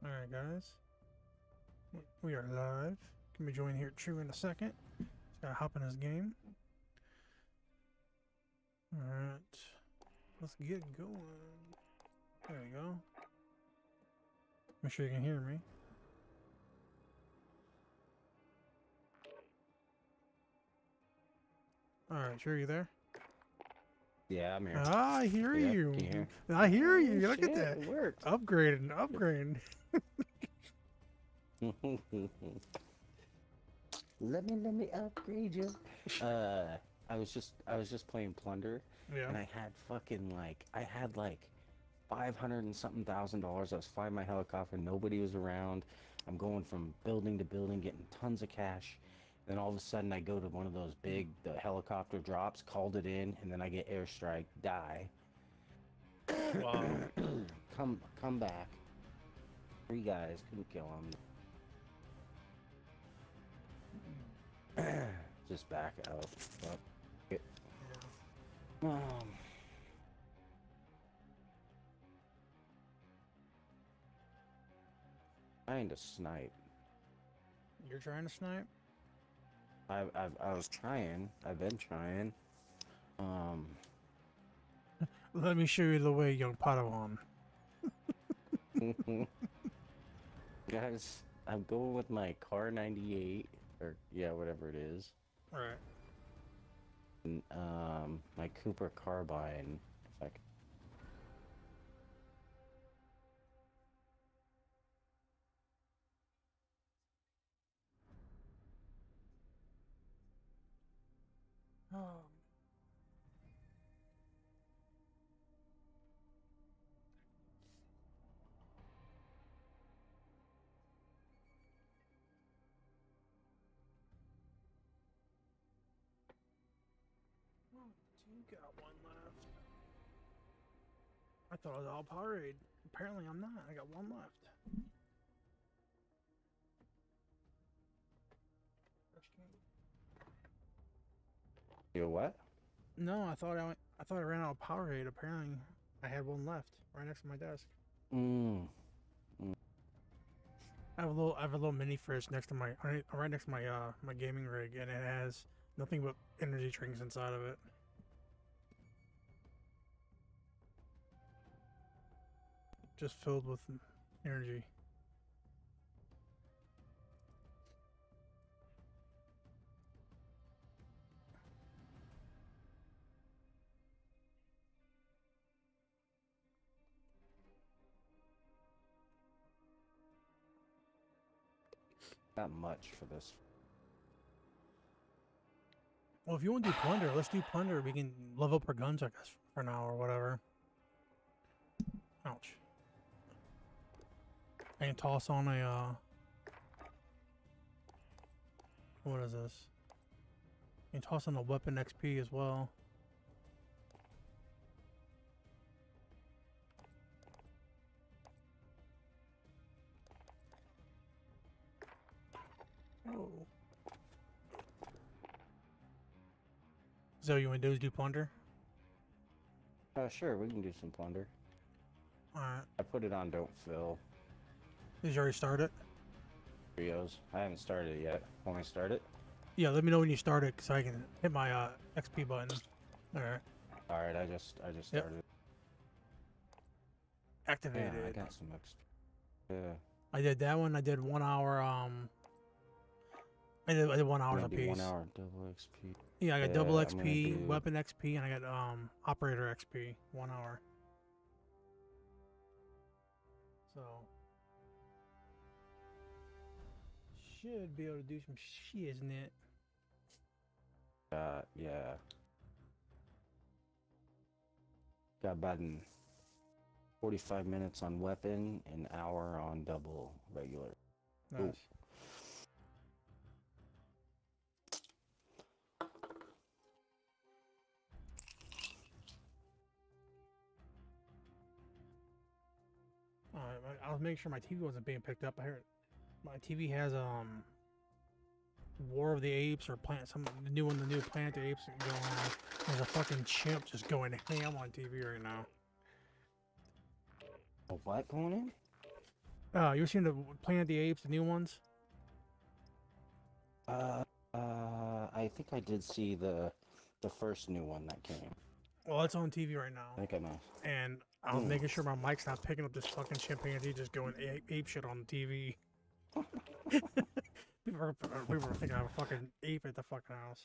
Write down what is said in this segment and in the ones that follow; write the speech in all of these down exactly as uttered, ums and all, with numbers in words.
Alright, guys. We are live. Can be joined here True in a second. Just gotta hop in this game. Alright. Let's get going. There we go. Make sure you can hear me. Alright, sure you there? Yeah, I'm here. Ah, I hear Yep, you. can you hear? I hear you. Oh, Look shit, at that. It worked. Upgrading, upgrading. let me let me upgrade you. Uh, I was just I was just playing Plunder, Yeah. and I had fucking like I had like five hundred and something thousand dollars. I was flying my helicopter. Nobody was around. I'm going from building to building, getting tons of cash. Then all of a sudden, I go to one of those big the helicopter drops, called it in, and then I get airstrike, die. Wow. come come back. Three guys couldn't kill him. Just back out. But it, um, trying to snipe. You're trying to snipe? I I I was trying. I've been trying. Um. Let me show you the way, young Padawan. Guys, I'm going with my Car ninety-eight, or yeah, whatever it is. Right. And, um, my Cooper carbine. If I c- Oh. You got one left. I thought I was all Powerade. Apparently I'm not. I got one left. You know what? No, I thought I went, I thought I ran out of Powerade. Apparently I had one left right next to my desk. Mm. I have a little I have a little mini fridge next to my right right next to my uh my gaming rig, and it has nothing but energy drinks inside of it. Just filled with energy. Not much for this. Well, if you want to do plunder, let's do plunder. We can level up our guns, I guess, for now or whatever. Ouch. I can toss on a, uh... what is this? I can toss on a weapon X P as well. Oh. So you want to do, do plunder? Uh, sure, we can do some plunder. Alright. I put it on don't fill. Did you already start it? Trios. I haven't started it yet. Want me to start it? Yeah, let me know when you start it so I can hit my uh, X P button. Alright. Alright, I just I just Yep. started. Activated. Yeah, I got some X P. Yeah. I did that one. I did one hour. Um, I did, I did one hour I'm a gonna do piece. one hour double X P. Yeah, I got Yeah, double I'm X P, gonna do- weapon X P, and I got um operator X P. One hour. So should be able to do some shit, isn't it? Uh, yeah. Got about an forty-five minutes on weapon, an hour on double regular. Nice. Ooh. Alright, I I was making sure my T V wasn't being picked up. I heard my T V has um War of the Apes or Planet some the new one, the new Planet of the Apes going on. There's a fucking chimp just going ham on T V right now. A what going in? Uh, you ever seen the Planet of the Apes, the new ones? Uh, uh, I think I did see the the first new one that came. Well, it's on T V right I now, think I must. and I was Mm. making sure my mic's not picking up this fucking chimpanzee just going ape, ape shit on the T V. people, were, people were thinking I'm a fucking ape at the fucking house.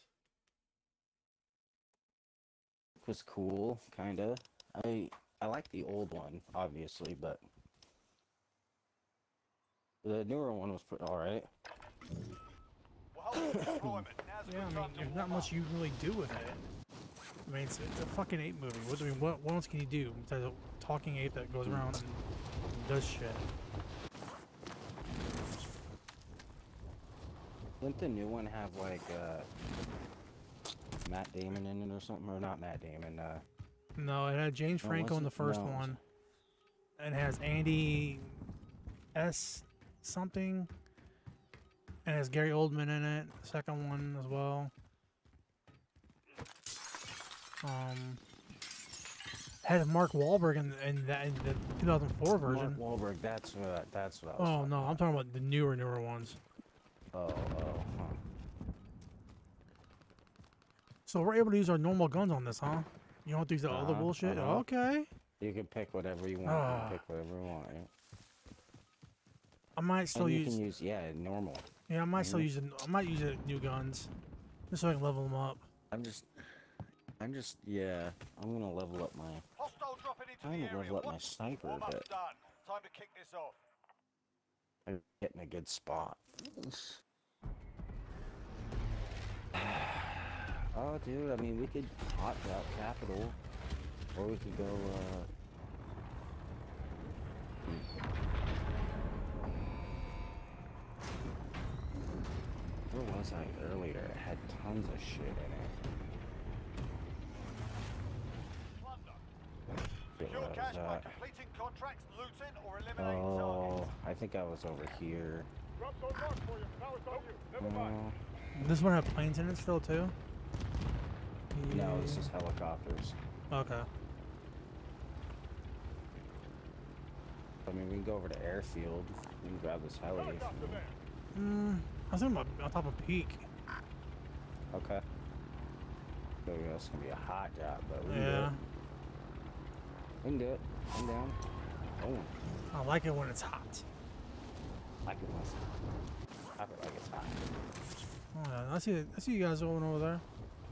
It was cool, kinda. I I like the old one, obviously, but the newer one was pretty alright. Yeah, I mean, there's not much you can really do with it. I mean, it's, it's a fucking ape movie. What, I mean, what, what else can you do besides a talking ape that goes around and does shit? Didn't the new one have like uh Matt Damon in it or something? Or not Matt Damon, uh No, it had James Oh, Franco was in the it? first No, it was- one. It has Andy S. something. And it has Gary Oldman in it. The second one as well. Um, has Mark Wahlberg in, in, that, in the two thousand four version. Mark Wahlberg, that's what that's what I was Oh talking no, about. I'm talking about the newer, newer ones. Oh, oh, huh. So we're able to use our normal guns on this, huh? You don't have to use the other Uh-huh, bullshit? uh-huh. Okay. You can pick whatever you want. Ah. You can pick whatever you want. Yeah. I might still And you use. can use yeah, normal. Yeah, I might still Mhm. use. it- I might use it new guns, just so I can level them up. I'm just I'm just yeah, I'm gonna level up my Hostile dropping into I'm the gonna area. level up my Watch- sniper a Warm-up's bit. done. Time to kick this off. I'm getting a good spot. Oh dude, I mean we could hot route Capital. Or we could go uh where was I earlier? It had tons of shit in it. Plunder. Shit, Secure where cash was by that? completing contracts, looting, or eliminating targets. Oh, I think I was over here. Drops on mark for you. Now it's on you. Never mind. Uh, This one have planes in it still too. no, this Yeah. is helicopters. Okay. I mean, we can go over to airfield. We can grab this heli. if you Helicopter want. there. Hmm. I was thinking about on top of Peak. Okay. So yeah, it's gonna be a hot job, but we can do Yeah. it. We can do it. I'm down. Oh, I like it when it's hot. like it was. Pop it like it's hot. Oh, yeah. I see. I see you guys going over there.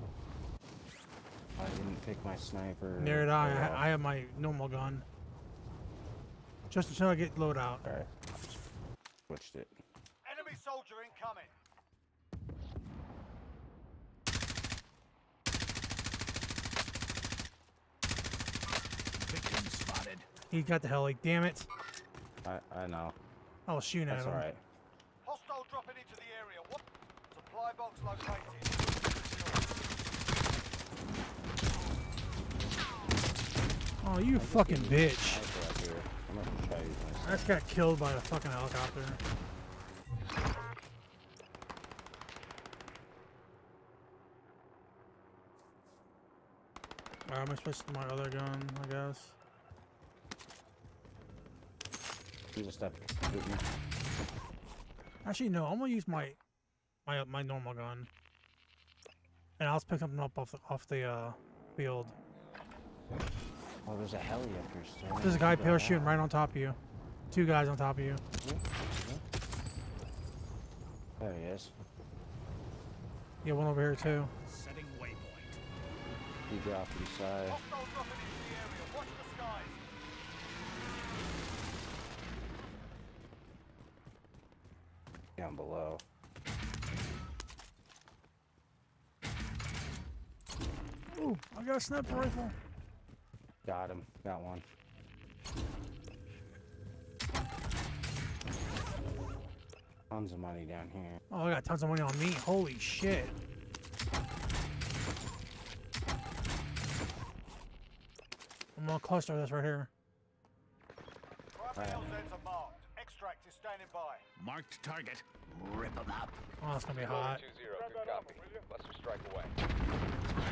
I didn't pick my sniper. Near it, I. Oh, I have my normal gun. Just until I get load out. Alright. Switched it. Enemy soldier incoming. Victim spotted. He got the heli. Damn it! I I know. I was shooting at That's him. alright. Hostile dropping into the area. What? Supply box located. Oh, you fucking bitch! Sniper up here. I'm gonna try to use my I just got killed by a fucking helicopter. Alright, I'm gonna switch to my other gun, I guess. You just have to shoot me. Actually, no. I'm gonna use my my my normal gun, and I'll just pick something up off the off the uh, field. Oh, there's a heli up here still. There's a guy Go parachuting out. right on top of you. Two guys on top of you. Yeah, yeah. There he is. Yeah, one over here too. Setting waypoint. He dropped inside. Hostile dropping into the area. Watch the skies. Down below. Ooh, I got a sniper rifle. Got him. Got one. Tons of money down here. Oh, I got tons of money on me. Holy shit. I'm gonna cluster this right here. Primary L Zs are marked. Extract is standing by. Marked target. Rip them up. Oh, it's gonna be hot. two zero, good copy. Buster strike away.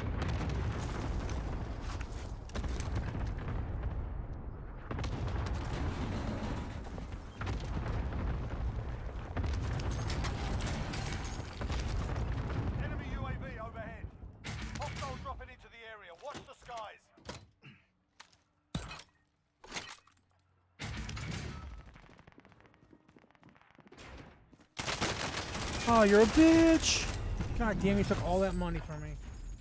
Oh, you're a bitch! God damn, you took all that money from me.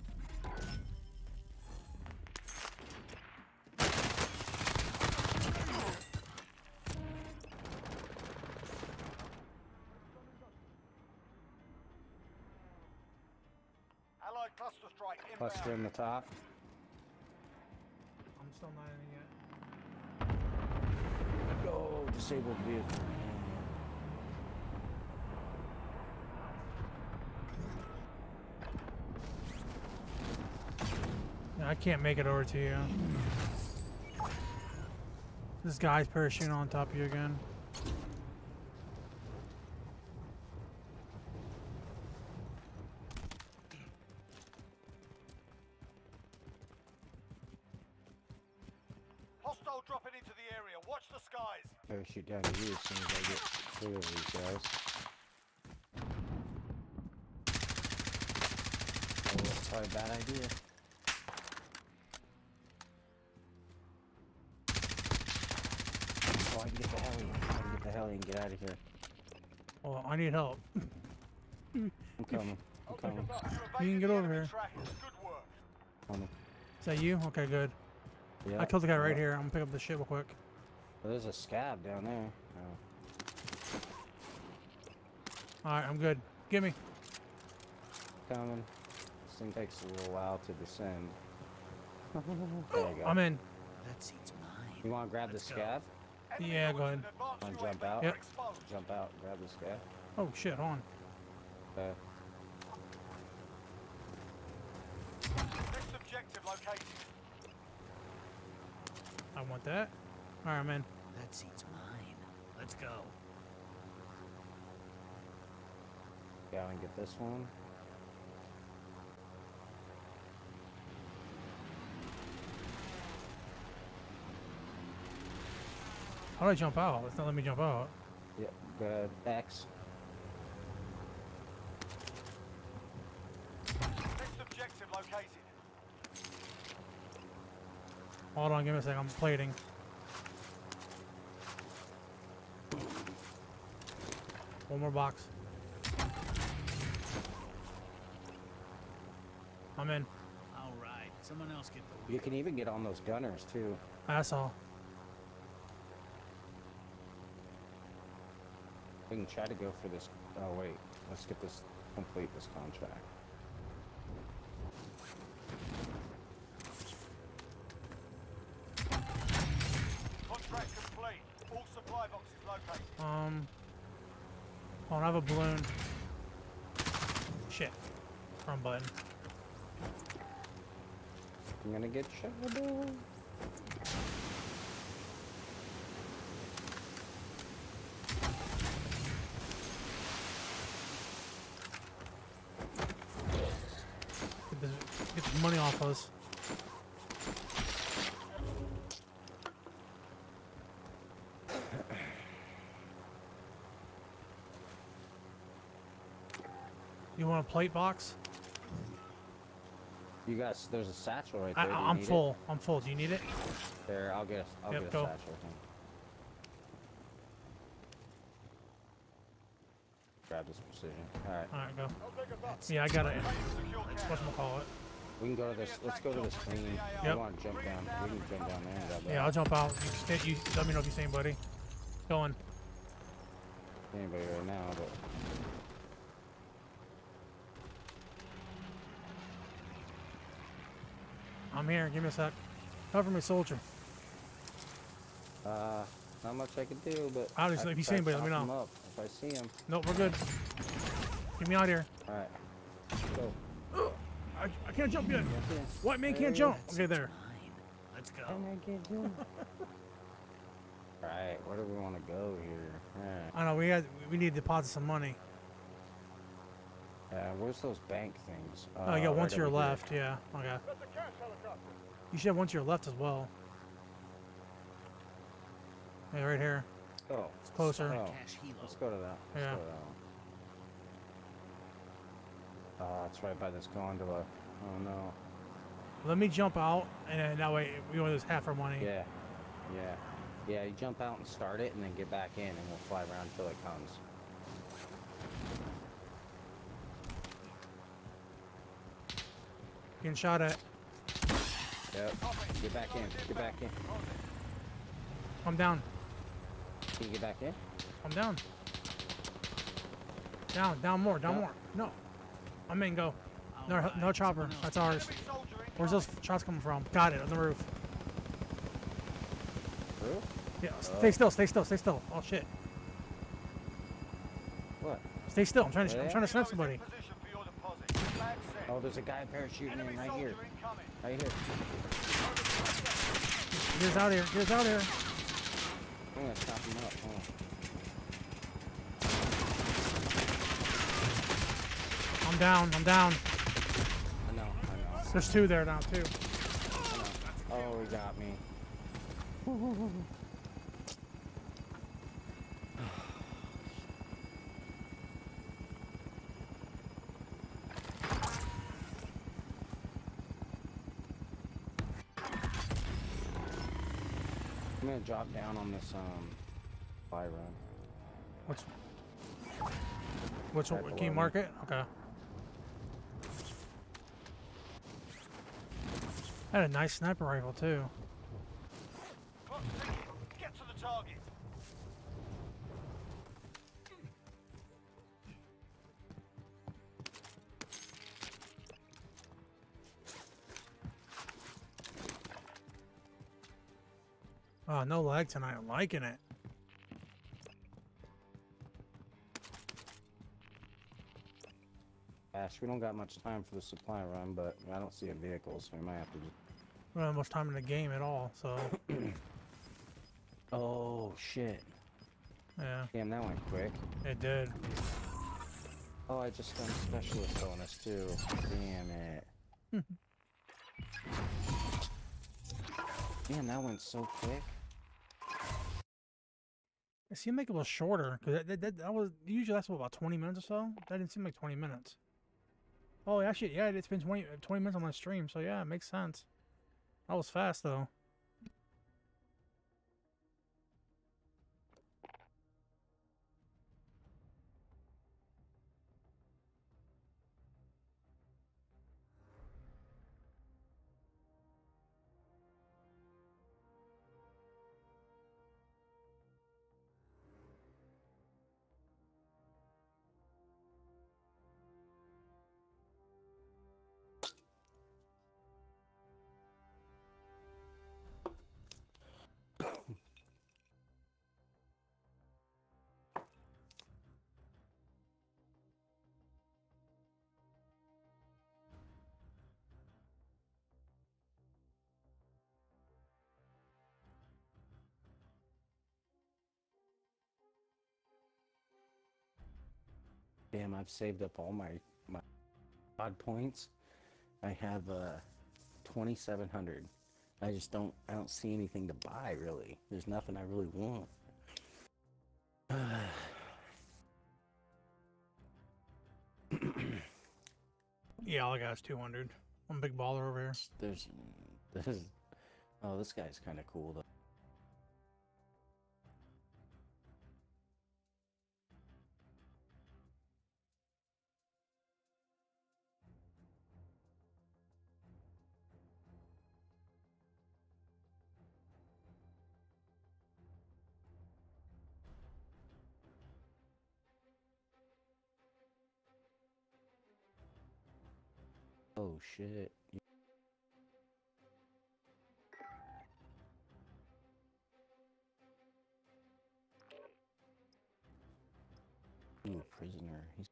Allied cluster strike inbound. Cluster in the top. I'm still not in it yet. Oh, disabled vehicle. I can't make it over to you. This guy's parachuting on top of you again. Hostile dropping into the area. Watch the skies. Parachute down to you as soon as I get clear of these guys. Oh, that's probably a bad idea. Oh, I can get the heli. I can get the heli and get out of here. Oh, I need help. I'm coming. I'm coming. You can get over here. Trackers. Good work. Coming. Is that you? Okay, good. Yeah. I killed the guy right yeah. here. I'm gonna pick up the shit real quick. Oh, there's a scab down there. Oh. Alright, I'm good. Give me. Coming. This thing takes a little while to descend. There you go. I'm in. That seat's mine. You want to grab the Let's go. scab? Enemy Yeah, units go ahead. in advanced Wanna U A V jump out? Yep. are exposed. Jump out, grab the scab. Oh shit, hold on. Okay. Next objective located. I want that. Alright, I'm in. That seat's mine. Let's go. Yeah, I can get this one. How do I jump out? It's not letting me jump out. Yeah, good. X. Next objective located. Hold on, give me a second. I'm plating. One more box. I'm in. All right. Someone else get the You can even get on those gunners too. That's all. We can try to go for this. Oh wait, let's get this complete this contract. Contract complete. All supply boxes located. Um. Oh, I have a balloon. Shit. Wrong button. I'm gonna get shot. Get this, get this money off us. You want a plate box? You guys, there's a satchel right I, there. Do you I'm need full. I'm full. Do you need it? It? There, I'll get a, I'll Yep, get a go. satchel. Thing. Grab this precision. All right, All right, go. Yeah, I got it. Secure cash. Whatchamacallit. we can go to this. Let's go to this green. Yep. You want to jump down? We can jump down there and grab that. Yeah, I'll jump out. You, stay, you let me know if you see anybody. Going. Anybody right now, but I'm here. Give me a sec. Cover me, soldier. uh, not much I can do. But Obviously, I if you can see try anybody, to let me chop know. 'em up if I see him. Nope, we're good. Get me out here. All right, go. I, I can't jump yet. Yeah. White man There can't he jump. is. Okay, there. mine. Let's go. Alright, where do we want to go here? Alright. I know we had we need to deposit some money. Uh, where's those bank things? Uh, Oh, you got one to right your over here. left. Yeah. Okay. You should have one to your left as well. Yeah, right here. Oh, It's closer. oh. Cash helo. Let's go to that. Let's Yeah. go to that one. Uh, it's right by this gondola. Oh no. Let me jump out, and then that way we only lose half our money. Yeah. Yeah. Yeah, you jump out and start it, and then get back in, and we'll fly around until it comes. Getting shot at. Yep. Get back in. Get back in. I'm down. Can you get back in? I'm down. Down, down more, down No. more. No. I'm in, go. No, Alright, no chopper. someone else That's ours. Enemy soldier Where's those shots coming from? Got it, on the roof. True? Yeah, stay still, stay still, stay still. Oh shit. What? Stay still. I'm trying to, Where I'm they trying to at? snipe somebody. Position for your deposit. Flag set. Oh, there's a guy parachuting Enemy in right soldier here. incoming. Right here. Get us out here, get us out here. I'm gonna stop him up. Hold on. I'm down, I'm down. I know, I know. There's two there now, too. I know. Oh, he got me. I'm gonna drop down on this um fly run. Which, which Right one? Can below you me. mark it? Okay. I had a nice sniper rifle, too. Clock's ticking. Get to the target. Oh, no lag tonight. I'm liking it. Ash, we don't got much time for the supply run, but I don't see a vehicle, so we might have to just... We don't have much time in the game at all, so Oh, shit. yeah, Damn, that went quick. it did. Oh, I just got a specialist bonus, too. Damn it. Damn, that went so quick. It seemed like it was shorter because that, that, that, that was usually that's what, about twenty minutes or so. That didn't seem like twenty minutes. Oh, actually, yeah, it's been twenty, twenty minutes on my stream, so yeah, it makes sense. That was fast though. Damn, I've saved up all my my odd points. I have uh twenty-seven hundred. I just don't I don't see anything to buy really. There's nothing I really want. Yeah, all I got is two hundred. I'm a big baller over here. There's there's oh, this guy's kind of cool though. Oh shit. Ooh, prisoner. He's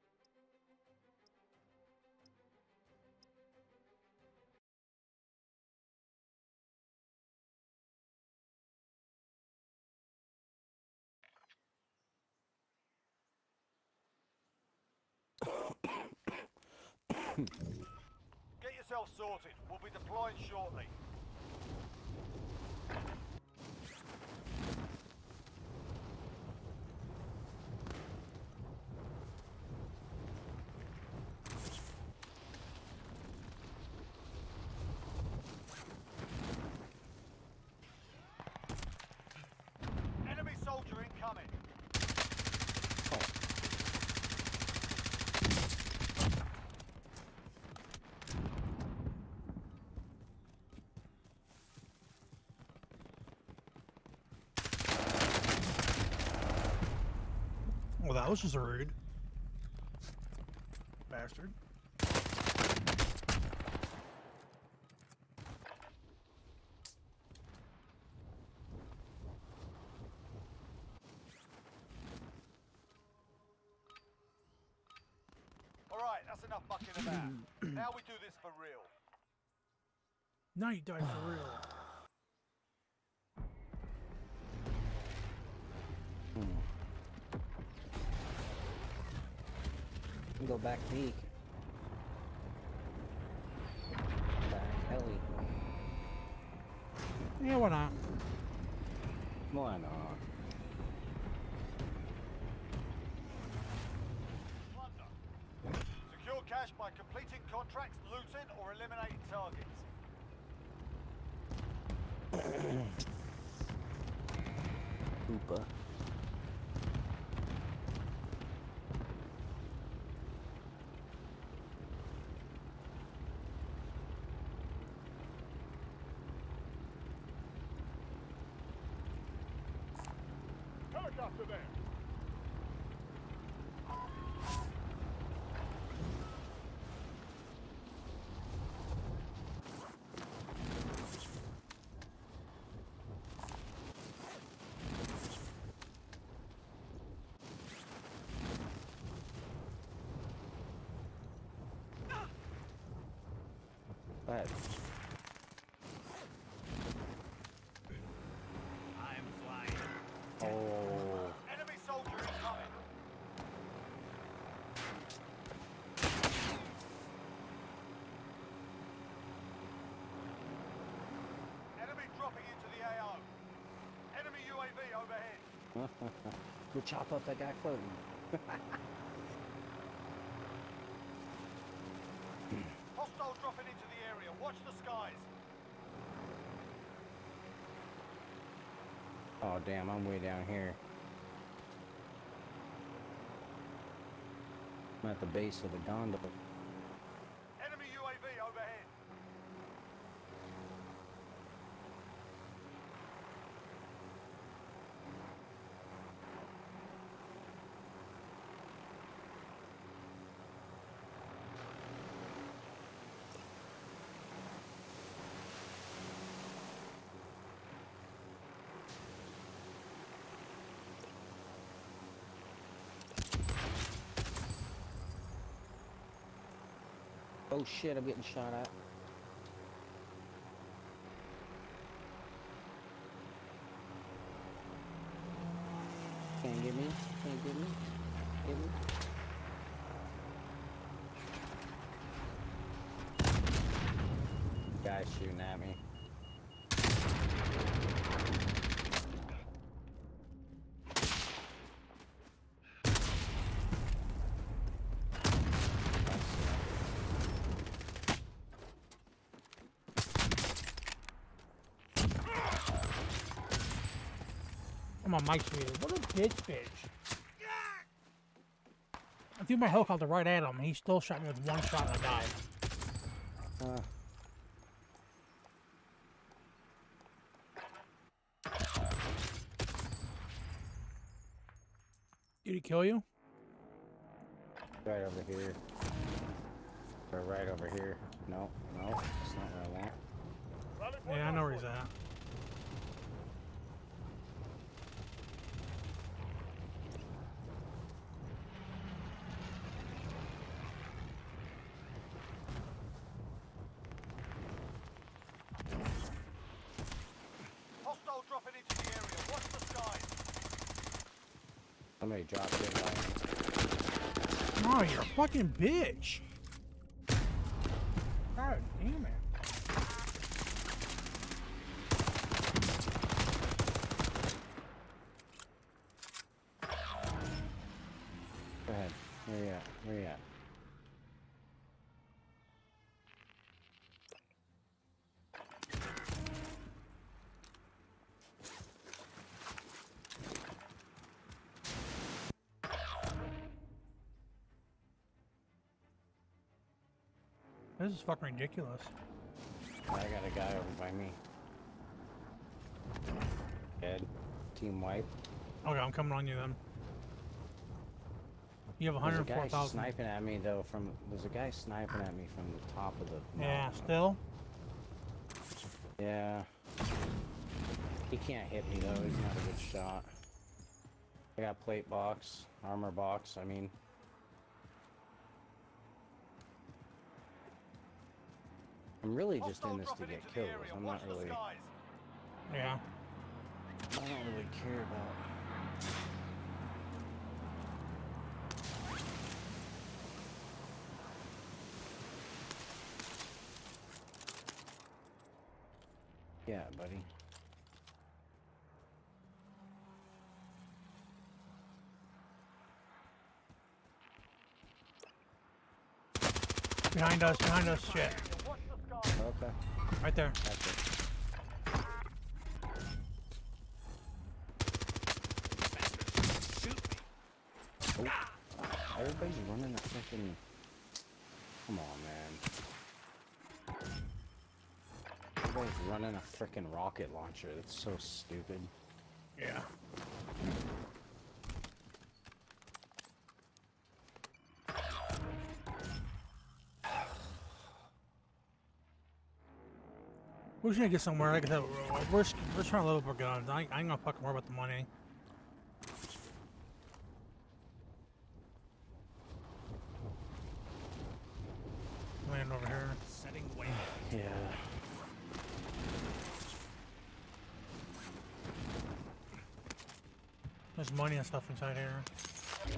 Get yourself sorted. We'll be deploying shortly. Enemy soldier incoming. that was just rude. Bastard. Alright, that's enough mucking about. Now we do this for real. Now you died for real. Go back peak. Back heli. Yeah, why not? Why not? Plunder. Secure cash by completing contracts, looting, or eliminating targets. Hoopa. Helicopter there. But I'm flying. oh, Enemy soldier incoming. Enemy dropping into the A O. Enemy U A V overhead. we'll chop up that guy floating. Hostile dropping into the area. Watch the skies. Oh damn, I'm way down here. I'm at the base of the gondola. Enemy U A V overhead. Oh shit, I'm getting shot at. Can't get me, can't get me, get me. Guys shooting at me. I'm on Mike's video. What a bitch bitch. I threw my helicopter right at him and he still shot me with one shot and I died. Uh, Did he kill you? right over here. Or right over here. No, no, that's not what I want. Rally point Yeah, I know where last he's at. Hostile dropping into the area. Watch the skies. Somebody dropped it. Like, Oh, you're a fucking bitch. God damn it. go ahead. Where you at? Where you at? This is fucking ridiculous. I got a guy over by me. Dead. Team wipe. Okay, I'm coming on you then. You have There's a guy one hundred four thousand. sniping at me though. From there's a guy sniping at me from the top of the. Yeah, mountain. still. Yeah. He can't hit me though. He's not a good shot. I got plate box, armor box. I mean. I'm really just in this to get kills. I'm not really. Yeah. I don't really care about. Yeah, buddy. Behind us, behind us, shit. Okay. Right there. That's it. Oh. Everybody's running a freaking. Come on, man. Everybody's running a freaking rocket launcher. That's so stupid. Yeah. We should get somewhere. Like I said, we're, we're, we're trying to level up our guns. I, I ain't gonna fucking worry about the money. Land over here. Setting way. Yeah. There's money and stuff inside here.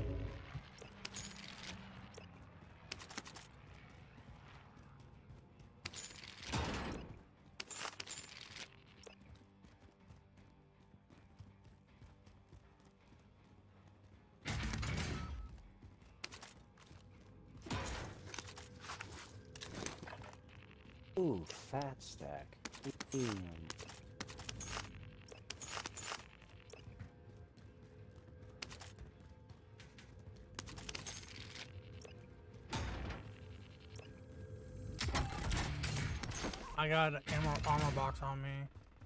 Ooh, fat stack. Mm. I got an armor, armor box on me.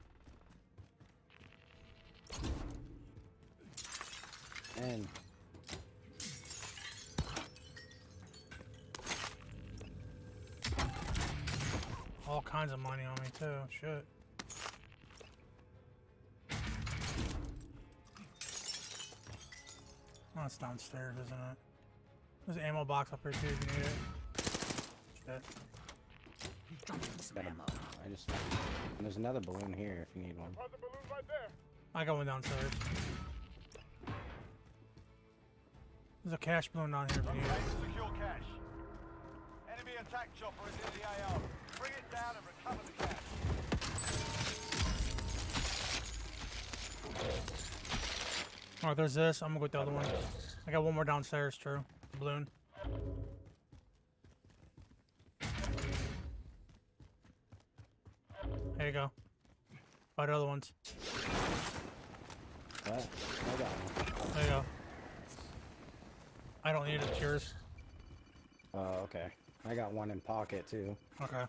And All kinds of money on me too. Shit. Oh, it's downstairs, isn't it? There's an ammo box up here too if you need it. Shit. Some ammo. I just and there's another balloon here if you need one. I got one downstairs. There's a cash balloon down here if you need it. Secure cash. Enemy attack chopper is in the A O. Bring it down and recover the cash. Alright, there's this. I'm gonna go with the other one. I got one more downstairs, true. Balloon. There you go. Buy the other ones. What? I got one. There you go. I don't need it, it's yours. Oh, okay. I got one in pocket too. Okay.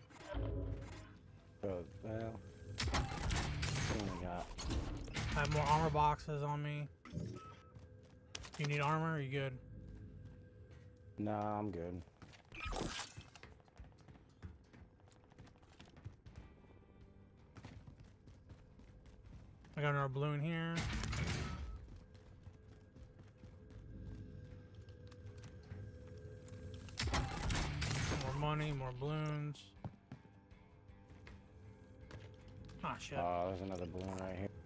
So, well, what do we got? I have more armor boxes on me. You need armor? Or are you good? Nah, I'm good. I got another balloon here. More money, more balloons. Ah, shit. Oh, there's another balloon right here.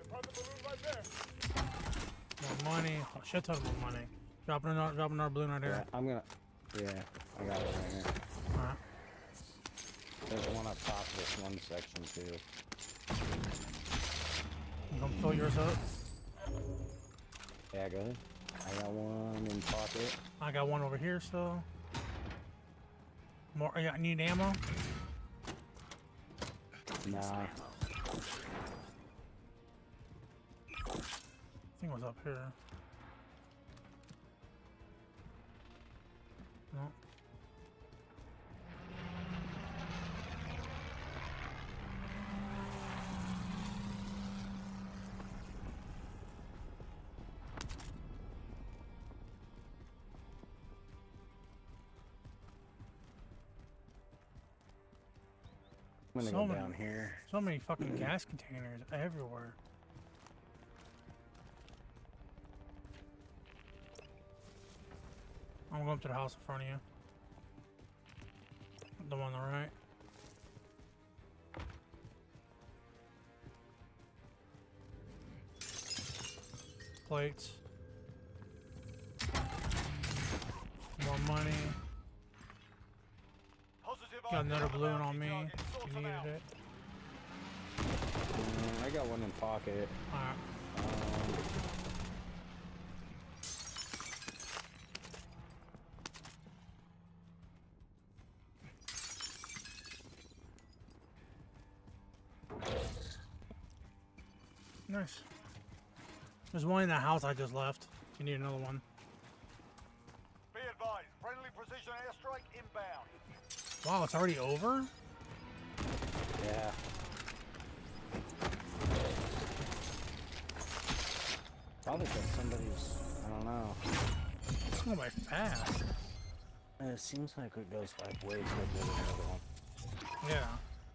More money. Oh, shit ton of more money. Dropping another, dropping another balloon right Yeah, there. I'm gonna. Yeah, I got it right here. Alright. There's one up top of this one section too. You gonna fill yours up? Yeah, go ahead. I got one in pocket. I got one over here still. More. Yeah, I need ammo. Nah. I think it was up here. No. I'm gonna So go many- down here. So many fucking gas containers everywhere. I'm going up to the house in front of you. The one on the right. Plates. More money. Positive Got idea another of the balloon bounty on me. target. If Sort you them needed out. it. Mm, I got one in pocket. Alright. Um, Nice. There's one in the house I just left. If you need another one. Be advised, friendly precision airstrike inbound. Wow, it's already over? yeah. Probably because somebody's, I don't know. It's going by fast. It seems like it goes by way quicker than the other one. Yeah.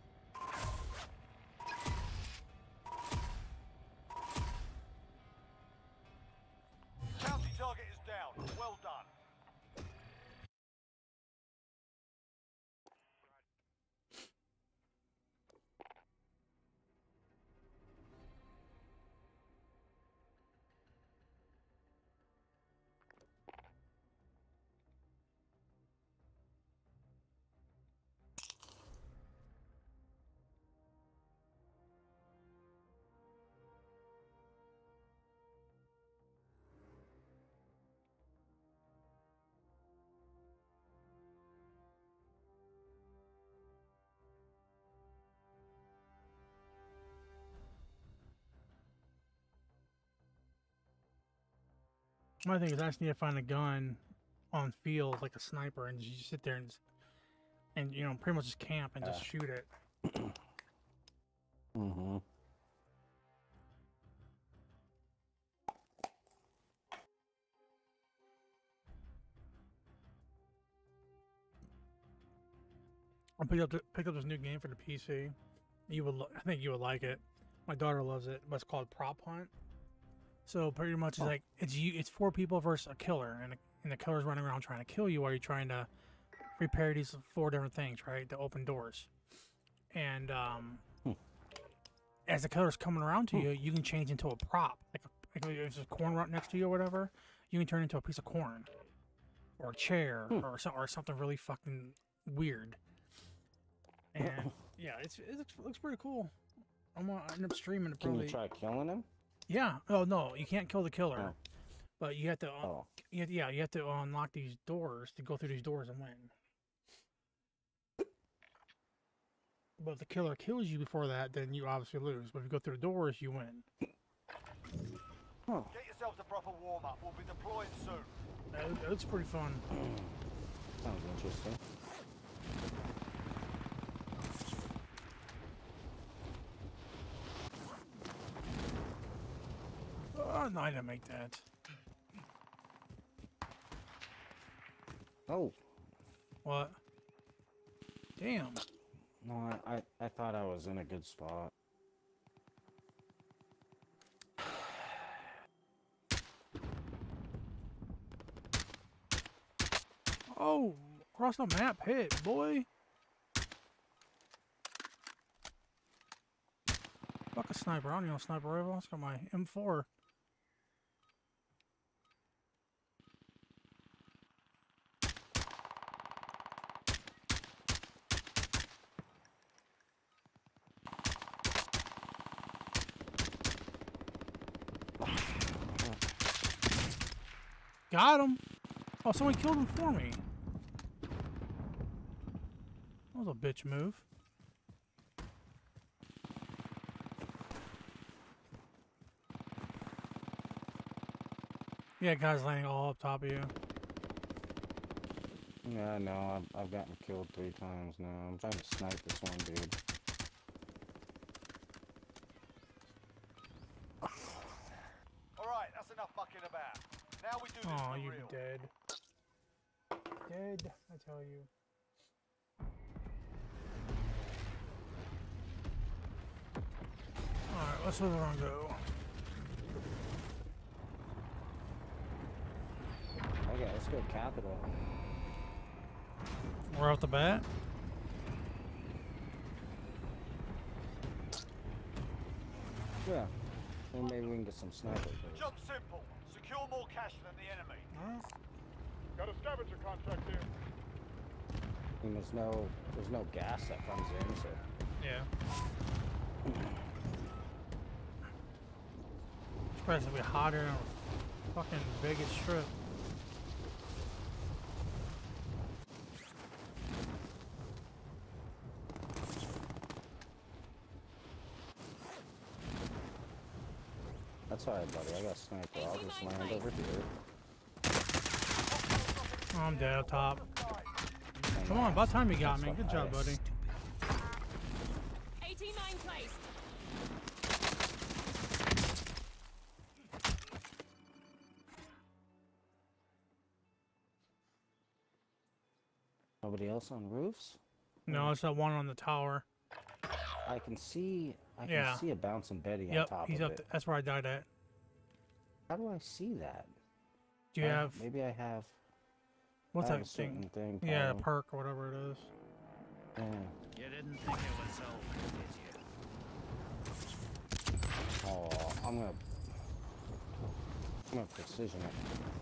Bounty target is down. Well done. My thing is I just need to find a gun on field, like a sniper, and just sit there and, s- and you know, pretty much just camp and just Yeah. shoot it. Mm-hmm. I picked up th- picked up this new game for the P C. You would, lo- I think you would like it. My daughter loves it, but it's called Prop Hunt. So pretty much it's Oh. like it's you, it's four people versus a killer, and, a, and the killer's running around trying to kill you while you're trying to repair these four different things, right? To open doors. And um, Hmm. as the killer's coming around to Hmm. you, you can change into a prop, like, a, like if there's a corn right next to you or whatever. You can turn into a piece of corn, or a chair, Hmm. or so, or something really fucking weird. And yeah, it's it looks, looks pretty cool. I'm gonna end up streaming it Can probably. you try killing him? Yeah. Oh no, you can't kill the killer, Oh. but you have to. un- Oh. You have, yeah, you have to unlock these doors to go through these doors and win. But if the killer kills you before that, then you obviously lose. But if you go through the doors, you win. Oh. Get yourself a proper warm-up. We'll be deploying soon. That, that looks pretty fun. Sounds interesting. Oh no, I didn't make that. Oh. What? Damn. No, I, I, I thought I was in a good spot. Oh, across the map hit, boy. Fuck a sniper. I don't need no sniper rifle. It's got my M four. Got him. Oh, somebody killed him for me. That was a bitch move. Yeah, guys landing all up top of you. Yeah, no, I've, I've gotten killed three times now. I'm trying to snipe this one dude. Alright, that's enough fucking about. Now we do this Oh, for you real. dead. Dead, I tell you. That's where we're gonna go. Okay, let's go Capital. We're off the bat. Yeah. Well, maybe we can get some snipers. Job simple. Secure more cash than the enemy. Alright. Got a scavenger contract here. I mean, there's no, there's no gas that comes in, so. Yeah. It's probably gonna be hotter than fucking Vegas Strip. That's alright, buddy. I got a sniper. I'll just land over here. Oh, I'm dead up top. Come on, about time you got me. Good job, buddy. eighty-nine placed. Nobody else on roofs? No, it's that one on the tower. I can see. I can Yeah. see a bouncing Betty on Yep, top he's of up. it. th- That's where I died at. How do I see that? Do you Uh, have Maybe I have. what's I have that a certain thing? thing. Yeah, probably. perk or whatever it is. Yeah. You didn't think it was over, did you? Oh, I'm gonna. I'm gonna precision it.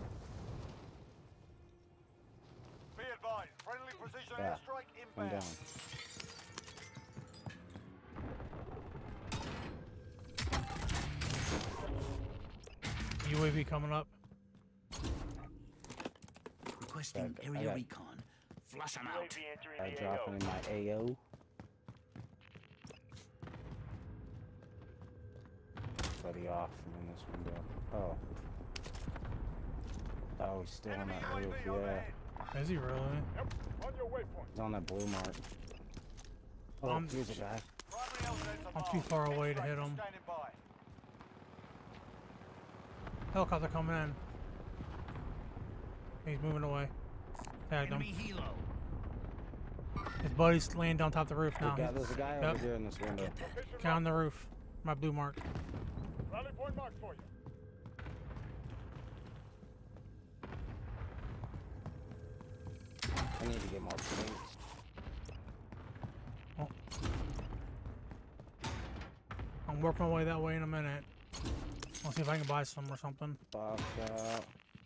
Be advised. Friendly precision Yeah. airstrike I'm inbound. down. U A V coming up. Requesting I area got- recon. Flush 'em out. I dropping in my A O. Buddy off from this window. Oh. Oh, he's still on Enemy that U A V roof. Yeah. overhead. Is he really? Yep. On your waypoint. He's on that blue mark. Oh, Um, here's a guy. Primary elements are I'm too marked. far away to hit Extract him. standing by. Helicopter coming in. He's moving away. Tagged him. Enemy helo. His buddy's laying down top of the roof now. There's a guy, there's a guy Yep. over here in this window. Location Guy on the roof. My blue mark. marked. Rally point marked for you. I need to get more points. Oh. I'm working my way that way in a minute. I'll see if I can buy some or something. Box out.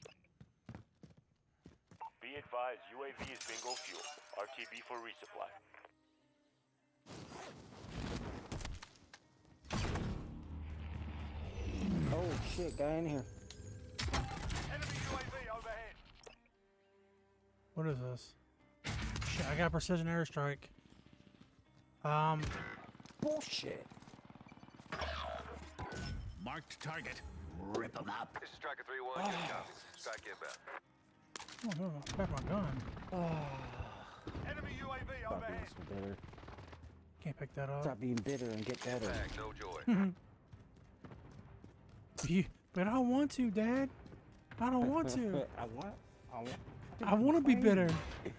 Be advised, U A V is bingo fuel. R T B for resupply. Oh shit, guy in here. Enemy U A V overhead. What is this? Shit, I got precision airstrike. Um, Bullshit. Marked target. Rip 'em up. This is Striker three one. Get copies. Strike inbound. oh, no, back my gun. Enemy U A V Stop being overhead. so bitter. Can't pick that up. Stop being bitter and get better. Bag, no joy. You- but I don't want to, Dad. I don't want to. I want. I want. I want to be bitter.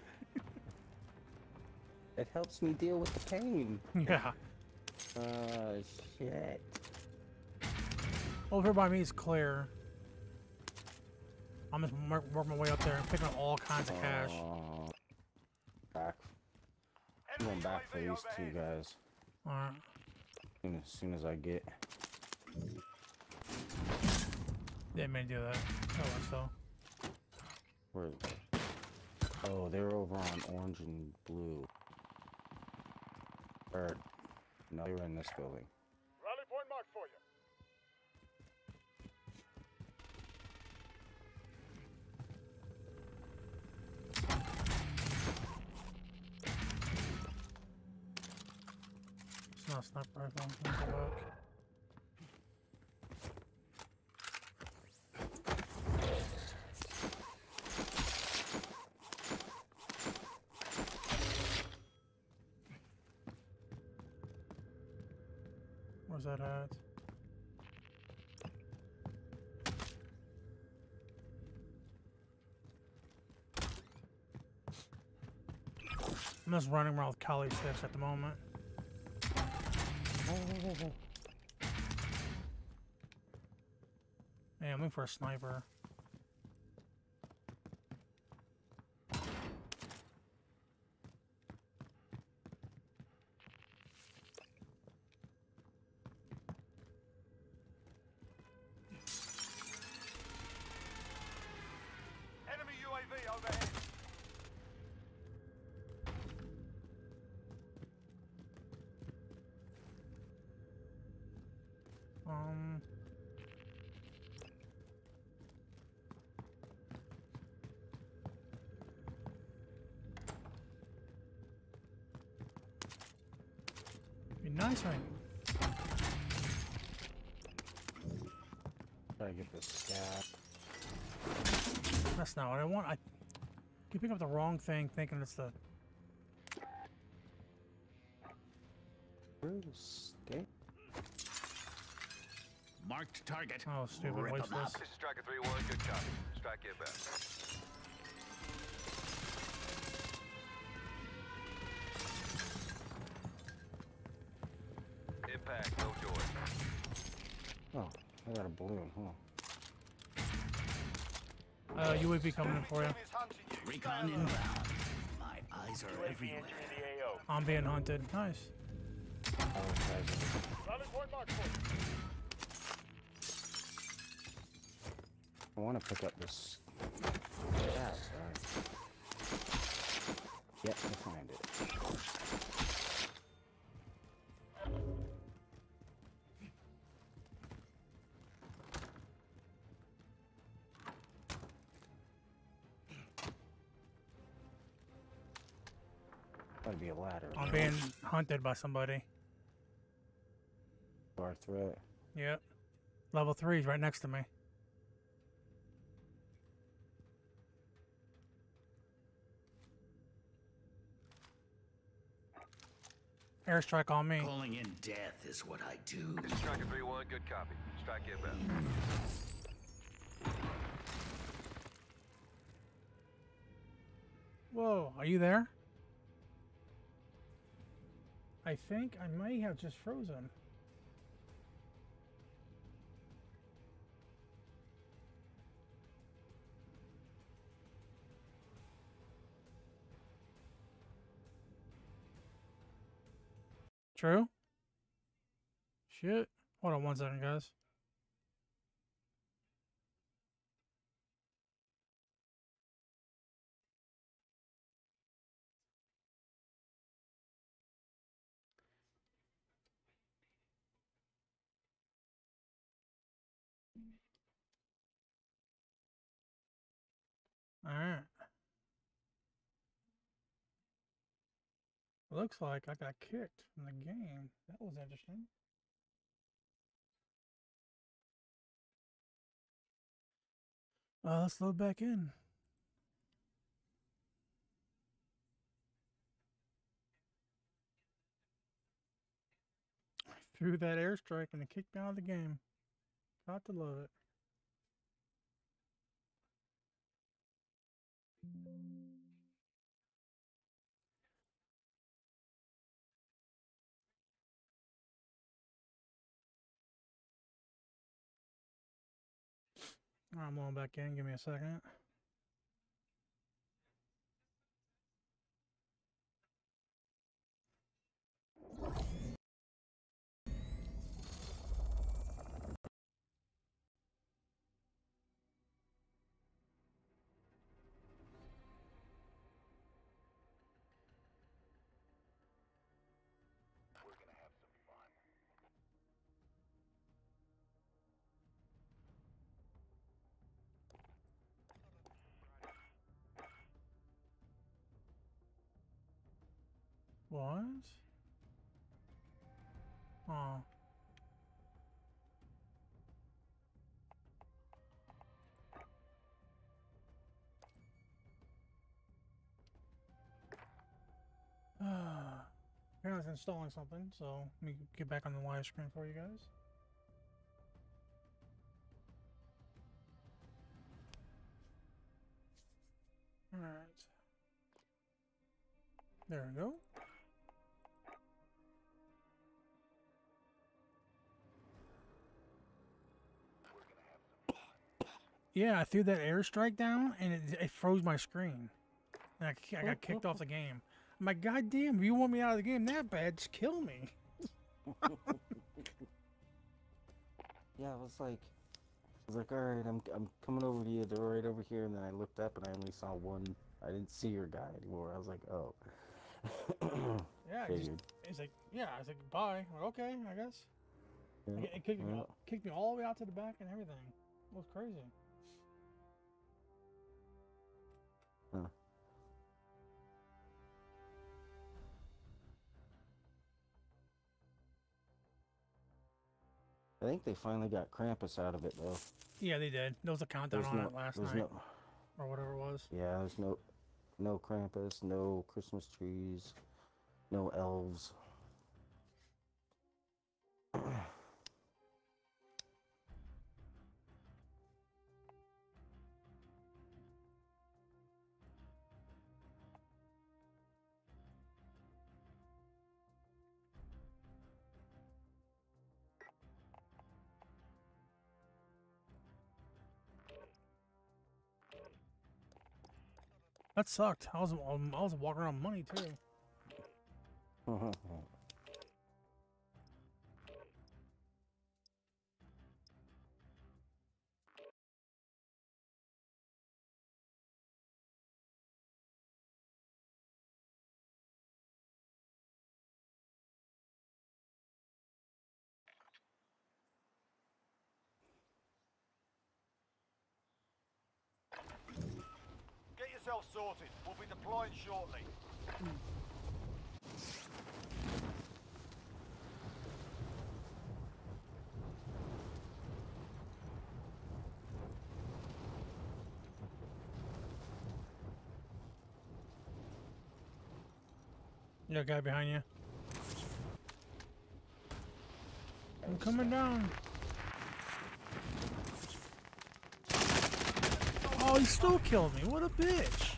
It helps me deal with the pain. Yeah. Uh, shit. Over by me is clear. I'm just work, working my way up there and picking up all kinds of cash. Uh, back. I'm going Enemy back for U A V these two overhead. guys. Alright. Soon as soon as I get. Didn't mean to do that. Oh, so. Where is it? Oh, they're over on orange and blue. Or, no, they were in this building. Rally point marked for you. It's not a sniper rifle. I'm gonna go back. Where's that at? I'm just running around with collie sticks at the moment. Hey, I'm looking for a sniper. Enemy U A V overhead. Um. Be nice, right? Try to get this scat. That's not what I want. I keep picking up the wrong thing, thinking it's the. Bruce, okay. Marked target. Oh, stupid. Rip Waste 'em up. this. This is Striker three one, good copy. Strike inbound. Impact, no joy. Oh, I got a balloon, huh? Uh, U A V coming in for you. Team is hunting you. Stay Recon alert. inbound. My eyes are U A V everywhere. entering the A O. I'm being hunted. Nice. I was guys. Rally's point mark point. I want to pick up this. Yeah, sorry. Yet to find it. Gotta be a ladder. I'm being hunted by somebody. Bar threat. Yep. Level three is right next to me. Airstrike on me. Calling in death is what I do. This is Striker three one, good copy. Strike inbound. Whoa, are you there? I think I may have just frozen. True? Shit. Hold on one second, guys. Alright. Looks like I got kicked from the game. That was interesting. Uh, let's load back in. I threw that airstrike and it kicked me out of the game. Got to love it. I'm going back in. Give me a second. What? Oh. Apparently it's installing something, so let me get back on the live screen for you guys. Alright. There we go. Yeah, I threw that airstrike down and it, it froze my screen. And I, I got kicked off the game. I'm like, God damn, if you want me out of the game that bad, just kill me. Yeah, I was like, I was like, all right, I'm I'm coming over to you. They're right over here, and then I looked up and I only saw one. I didn't see your guy anymore. I was like, oh. Yeah, it just, Figured. it's like, yeah, I was like, bye. I'm like, okay, I guess. Yeah, It, it kicked, me, yeah. all- kicked me all the way out to the back and everything. It was crazy. Huh. I think they finally got Krampus out of it though. Yeah, they did. There was a countdown There's on no, it last there's night, no, or whatever it was. yeah, there's no, no Krampus, no Christmas trees, no elves. That sucked. I was um, I was walking around money too. Get yourself sorted. We'll be deploying shortly. You got a guy behind you. I'm coming down. Oh, he still killed me. What a bitch.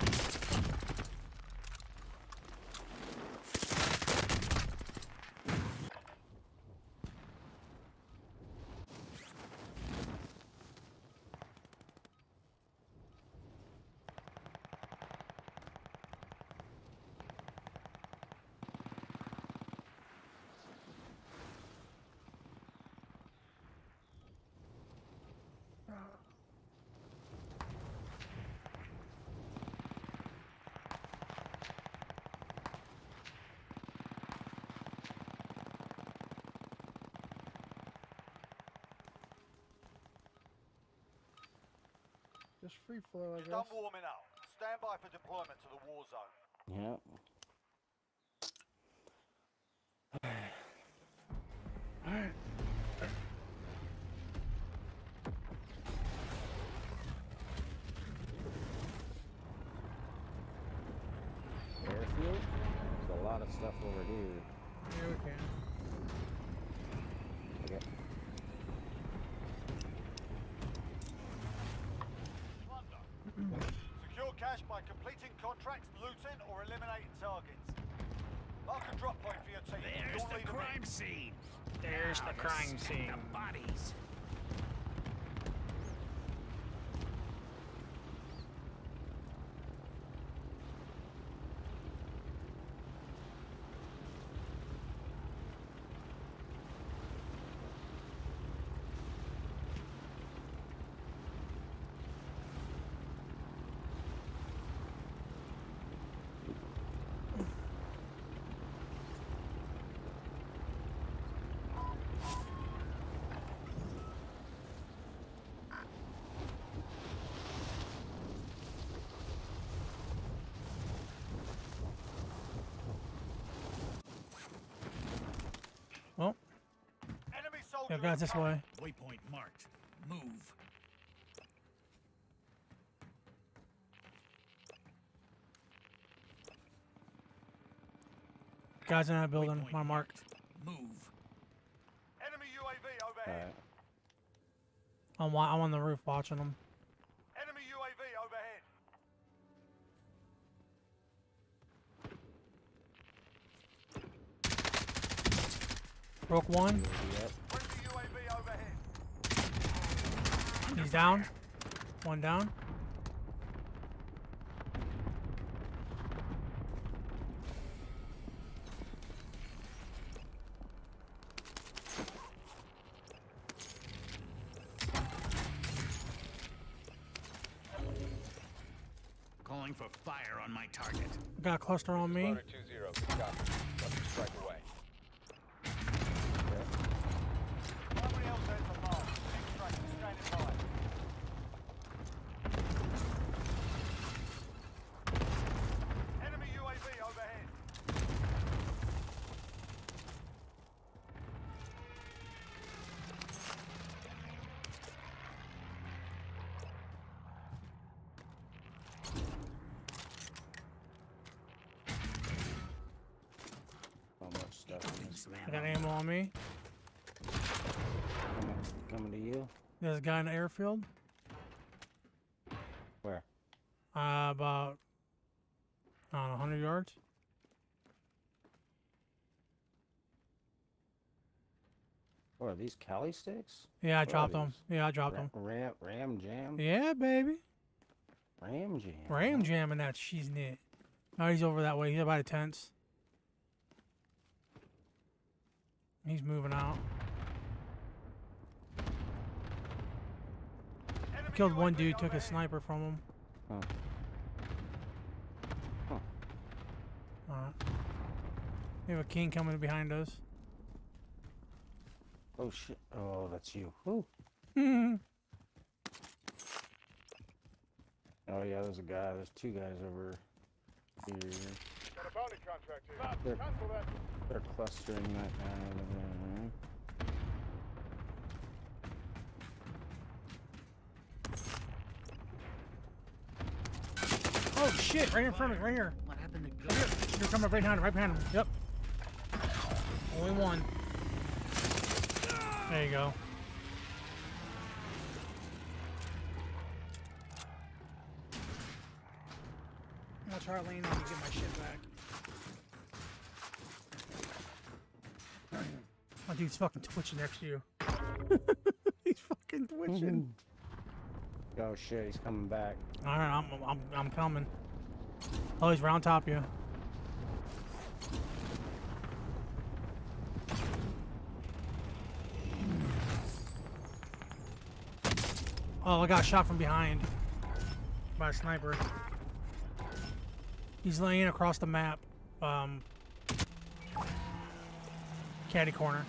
Just free flow, I You're guess. done warming up. Stand by for deployment to the war zone. Yeah. Airfield? There's a lot of stuff over here. Yeah, we can. Okay. Secure cash by completing contracts, looting, or eliminating targets. Mark a drop point for your team. There's You'll the lead 'em in. crime scene. There's Now the crime stink scene. of bodies. Well, Enemy soldier yeah, guys, this incoming. way. Waypoint marked. Move. Guys in that building. Waypoint My marked. Move. Enemy U A V overhead. Alright. I'm, wa- I'm on the roof watching them. Enemy U A V overhead. Broke one. Yep. Friendly U A V overhead. He's down. One down. Calling for fire on my target. Got a cluster on me. Loader two zero. Good copy. Cluster strike away. Primary L Zs are marked. Extraction standing by. Enemy U A V overhead. So much stuff. in this. I got ammo on me. Coming, coming to you. There's a guy in the airfield. Where? Uh, about, I don't know, one hundred yards. What are these Cali sticks? Yeah, I What are dropped them. these? Yeah, I dropped Ram, them. ram, ram jam? Yeah, baby. Ram jam. Ram huh? jamming that she's neat. Oh, he's over that way. He's by the tents. He's moving out. Enemy Killed one U A V dude, took a overhead. sniper from him. Huh. Huh. Alright. We have a king coming behind us. Oh shit. Oh, that's you. Whew. Hmm. Oh yeah, there's a guy. There's two guys over here. Got a bounty contract here. They're, Cancel that. they're clustering that down. Oh shit! Right in front of me, right here. What happened to Right Gus? here. You're coming right behind him, right behind him. Yep. Only one. There you go. I'm gonna try to lean on you, get my shit back. My dude's fucking twitching next to you. He's fucking twitching. Oh shit, he's coming back. All right, I'm, I'm, I'm coming. Oh, he's right on top of you. Oh, I got shot from behind by a sniper. He's laying across the map. Um, caddy corner.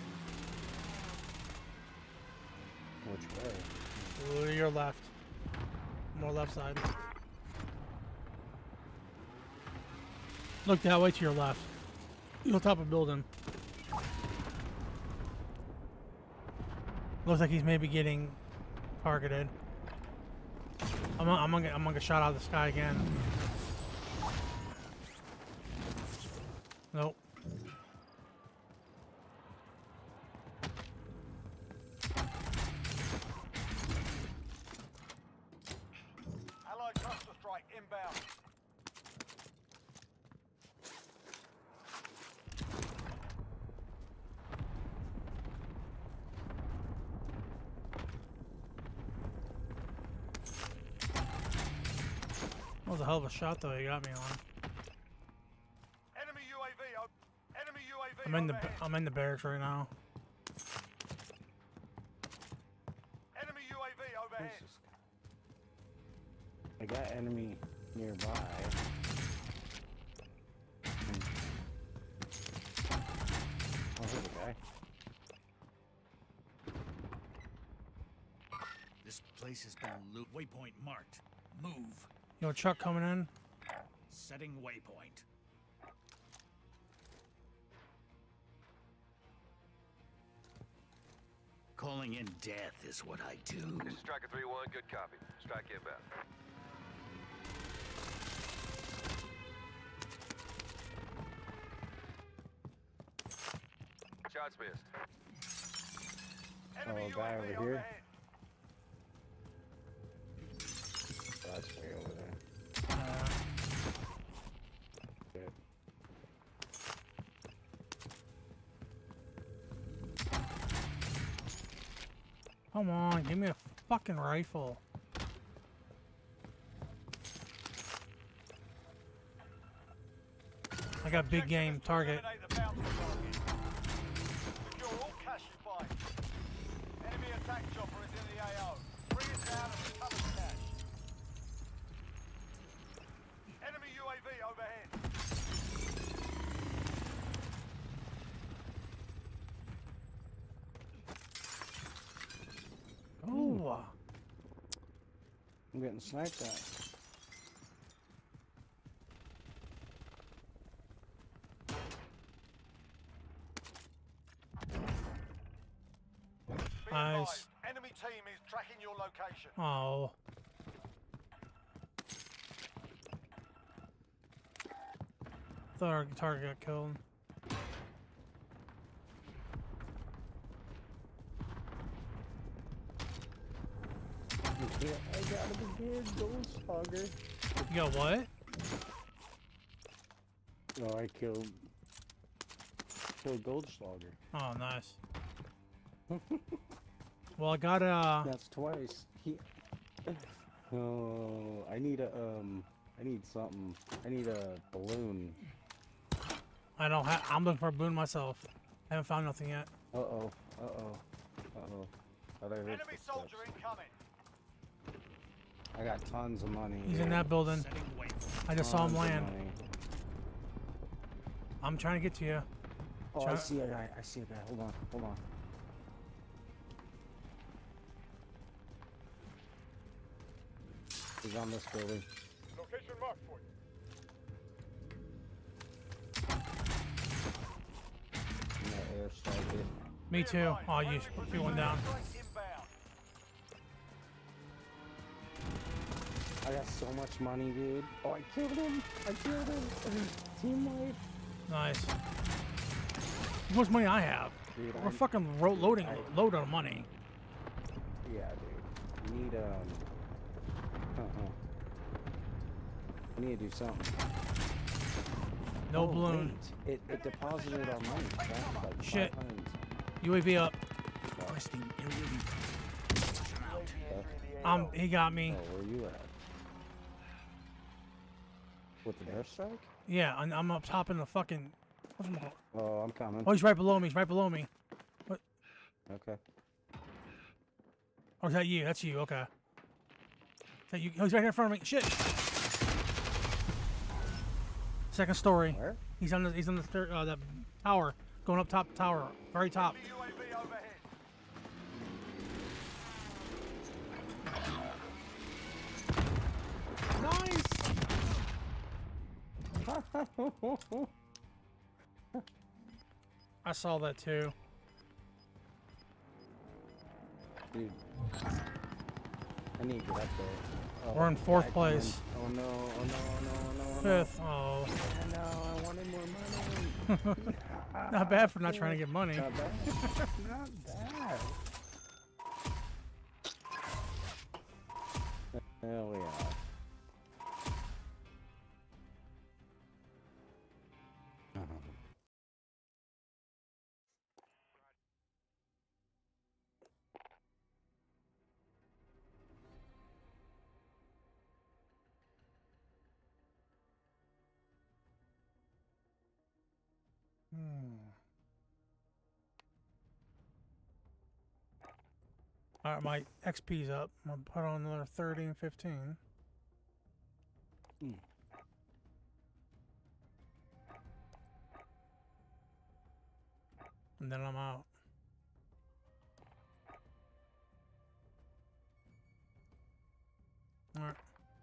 Which way? To your left. More left side. Look that way to your left. You're on top of a building. Looks like he's maybe getting targeted. I'm, I'm gonna get, I'm gonna get shot out of the sky again. Nope. Allied cluster strike inbound. That was a hell of a shot though. You got me on. Enemy U A V. o- Enemy U A V. I'm in the overhead. I'm in the barracks right now. Enemy U A V overhead. Where's this guy? I got enemy nearby. Hmm. Oh, there's a guy. This place has been loot. Waypoint marked. Move. Yo, truck coming in. Setting waypoint. Calling in death is what I do. This is Striker three one. Good copy. Strike inbound. Shots missed. Enemy Oh, U A V guy over here. overhead. Oh, that's way over there. Uh, Good. come on, give me a fucking rifle. I got big game target. Eliminate the bounty target. Secure all cash you find. Enemy attack chopper is in the A O. Bring it down and recover the cash. Enemy U A V overhead. Oh, I'm getting sniped at. Be Nice. advised, enemy team is tracking your location. oh. Thought our target got killed. Yeah, I got a big ghost hogger. You got what? Oh, I killed. Killed Goldschlager. Oh, nice. Well, I got a. That's twice. He. Oh, I need a um. I need something. I need a balloon. I don't have. I'm looking for a boon myself. I haven't found nothing yet. Uh oh. Uh oh. Uh oh. Thought I heard Enemy footsteps. soldier incoming. I got tons of money. He's in dude. that building. Setting waypoint. I just saw him Tons of land. money. I'm trying to get to you. Oh, I Try- see a guy. I see a guy. Hold on. Hold on. He's on this building. Location marked for you. I'm gonna airstrike it. Me too. Oh, you you went down. Inbound. I got so much money, dude. Oh, I killed him. I killed him. Team wipe. Nice. How much money I have? Dude, We're I- fucking ro loading, I- load on money. Yeah, dude. We need, um... Uh-uh. We need to do something. No Oh, balloon. wait. It, it deposited our money. That's like Shit. five hundred and something. U A V up. Requesting illegal. Position out. Um, he got me. Oh, where you at? With the airstrike? Yeah, and I'm up top in the fucking. whatchamacallit? Oh, I'm coming. Oh, he's right below me. He's right below me. Okay. Oh, is that you? That's you. Okay. Is that you? Oh, he's right here in front of me. Shit. Second story. Where? He's on the. He's on the third. Uh, the tower. Going up top tower. Very top. U A V overhead. Nice. I saw that too. Dude. I need to get up there. Oh, We're in fourth I- place. Oh no, oh no, oh no, oh no, oh no. Fifth. Oh. I know, I wanted more money. Not bad for not trying to get money. Not bad. Not bad. Hell yeah. Hmm. Alright, my X P's up. I'm gonna put on another thirty and fifteen. Hmm. And then I'm out. Alright.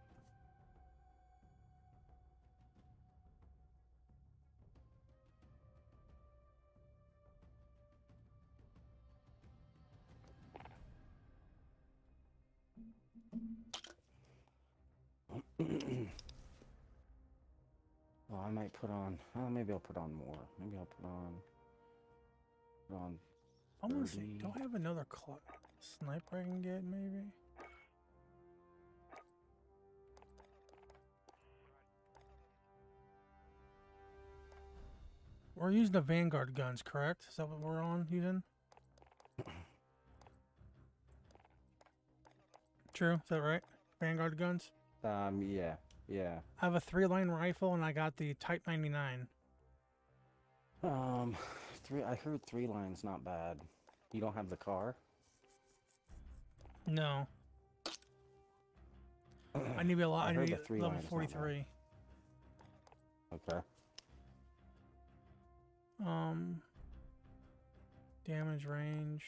Well, I might put on. Oh, maybe I'll put on more. Maybe I'll put on. Put on. I want to see. thirty. Do I have another cl sniper I can get, maybe? We're using the Vanguard guns, correct? Is that what we're on using? True. Is that right? Vanguard guns? Um. Yeah. Yeah. I have a three-line rifle and I got the Type ninety-nine. Um, three. I heard three lines not bad. You don't have the car? No. I need to be a lot. I I heard need the three level line is not bad. forty-three. Okay. Um. Damage range.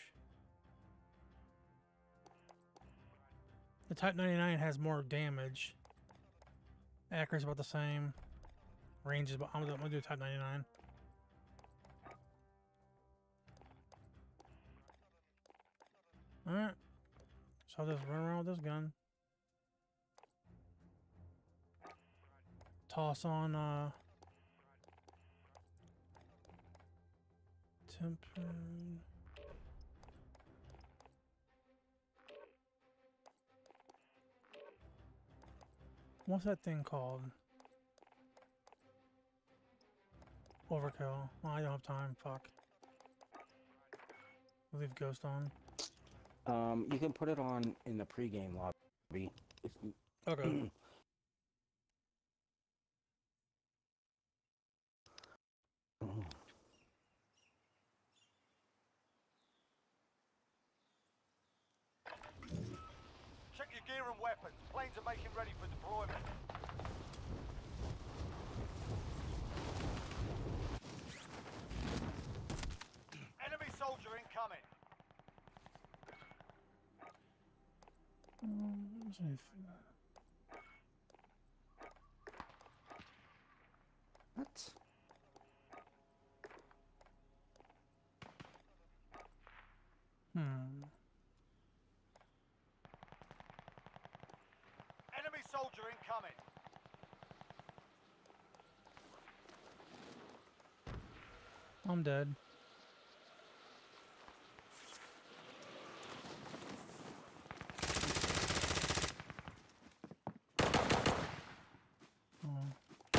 The Type ninety-nine has more damage. Accuracy about the same. Range is about. I'm gonna do Type ninety-nine. All right. So I'll just run around with this gun. Toss on uh temper. What's that thing called? Overkill. Oh, I don't have time. Fuck. We'll leave Ghost on. Um, you can put it on in the pregame lobby. If you, Okay. Check your gear and weapons. Planes are making ready for deployment. Enemy soldier incoming. Um, what's anything? what? Hmm. Enemy soldier incoming. I'm dead. Oh.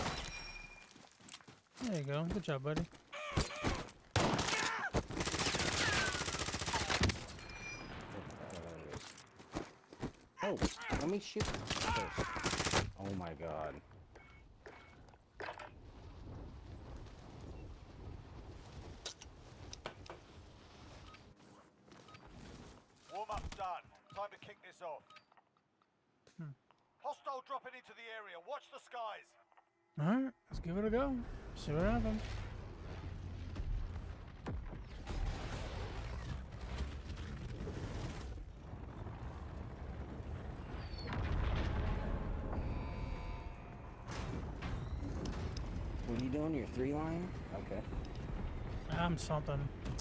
There you go. Good job, buddy. Oh, let me shoot first. Oh my god. Warm up done. Time to kick this off. Hmm. Hostile dropping into the area. Watch the skies. Alright, let's give it a go. See what happens. What are you doing? Your three line? Okay. I'm something.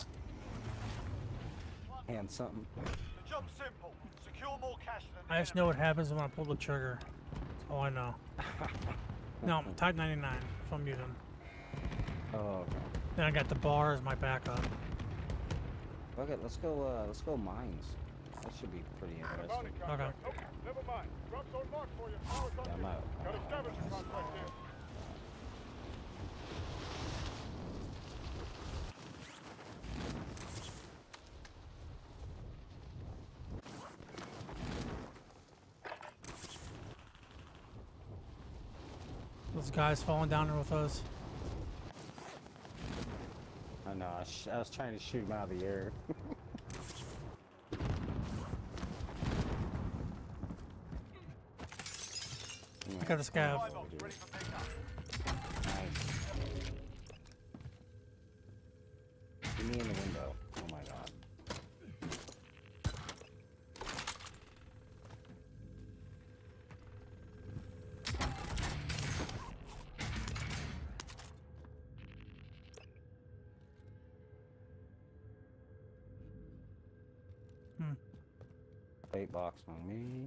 And something. The job's simple. Secure more cash than the I just know what happens when I pull the trigger. That's all I know. No, Type ninety-nine, if I'm using. Oh, okay. Then I got the bar as my backup. Okay, let's go, uh, let's go mines. That should be pretty interesting. Okay. Okay, never mind. Drops on mark for you. Yeah, I'm out. Got a scavenger contract here. Those guys falling down there with us. I know, I, sh I was trying to shoot him out of the air. I got the scav. Buy box ready for pickup. Nice. Get me in the window. Oh my god. Hmm. Bait box on me.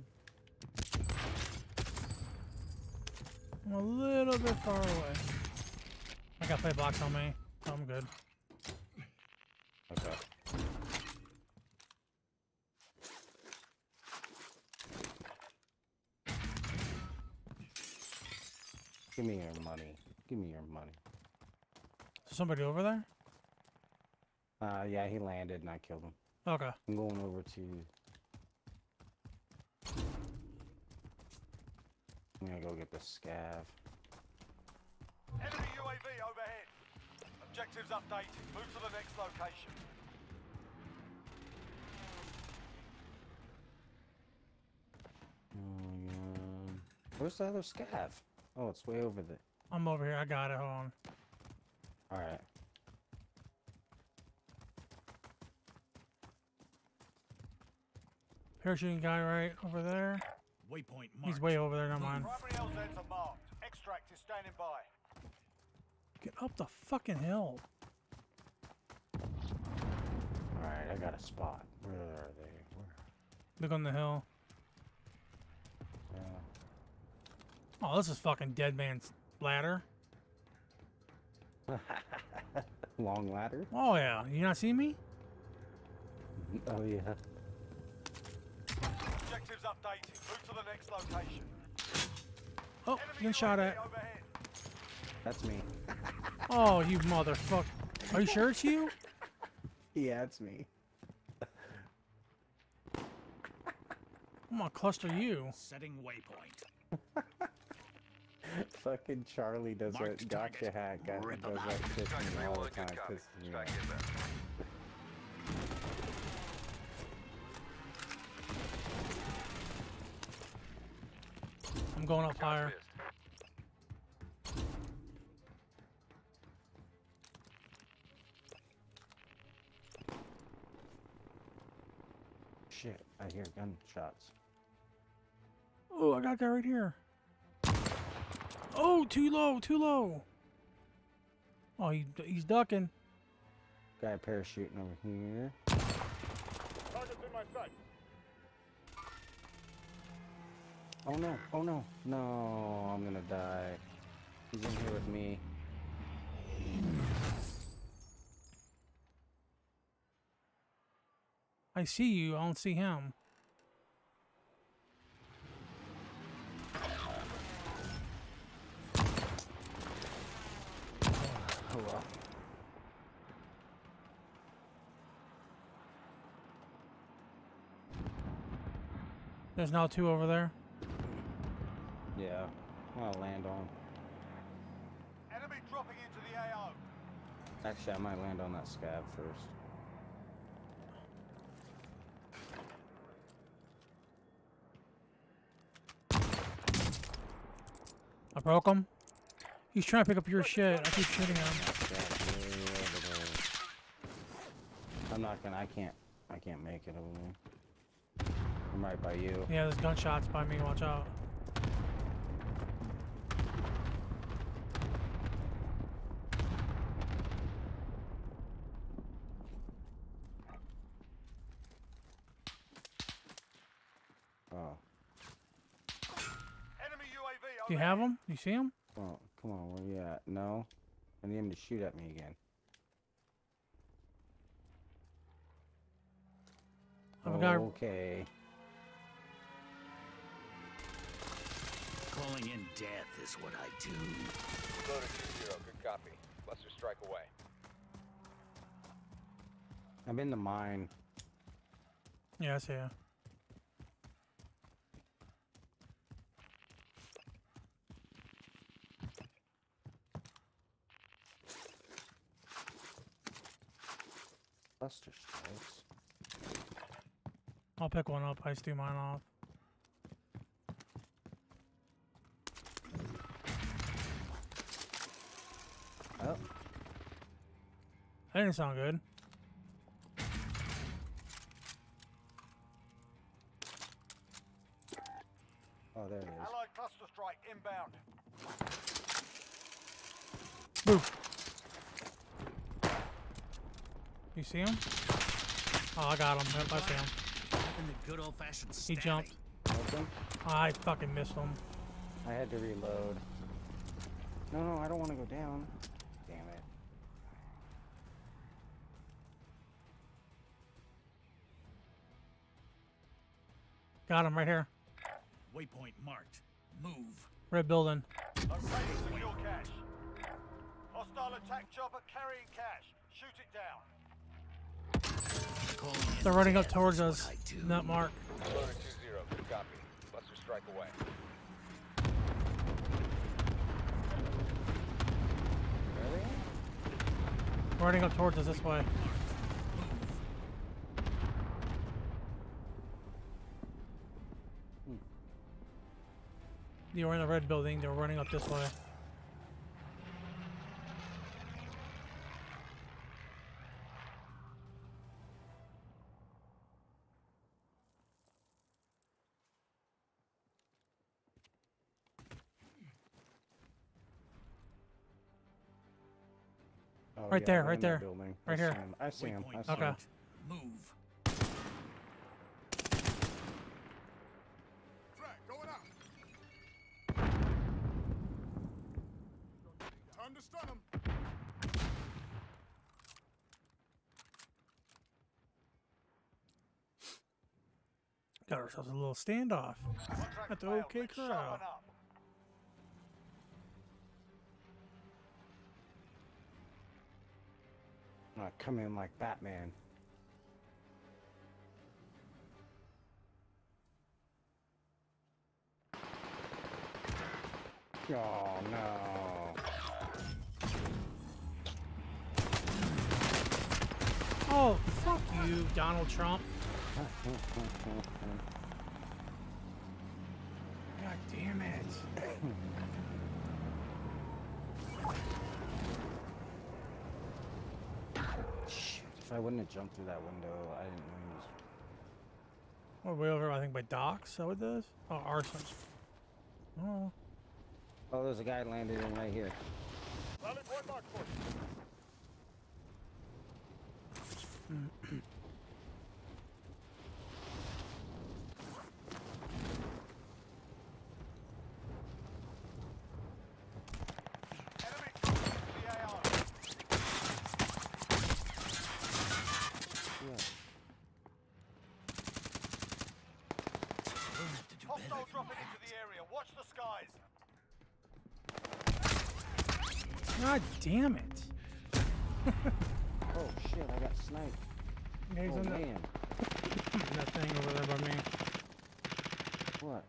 I'm a little bit far away. I got play box on me. So I'm good. Okay. Give me your money. Give me your money. Is somebody over there? Uh, yeah, he landed and I killed him. Okay. I'm going over to... I'm gonna go get the scav. Enemy U A V overhead. Objectives updated. Move to the next location. Um, where's the other scav? Oh, it's way over there. I'm over here. I got it. Hold on. All right. Parachuting guy right over there. Waypoint marked. He's way over there. Never mind. Primary L Zs are marked. Extract is standing by. Get up the fucking hill. All right, I got a spot. Where are they? Where? Look on the hill. Yeah. Oh, this is fucking Dead Man's Ladder. Long ladder? Oh yeah. You not see me? Oh yeah. Objectives updated. Move to the next location. Oh, Enemy getting shot U A V at. overhead. That's me. Oh, you motherfucker. Are you sure it's you? Yeah, it's me. I'm gonna cluster you. Setting waypoint. Fucking Charlie does Marked that gotcha target. hack. Guy Rip 'em does out. that shit to Striker me three all one, the good time. copy. Pisses me Strike off. inbound. I'm going up higher. Shots missed. Shit, I hear gunshots. Oh, I got a guy right here. Oh, too low, too low. Oh, he, he's ducking. Guy parachuting over here. Target's in my sight. Oh no, oh no, no, I'm gonna die. He's in here with me. I see you, I don't see him. Oh well. There's now two over there. Yeah, I'll land on. Enemy dropping into the A O. Actually, I might land on that scab first. I broke him. He's trying to pick up your shit. I keep shooting him. Scab's way over there. I'm not gonna. I can't. I can't make it over there. I'm right by you. Yeah, there's gunshots by me. Watch out. Oh, Enemy U A V overhead. Do you have him? You see him? oh, come on. Where you at? No, I need him to shoot at me again. I've got. Okay. Calling in death is what I do. Loader two zero, good copy. Buster strike away. I'm in the mine. Yeah, I see ya. Buster strikes. I'll pick one up. I just do mine off. Oh, That didn't sound good. oh, there it is. Allied cluster strike inbound. Boo. You see him? Oh, I got him. Yep, I see him. In the good old-fashioned He stabbing. jumped. Open? I fucking missed him. I had to reload. No, no, I don't want to go down. Damn it. Got him right here. Waypoint marked. Move. Red building. Locating secure cache. Hostile attack chopper carrying cache. Shoot it down. Calling in They're running up death towards is what us. I do. That mark. Loader two zero, good copy. Buster strike away. Really? Running up towards us this way. Hmm. They were in the red building. They were running up this way. Oh, Right yeah, there, they're right in that there. building. Right I here. see 'em. I see him. I Waypoint see Okay. him. Move. Frag, going out. Time to stun him. Got ourselves a little standoff. Contract At the failed. OK Let's Corral. sharpen up. I'm gonna come in like Batman. Oh no. Oh, fuck you, Donald Trump. God damn it. Shoot, if I wouldn't have jumped through that window, I didn't lose. We're way over, I think, by docks. Is that what it does? Oh, arson. Oh. Oh, there's a guy landed in right here. Rally point mark for you. Enemy dropping into the A O. Yeah. We'll have to do Hostile better. dropping into the area. Watch the skies. God damn it. Oh shit, I got sniped. Yeah, he's Oh in that, man. that thing over there by me. What?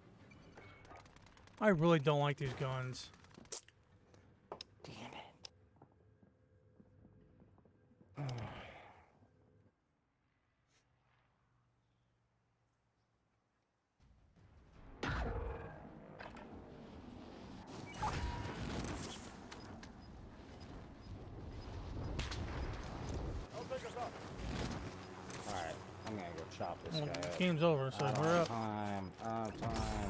I really don't like these guns. Damn it. Don't take us up. Alright, I'm gonna go chop this Well, guy up. game's over, so I don't hurry have up. time. I don't have time.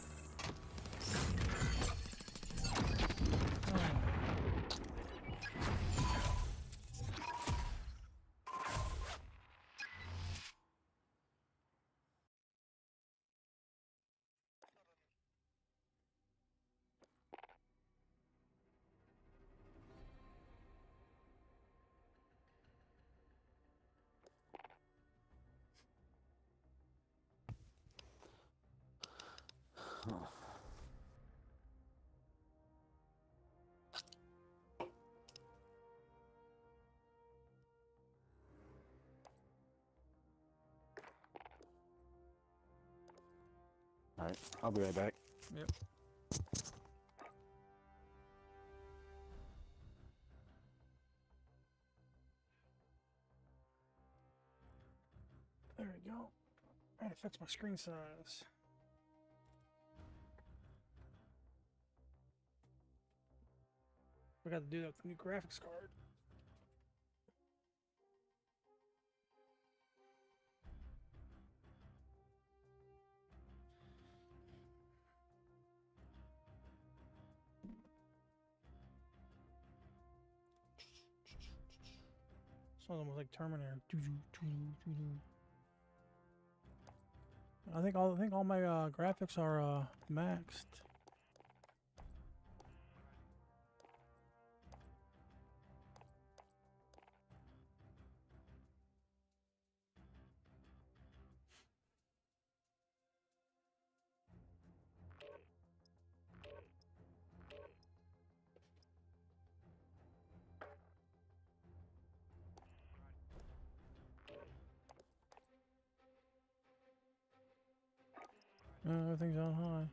Alright, I'll be right back. Yep. There we go. I had to fix my screen size. We got to do that with the new graphics card. Sounds almost like Terminator. I think all I think all my uh, graphics are uh, maxed. Uh, everything's on high.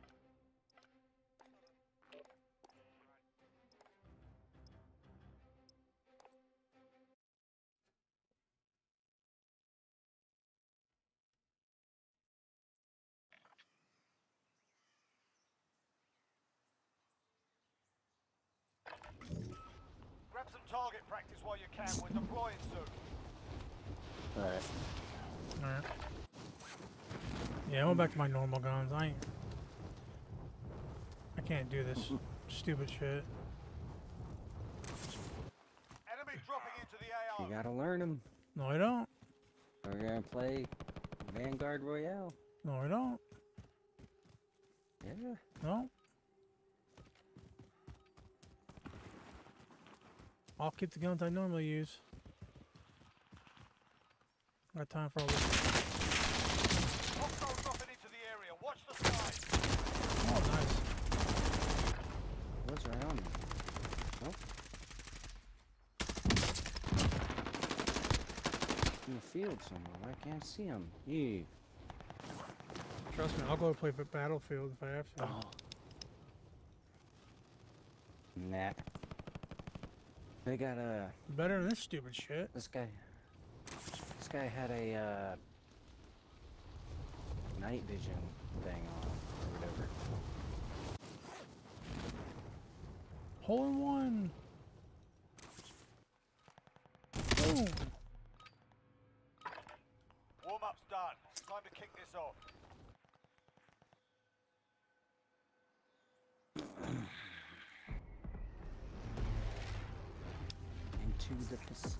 some target practice while you can. We're deploying soon. Alright. Alright. Yeah, I went back to my normal guns. I ain't... I can't do this stupid shit. Enemy dropping into the A O. You gotta learn them. No, I don't. We're gonna play Vanguard Royale. No, I don't. Yeah. No. I'll keep the guns I normally use. Got time for all this. Hostile dropping into the area. Watch the sky. Oh, nice. What's around me? Nope. In the field somewhere. I can't see him. Eve. Trust me, I'll go play for Battlefield if I have to. Oh. Nah. They got a. Better than this stupid shit. This guy. This guy had a uh, night vision thing on, or whatever. Hole in one. Boom. Warm-up's done. Time to kick this off. Into the Pacific.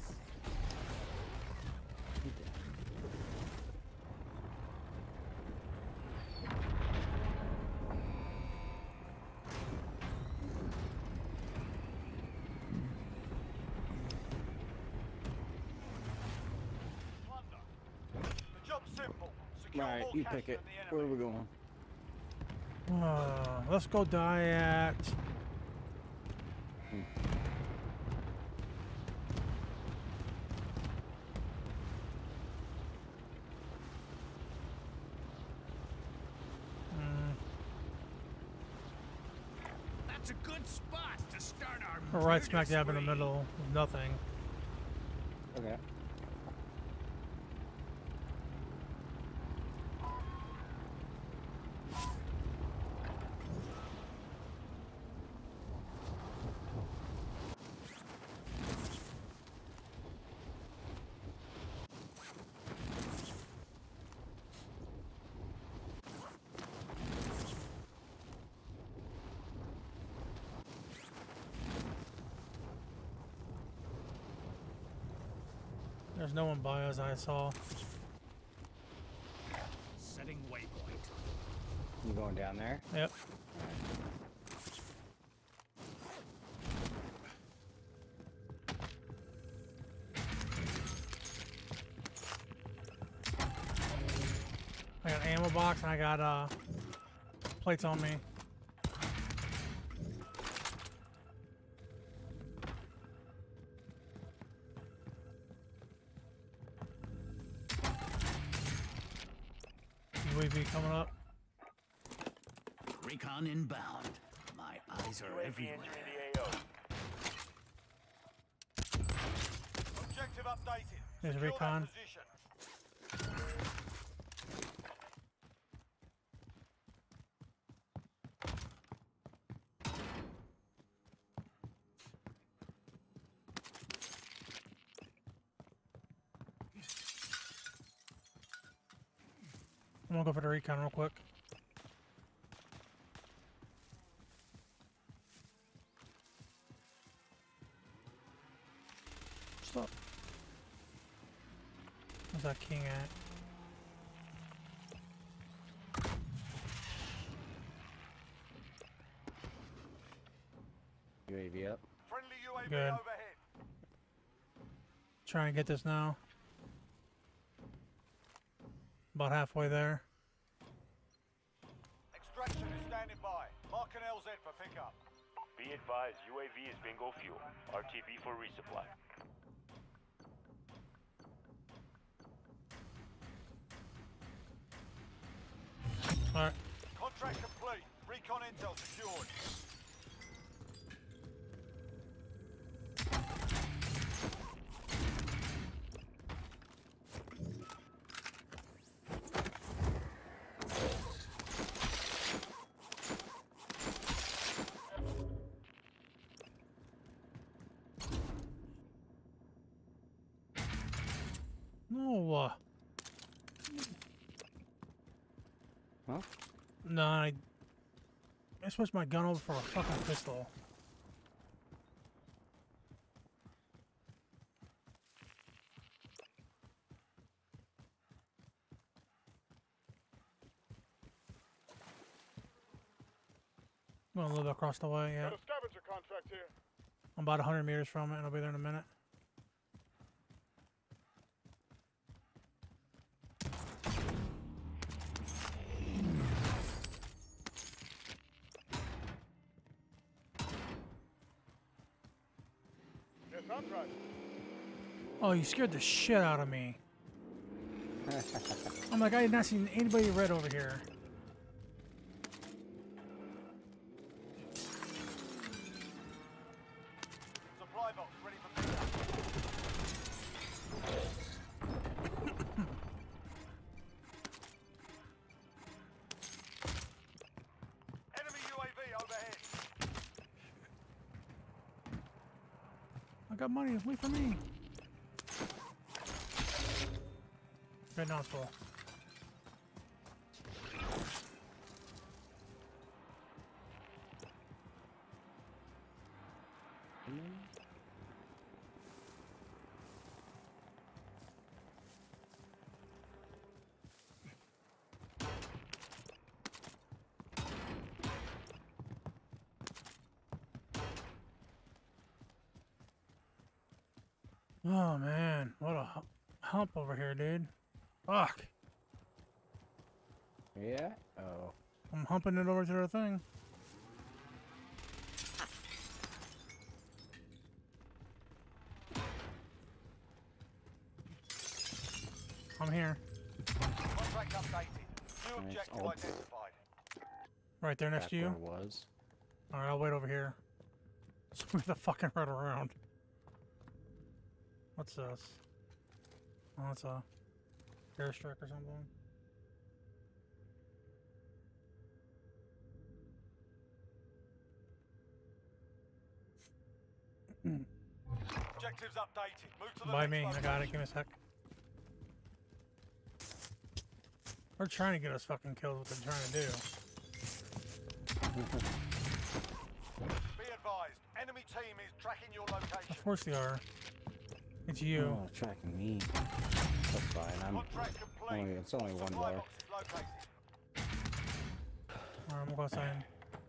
The job's simple. Secure Right, more you cash pick it. than the Where are enemy. we going? Uh, let's go die at. Mm, That's a good spot to start our right smack murder dab in the spree. middle of nothing. Okay. There's no one by us, I saw. Setting waypoint. You going down there? Yep. I got an ammo box and I got uh plates on me. U A V coming up. Recon inbound. My eyes are U A V everywhere. entering the A O. Objective updated. There's Secure that recon. position. I'm gonna go for the recon real quick. Stop. Where's that king at? U A V up. Friendly U A V Good. overhead. Trying to get this now. About halfway there. Extraction is standing by. Mark an L Z for pickup. Be advised, U A V is bingo fuel. R T B for resupply. Alright. Contract complete. Recon intel secured. No. Uh, Huh? no, I. I switched my gun over for a fucking pistol. Going a little bit across the way, yeah. Got a scavenger contract here. I'm about one hundred meters from it, and I'll be there in a minute. Yes, I'm driving. Oh, you scared the shit out of me. I'm like, I did not see anybody red over here. Supply box ready for pickup. Enemy U A V overhead. I got money. Wait for me. Right now it's full. Oh man, what a hu- hump over here, dude. Fuck. Yeah? Oh. I'm humping it over to the thing. I'm here. Contract updated. New Nice. objective Oh. identified. Right there next Back to you. where it was. Alright, I'll wait over here. Swing the fucking right around. What's this? Oh, it's a airstrike or something. Objectives updated. Move to the By next me, I location. got it. Give me a sec. They're trying to get us fucking killed. What they're trying to do. Be advised, enemy team is tracking your location. Of course they are. It's you. Oh, tracking me. That's fine. I'm Contract complete. only, it's only one Supply bar. box is located. Alright, I'm gonna go outside.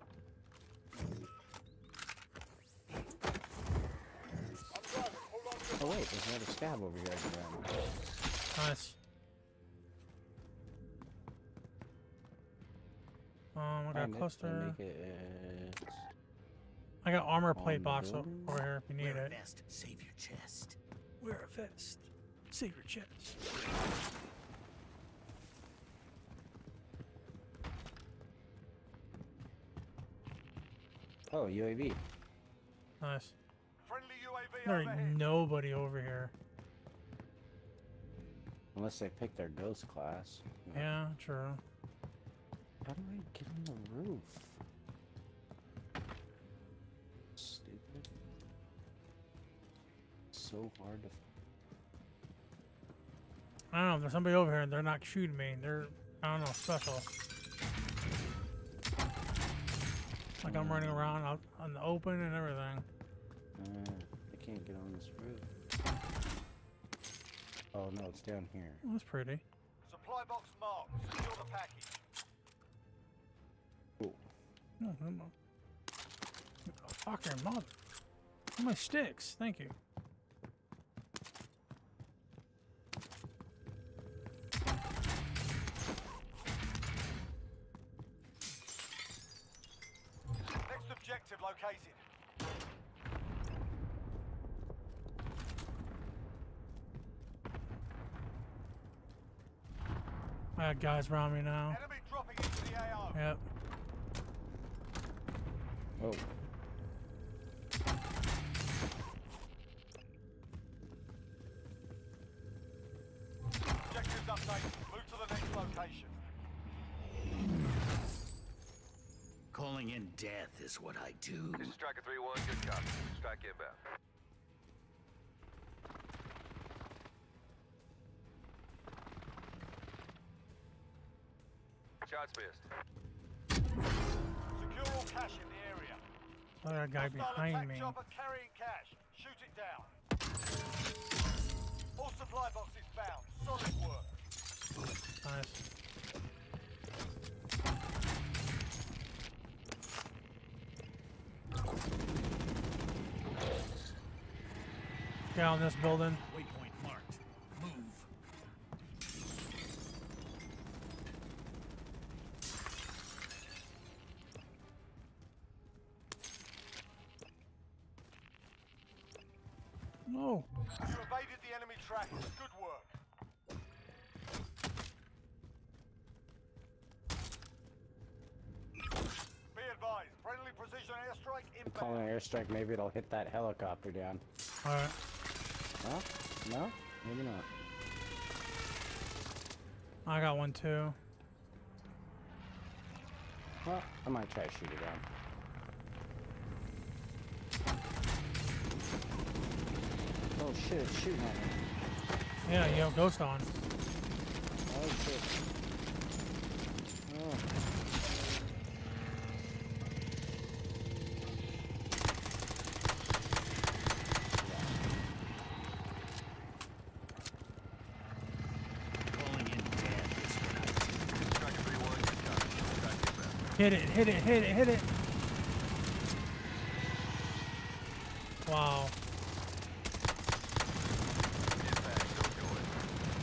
I'm driving. Hold on to Oh wait, there's another scab over here I can grab. Nice. Um, I got Find a it, cluster. and make it, I got armor plate on the box o- building. over here if you need Wear a it. vest, save your chest. Wear a vest. Save your chest. oh, U A V. Nice. Friendly U A V There ain't overhead. nobody over here. Unless they pick their ghost class. Yeah, true. How do I get on the roof? Stupid. So hard to. I don't know. There's somebody over here and they're not shooting me. They're, I don't know, special. Like I'm running around out on the open and everything. Uh, I can't get on this roof. Oh no, it's down here. Oh, that's pretty. Supply box marked. Secure the package. Cool. No, no, no. Oh, fucking mother. Oh, my sticks. Thank you. Next objective located. I got guys around me now. Enemy dropping into the A O. Yep. Oh, Objectives updated. Move to the next location. Calling in death is what I do. This is Striker three one, good copy. Strike inbound. missed. Secure all cash in the area. Oh, that guy Hostile behind attack me. chopper carrying cash. Shoot it down. All supply boxes found. Solid work. Nice. Down this building. Waypoint marked. Move. No. You evaded the enemy trackers. Good work. Be advised. Friendly precision airstrike inbound. Calling an airstrike, maybe it'll hit that helicopter down. Alright. No? No? Maybe not. I got one too. Well, I might try to shoot it down. Oh shit, it's shooting at me. Yeah, you have ghost on. Oh shit. Oh. Calling in dead. Striker three one, get covered. Back inbound. Hit it, hit it, hit it, hit it. Wow. Impact, don't do it.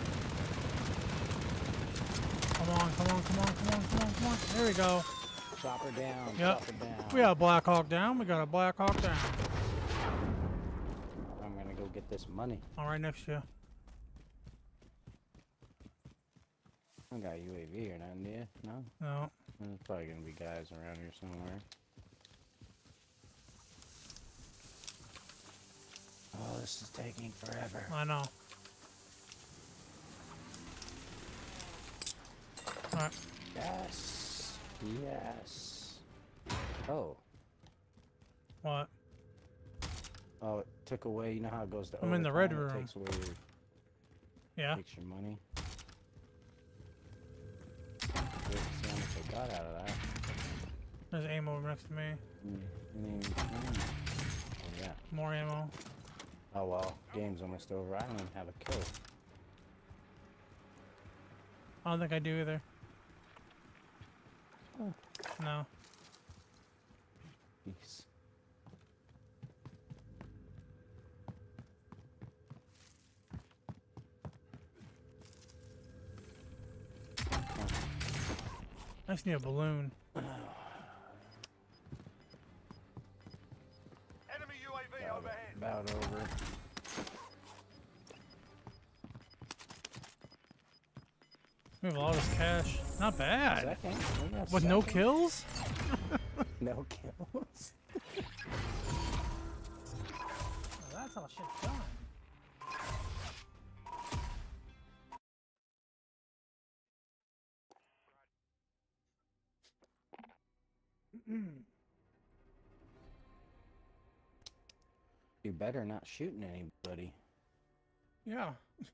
Come on, come on, come on, come on, come on, come on. There we go. Chop her down, Yep. chop her down. We got a Black Hawk down. We got a Black Hawk down. I'm gonna go get this money. All right, next to you. I got a U A V or nothing, do you? No? No. There's probably gonna be guys around here somewhere. Oh, this is taking forever. I know. All right. Yes. Yes. Oh. What? Oh, it took away, you know how it goes to I'm in the red overtime? It room. takes away your, Yeah. takes your money. Wait to see how much I got out of that. There's ammo over next to me. Mm, and then- mm. Oh, yeah. More ammo. Oh well, game's almost over. I don't even have a kill. I don't think I do either. No. Peace. I just need a balloon. Enemy U A V About, overhead. about over. We have a lot of cash. Not bad. Second. We got With no second. kills? No kills. Oh, that's all shit's done. You better not shooting anybody. Yeah.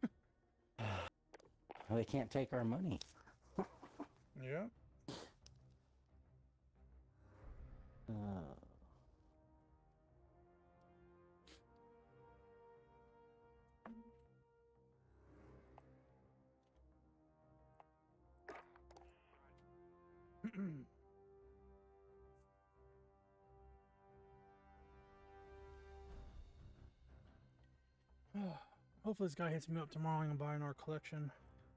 Well, they can't take our money. Yeah. Uh, Hopefully this guy hits me up tomorrow and buy our collection.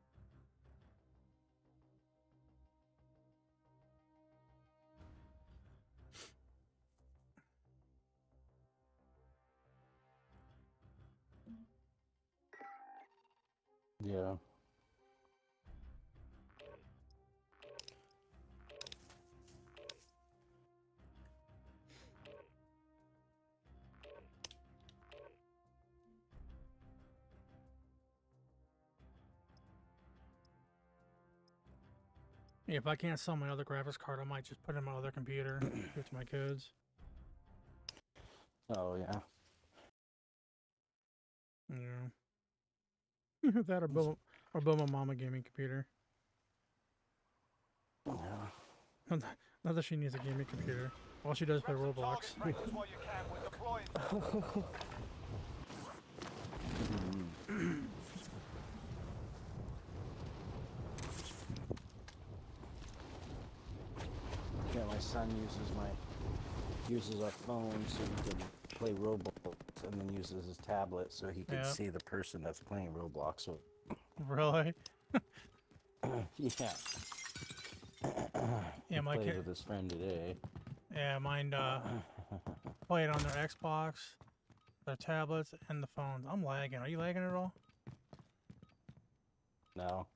yeah. Yeah, if I can't sell my other graphics card, I might just put it in my other computer. Give it to my kids. Oh yeah. Yeah. That or build, or build my mama gaming computer. Oh, Not that she needs a gaming computer. All she does is play Grab some Roblox. target practice while you can. We're deploying. Yeah, my son uses my uses our phone so he can play Roblox, and then uses his tablet so he can Yeah. see the person that's playing Roblox. So Really? yeah, Yeah, he my played kid. with his friend today. Yeah, mine uh, play it on their Xbox, their tablets, and the phones. I'm lagging. Are you lagging at all? No,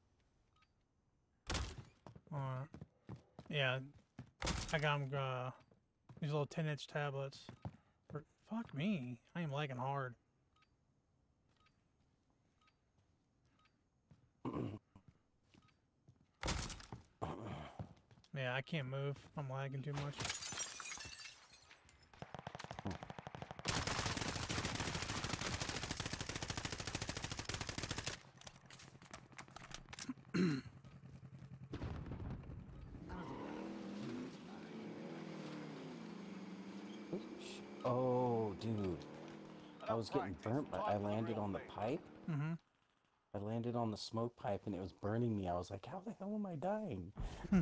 Uh, yeah, I got 'em, uh, these little ten inch tablets. For, fuck me, I am lagging hard. Yeah, I can't move. I'm lagging too much. oh, dude, I was getting Practice. burnt, but Time I for the landed real on the thing. pipe. Mm-hmm. I landed on the smoke pipe, and it was burning me. I was like, how the hell am I dying?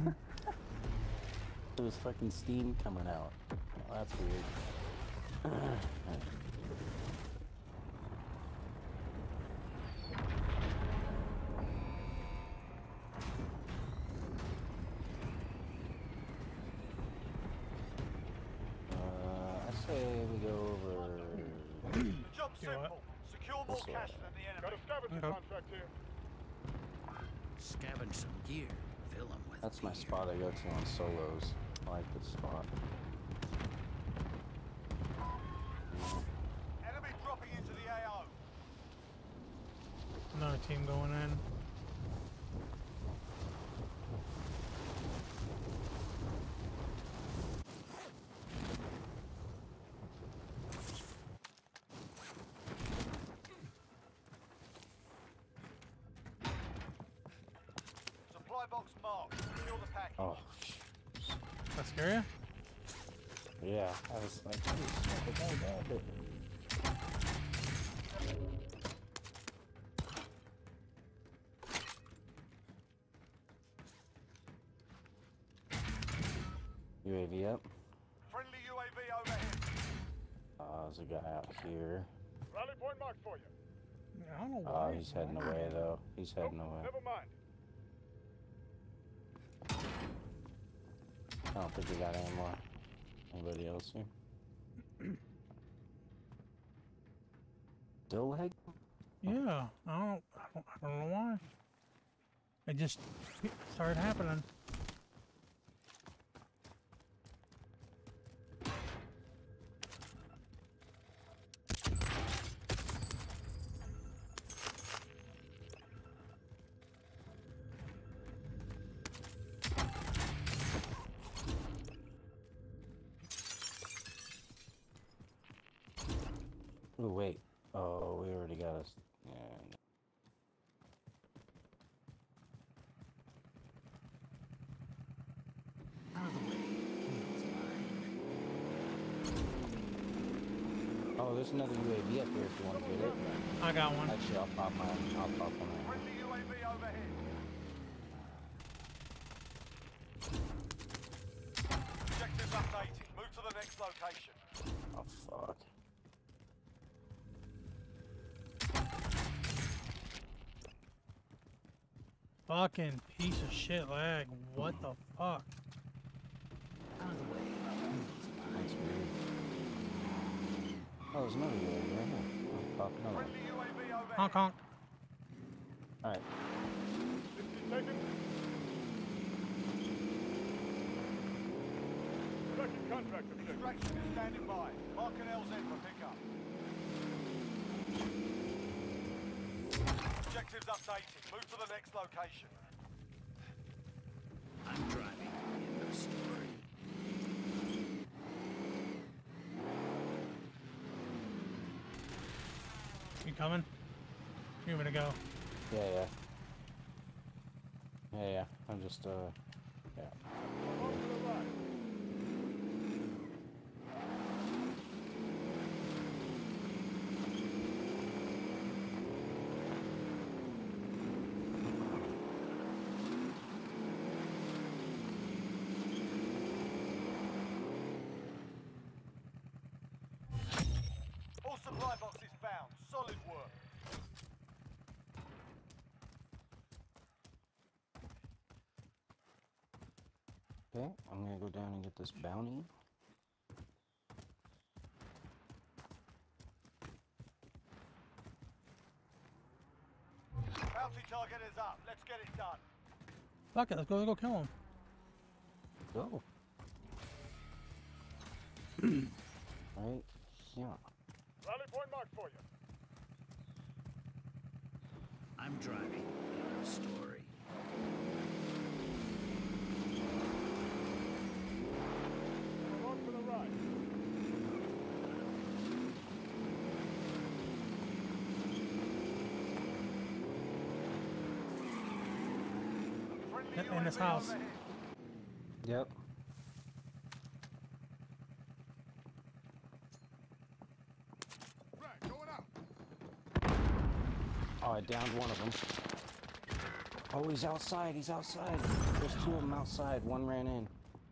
There was fucking steam coming out. Oh, that's weird. Uh, I say we go over. The job's You know what? simple. Secure more This way. cash than the Got enemy. a scavenger Okay. contract here. Scavenge some gear. Fill 'em with That's my beer. spot I go to on solos. I like this spot. Enemy dropping into the A O. Another team going in. Supply box marked. Secure the package. Oh, That scare you? yeah. I was like, holy shit, the guy got it. U A V up. Friendly U A V overhead. Uh, there's a guy out here. Rally point marked for you. I don't know Oh, why. he's heading away though. He's Nope, heading away. never mind. I don't think we got any more. Anybody else here? Still lag? Yeah, I don't, I don't, I don't know why. It just started happening. Oh wait. Oh, we already got us. Yeah. Out of the way. He's mine. Oh, there's another U A V up here if you want to get it. I got one. Actually, I'll pop mine. I'll pop one. Friendly U A V overhead. Objectives updated. Move to the next location. Oh fuck. Fucking piece of shit lag. What the fuck? Out of the way. He's That's mine. weird. Oh, there's another U A V right here. I'll pop another one. Friendly U A V overhead. Honk honk. Alright. fifty seconds. Tracking contract objective. Extraction is standing by. Mark an L Z for pickup. Objectives updated. Move to the next location. I'm driving. End of story. You coming? You want me to go? Yeah, yeah. Yeah, yeah. I'm just, uh, yeah. I'm off to the Okay, I'm gonna go down and get this bounty. Bounty target is up. Let's get it done. Fuck it, let's go, let's go kill him. Go. Right, yeah. Rally point marked for you. I'm driving. End of story. We're on for the ride. Friendly In- in this U A V house. overhead. Yep. Right, going out. Oh, I downed one of them. Oh, he's outside. He's outside. There's two of them outside. One ran in.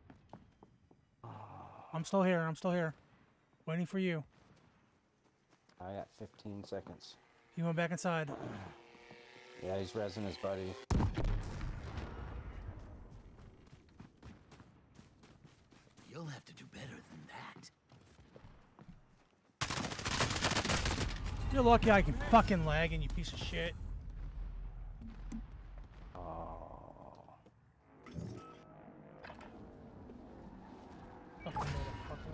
I'm still here, I'm still here. Waiting for you. I got fifteen seconds. He went back inside. Yeah, he's rezzing his buddy. You'll have to do better than that. You're lucky I can fucking lag and you piece of shit. Oh. Fucking motherfucker.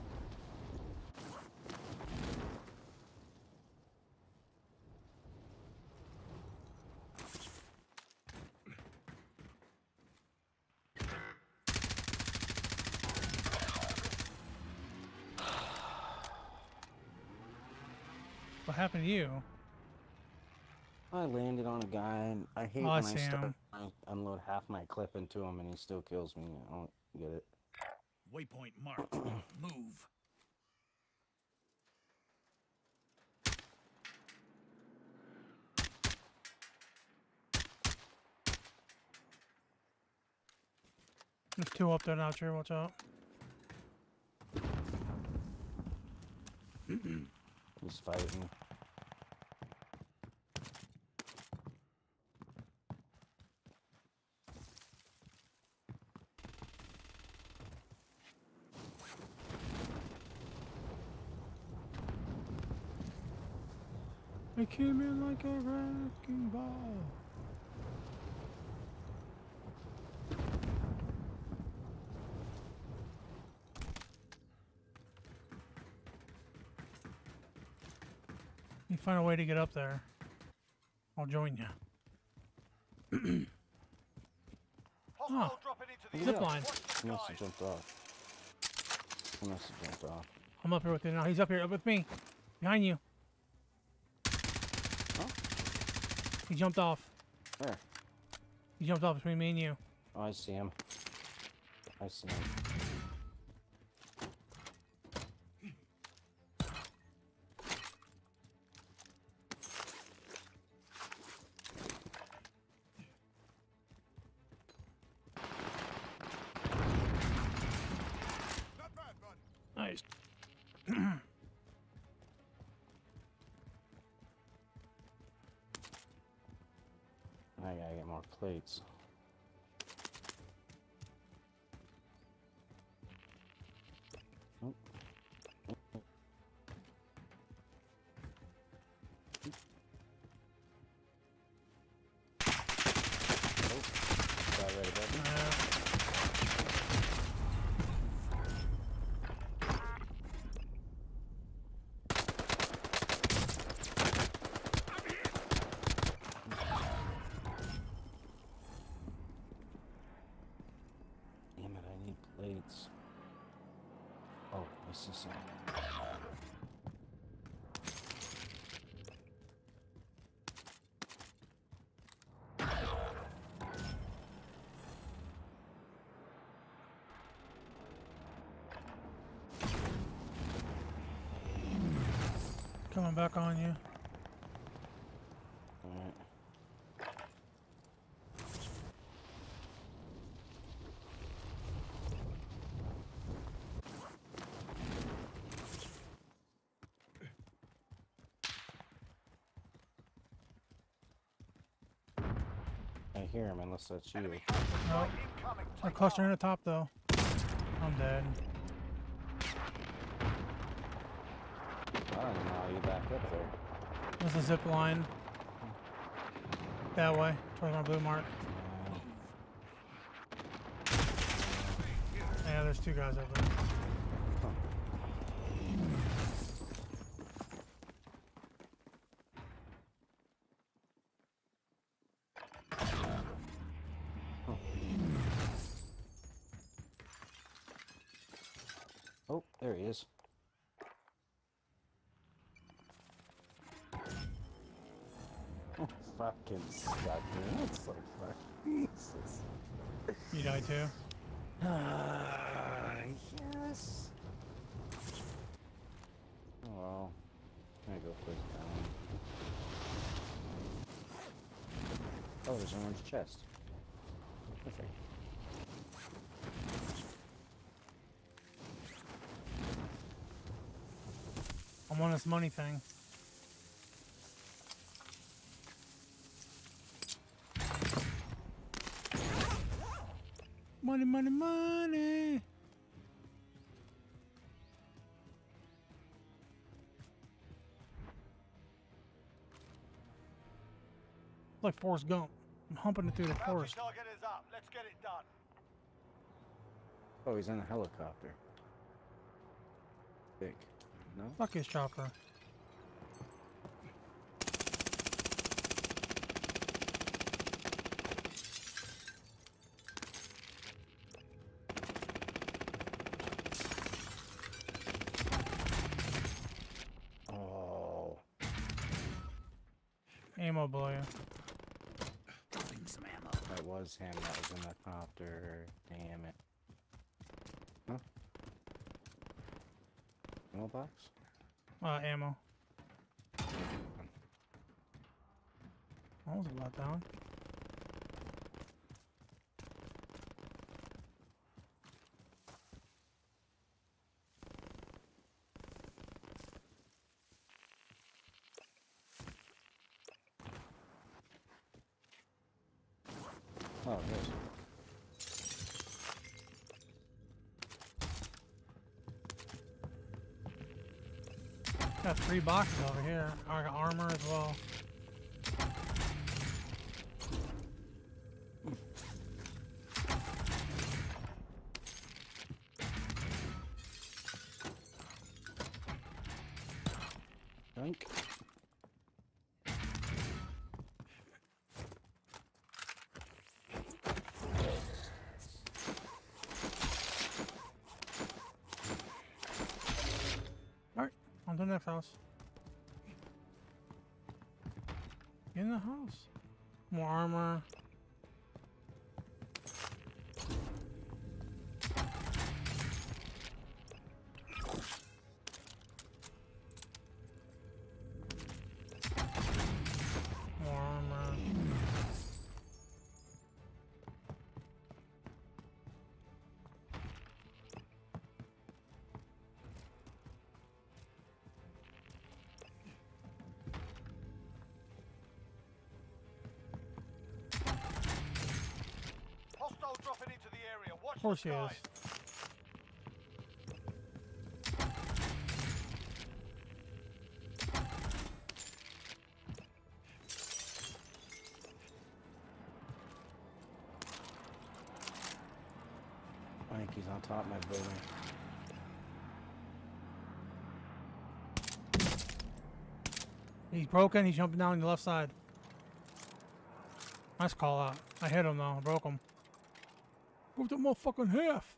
What happened to you? I landed on a guy, and I hate Oh, I when I see start him. I unload half my clip into him, and he still kills me. I don't get it. Waypoint marked. Move. There's two up there now, Trey, watch out. He's fighting. I came in like a wrecking ball. You find a way to get up there. I'll join you. Hostile Oh, dropping into the zip area. line. Watch the He must skies. have jumped off. He must have jumped off. I'm up here with you now. He's up here, up with me. Behind you. Huh? He jumped off. Where? He jumped off between me and you. Oh, I see him. I see him. Not bad, bud. Nice. I gotta get more plates. Nope. Nope. Got ready, buddy. Uh, Damn it, I need plates. Oh, I see some. coming back on you. Alright. I I hear him unless that's you. Enemy cluster No. strike incoming. A Take cluster in cover. the top though. I'm dead. I don't even know how you back up there. There's a zip line. That way, towards my blue mark. Uh, Yeah, there's two guys over there. oh, there he is. Oh, fucking stuck, man. That's so fucking Jesus. You died too? Ah, yes. Oh well. I'm gonna go first down. Oh, there's an orange chest. Perfect. I'm on this money thing. Money, money, money. Like Forrest Gump. I'm humping it through the Bounty forest. target is up. Let's get it done. Oh, he's in a helicopter. Big. No? Fuck his chopper. Oh. Ammo below you. Dropping some ammo. That was him. That was in the copter. Damn it. Huh? Ammo box? Uh, ammo. That was a letdown. Oh, there's. Got three boxes over here. I got armor as well. Drink. Alright, on to the next house. Get in the house. More armor. More armor. Hostile dropping into the area. Watch Of course the he skies. is. I think he's on top of my building. He's broken. He's jumping down the left side. Nice call out. I hit him though. I broke him. Broke the motherfucking half.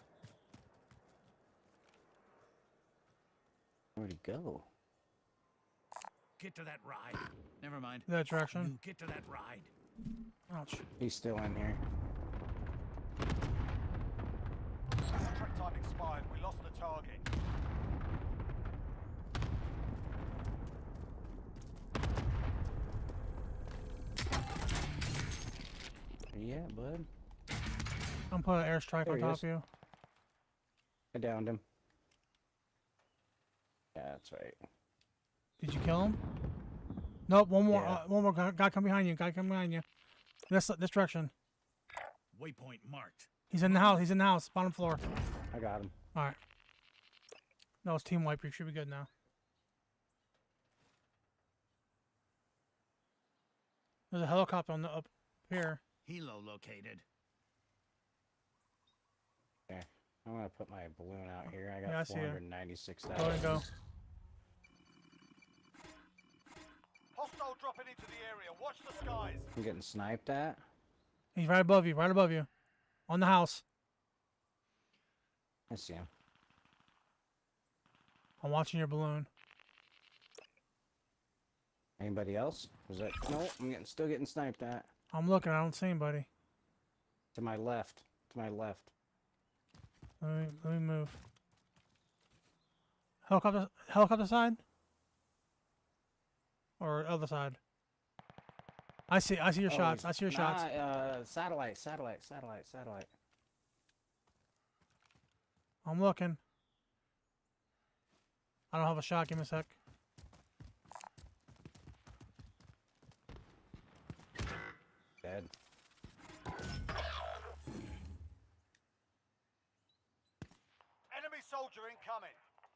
Where'd he go? Get to that ride. Never mind. That direction. You get to that ride. Ouch. He's still in here. Contract time expired. We lost the target. Where you at, bud? I'm putting an airstrike There on he top is. of you. I downed him. Yeah, that's right. Did you kill him? Nope. One more. Yeah. Uh, one more guy, guy come behind you. Guy come behind you. This this direction. Waypoint marked. He's in the house. He's in the house. Bottom floor. I got him. All right. No, it's team wipe. You should be good now. There's a helicopter on the up here. Helo located. Okay. I'm gonna put my balloon out here. I got Yeah, I see four ya. hundred ninety-six Go ahead and thousand. go. Hostile dropping into the area. Watch the skies. I'm getting sniped at. He's right above you. Right above you. On the house. I see him. I'm watching your balloon. Anybody else? Was that? No, I'm getting still getting sniped at. I'm looking. I don't see anybody. To my left. To my left. Let me let me move. Helicopter helicopter side? Or other side? I see I see your Oh, shots. I see your nah, shots. Uh, satellite, satellite, satellite, satellite. I'm looking. I don't have a shot. Give me a sec. Dead. Enemy soldier incoming.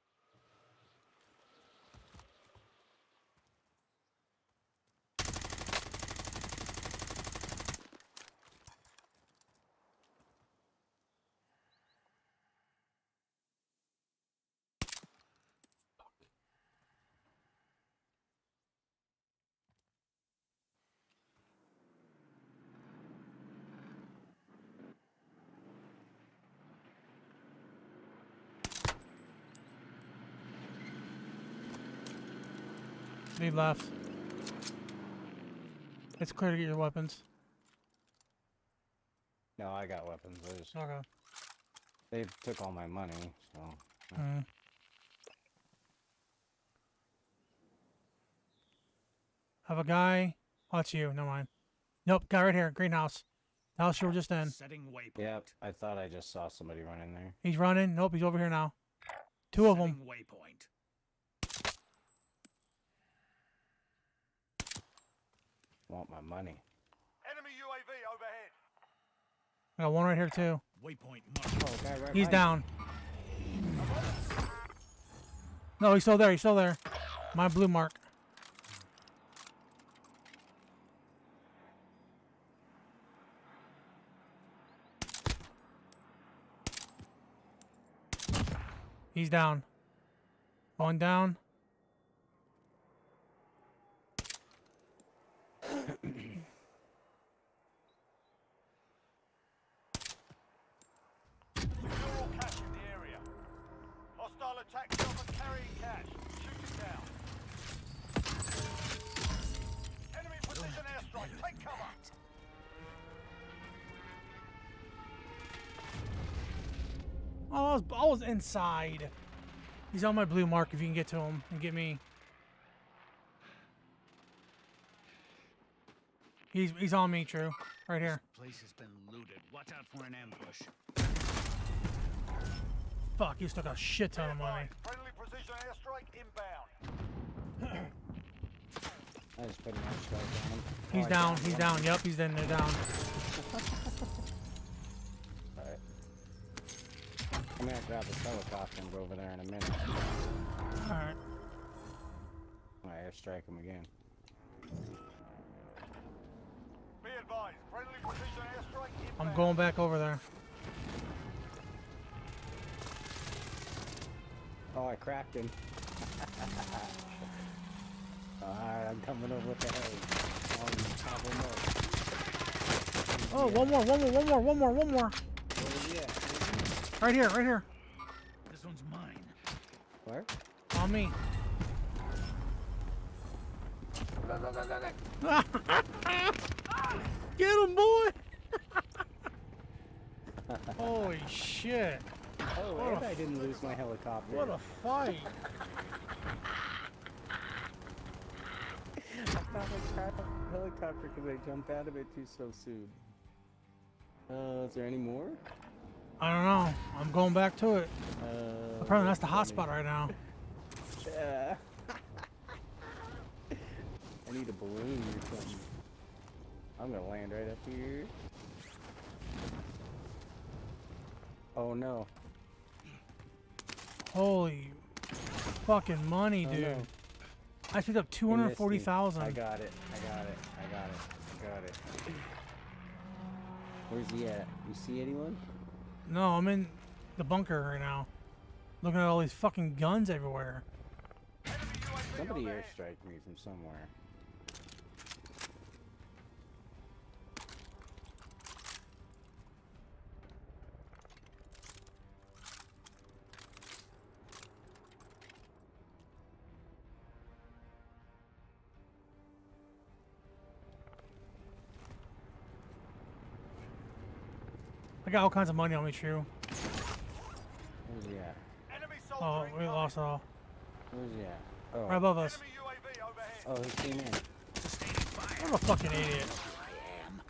Lead left. It's clear to get your weapons. No, I got weapons. I just, Okay. they took all my money, so. Mm. Have a guy. Oh, it's you. Never mind. Nope. Guy right here. Greenhouse. The house you were just in. Setting waypoint. Yep, I thought I just saw somebody running there. He's running. Nope. He's over here now. Two of them. Setting waypoint. Want my money. Enemy U A V overhead. I got one right here too. Waypoint marked. Oh, guy right He's behind down. No, he's still there. He's still there. My blue mark. He's down. Going down. Secure all cash in the area. Hostile attack chopper carrying cash. Shoot it down. Enemy precision airstrike. Take cover. Oh, I was, I was inside. He's on my blue mark if you can get to him and get me. He's he's on me, True. Right here. Place has been looted. Watch out for an ambush. Fuck, he took a shit ton of money. Friendly precision airstrike inbound. I just put an airstrike on him. He's Oh, I down, got he's one. down. Yep, he's in there down. Alright. I'm gonna grab this helicopter and go over there in a minute. Alright. I'm gonna airstrike him again. Be advised. Friendly precision airstrike inbound. I'm going back over there. Oh, I cracked him. Alright, I'm coming over with the hay. On top of him up. Oh, one more, one more, one more, one more, one more. Where is he at? Right here, right here. This one's mine. Where? On me. Get him, boy! Holy shit. Oh, What and a I didn't lose my helicopter. What a fight. I found my crap helicopter because I jumped out of it too so soon. Uh, is there any more? I don't know. I'm going back to it. Uh, Apparently that's the hot funny. spot right now. Yeah. I need a balloon or something. I'm gonna land right up here. Oh no. Holy fucking money, Oh, dude. no. I picked up two He hundred missed forty me. thousand. I got it. I got it. I got it. I got it. Where's he at? You see anyone? No, I'm in the bunker right now. Looking at all these fucking guns everywhere. Enemy U A V Somebody overhead. airstrike me from somewhere. I got all kinds of money on me, True. Where's he at? Enemy Oh, soldier we incoming. lost it all. Where's he at? Oh. Right above us. Enemy U A V overhead. Oh, he came in. Sustaining fire. I'm a fucking idiot. I am.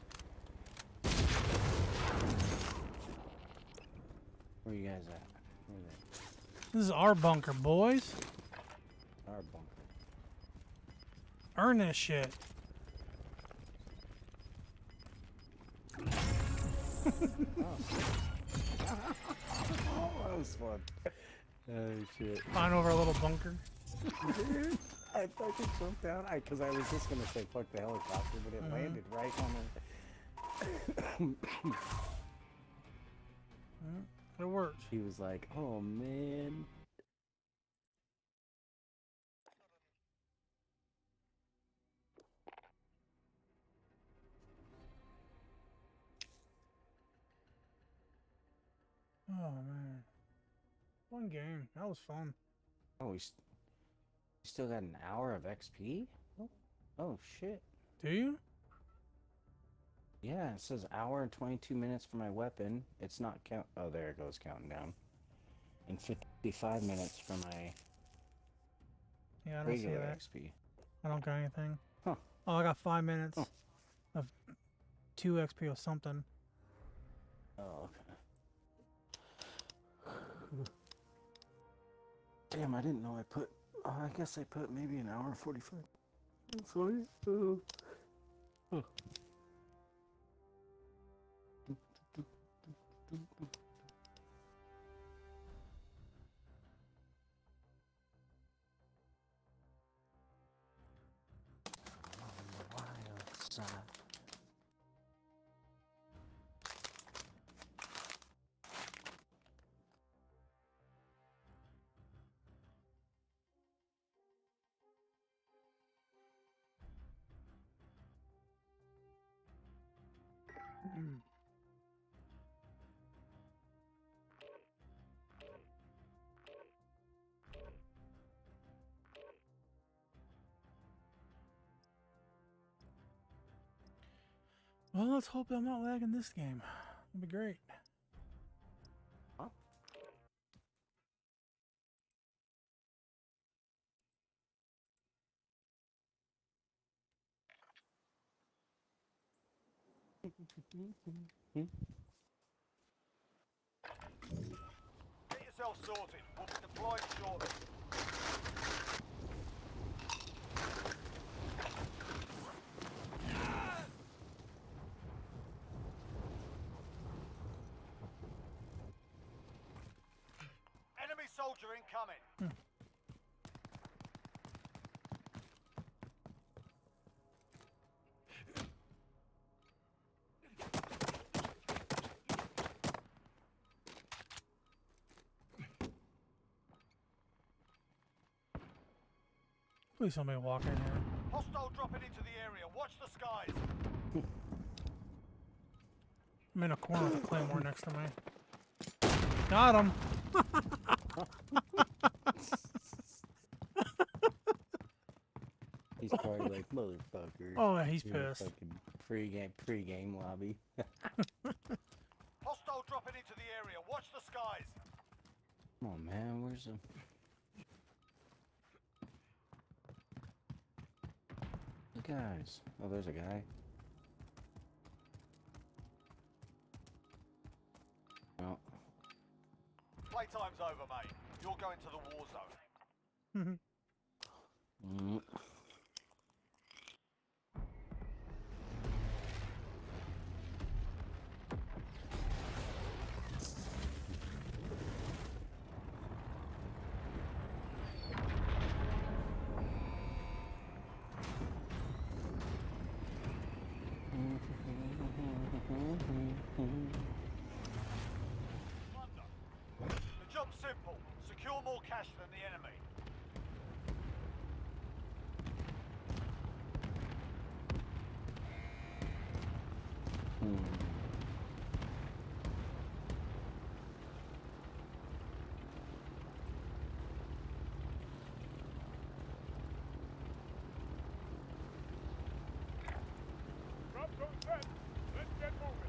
Where you guys at? Where's it? This is our bunker, boys. Our bunker. Earn this shit. Oh, that was fun. Oh shit. Find over a little bunker. Dude, I fucking jumped down. I, cause I was just gonna say fuck the helicopter, but it Mhm. landed right on the. It worked. He was like, "Oh man." Oh man. One game. That was fun. Oh, we, st we still got an hour of X P. Oh, oh shit. Do you? Yeah, it says hour and twenty-two minutes for my weapon. It's not count. Oh, there it goes counting down. And fifty-five minutes for my Yeah, I don't see regular that. X P. I don't got anything. Huh. Oh, I got five minutes Huh. of two X P or something. Oh, okay. Damn, I didn't know I put. Oh, I guess I put maybe an hour and forty-five. Sorry. Oh. Oh. Wild side. Well, let's hope I'm not lagging this game. It'll be great. Huh? Get yourself sorted. We'll be deployed shortly. Enemy soldier incoming. Please somebody walk in here. Hostile dropping into the area. Watch the skies. I'm in a corner with a claymore next to me. Got him. He's probably like, motherfucker. Oh, he's You're a pissed. fucking pre-game, pre-game lobby. Hostile dropping into the area. Watch the skies. Come on, man. Where's the... The guys. Oh, there's a guy. Oh. Playtime's over, mate. You're going to the war zone. Mm. The job's simple. Secure more cash than the enemy. Drop zone set. Let's get moving.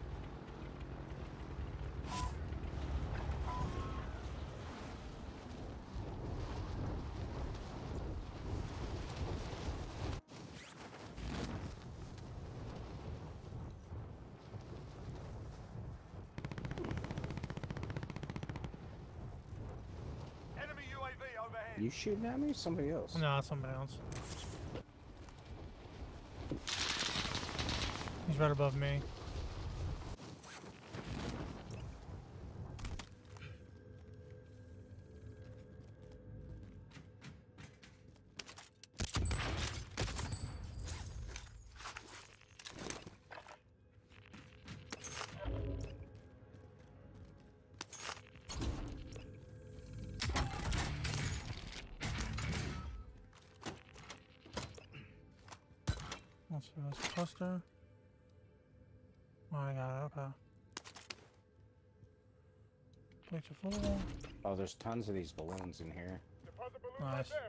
Enemy U A V overhead. You shooting at me or somebody else? No, it's somebody else. He's right above me. What's this cluster? Oh, I got it. Okay. Plates are full. Oh, there's tons of these balloons in here. Deposit balloon Nice. right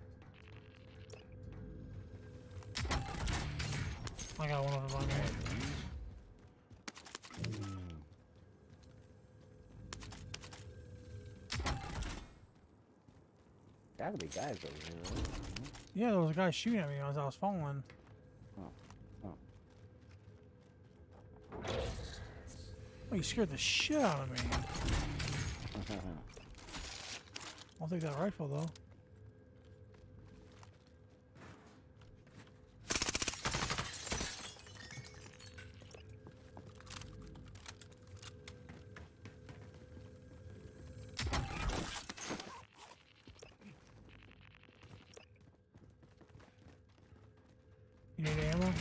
there. I got one over by me. Gotta be guys over here, right? Yeah, there was a guy shooting at me as I was falling. Oh. Oh. Oh, you scared the shit out of me. I'll take that rifle though. You need ammo?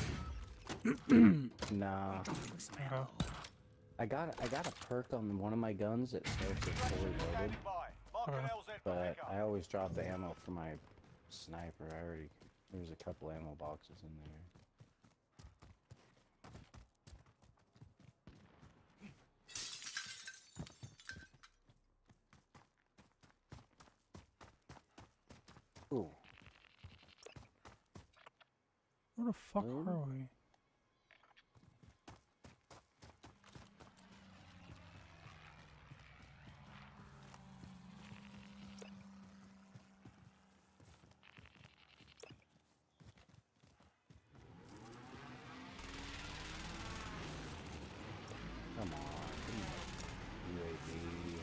Nah. Okay. I got I got a perk on one of my guns that says it's fully loaded, Standing by. Mark an Okay. L Z for but pickup. I always drop the ammo for my sniper. I already there's a couple ammo boxes in there. Ooh. Where the fuck Hmm? are we? Come on. Come on. U A V.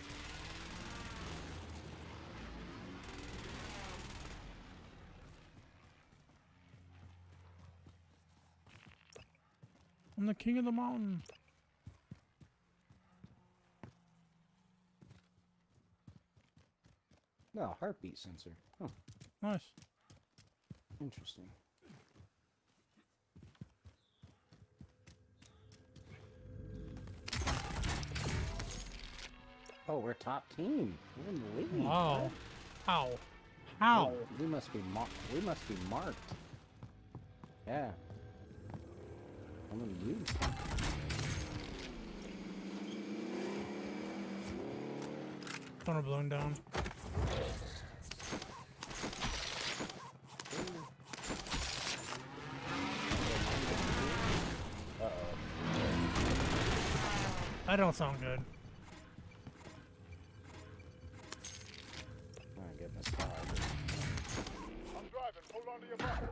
I'm the king of the mountain. No, heartbeat sensor. Huh. Nice. Interesting. Oh, we're top team. We're in the lead. Wow. What? How? How? We, we must be marked. We must be marked. Yeah. I'm in the lead. Thunder balloon down. Uh-oh. That don't sound good. Oh, goodness. God. I'm driving. Hold on to your back.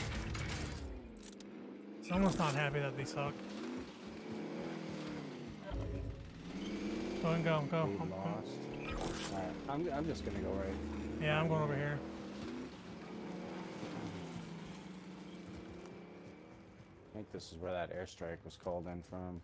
Someone's not happy that they suck. Go and go, go. We I'm- I'm- lost. Alright, I'm, I'm just gonna go right. yeah, I'm going over here. I think this is where that airstrike was called in from.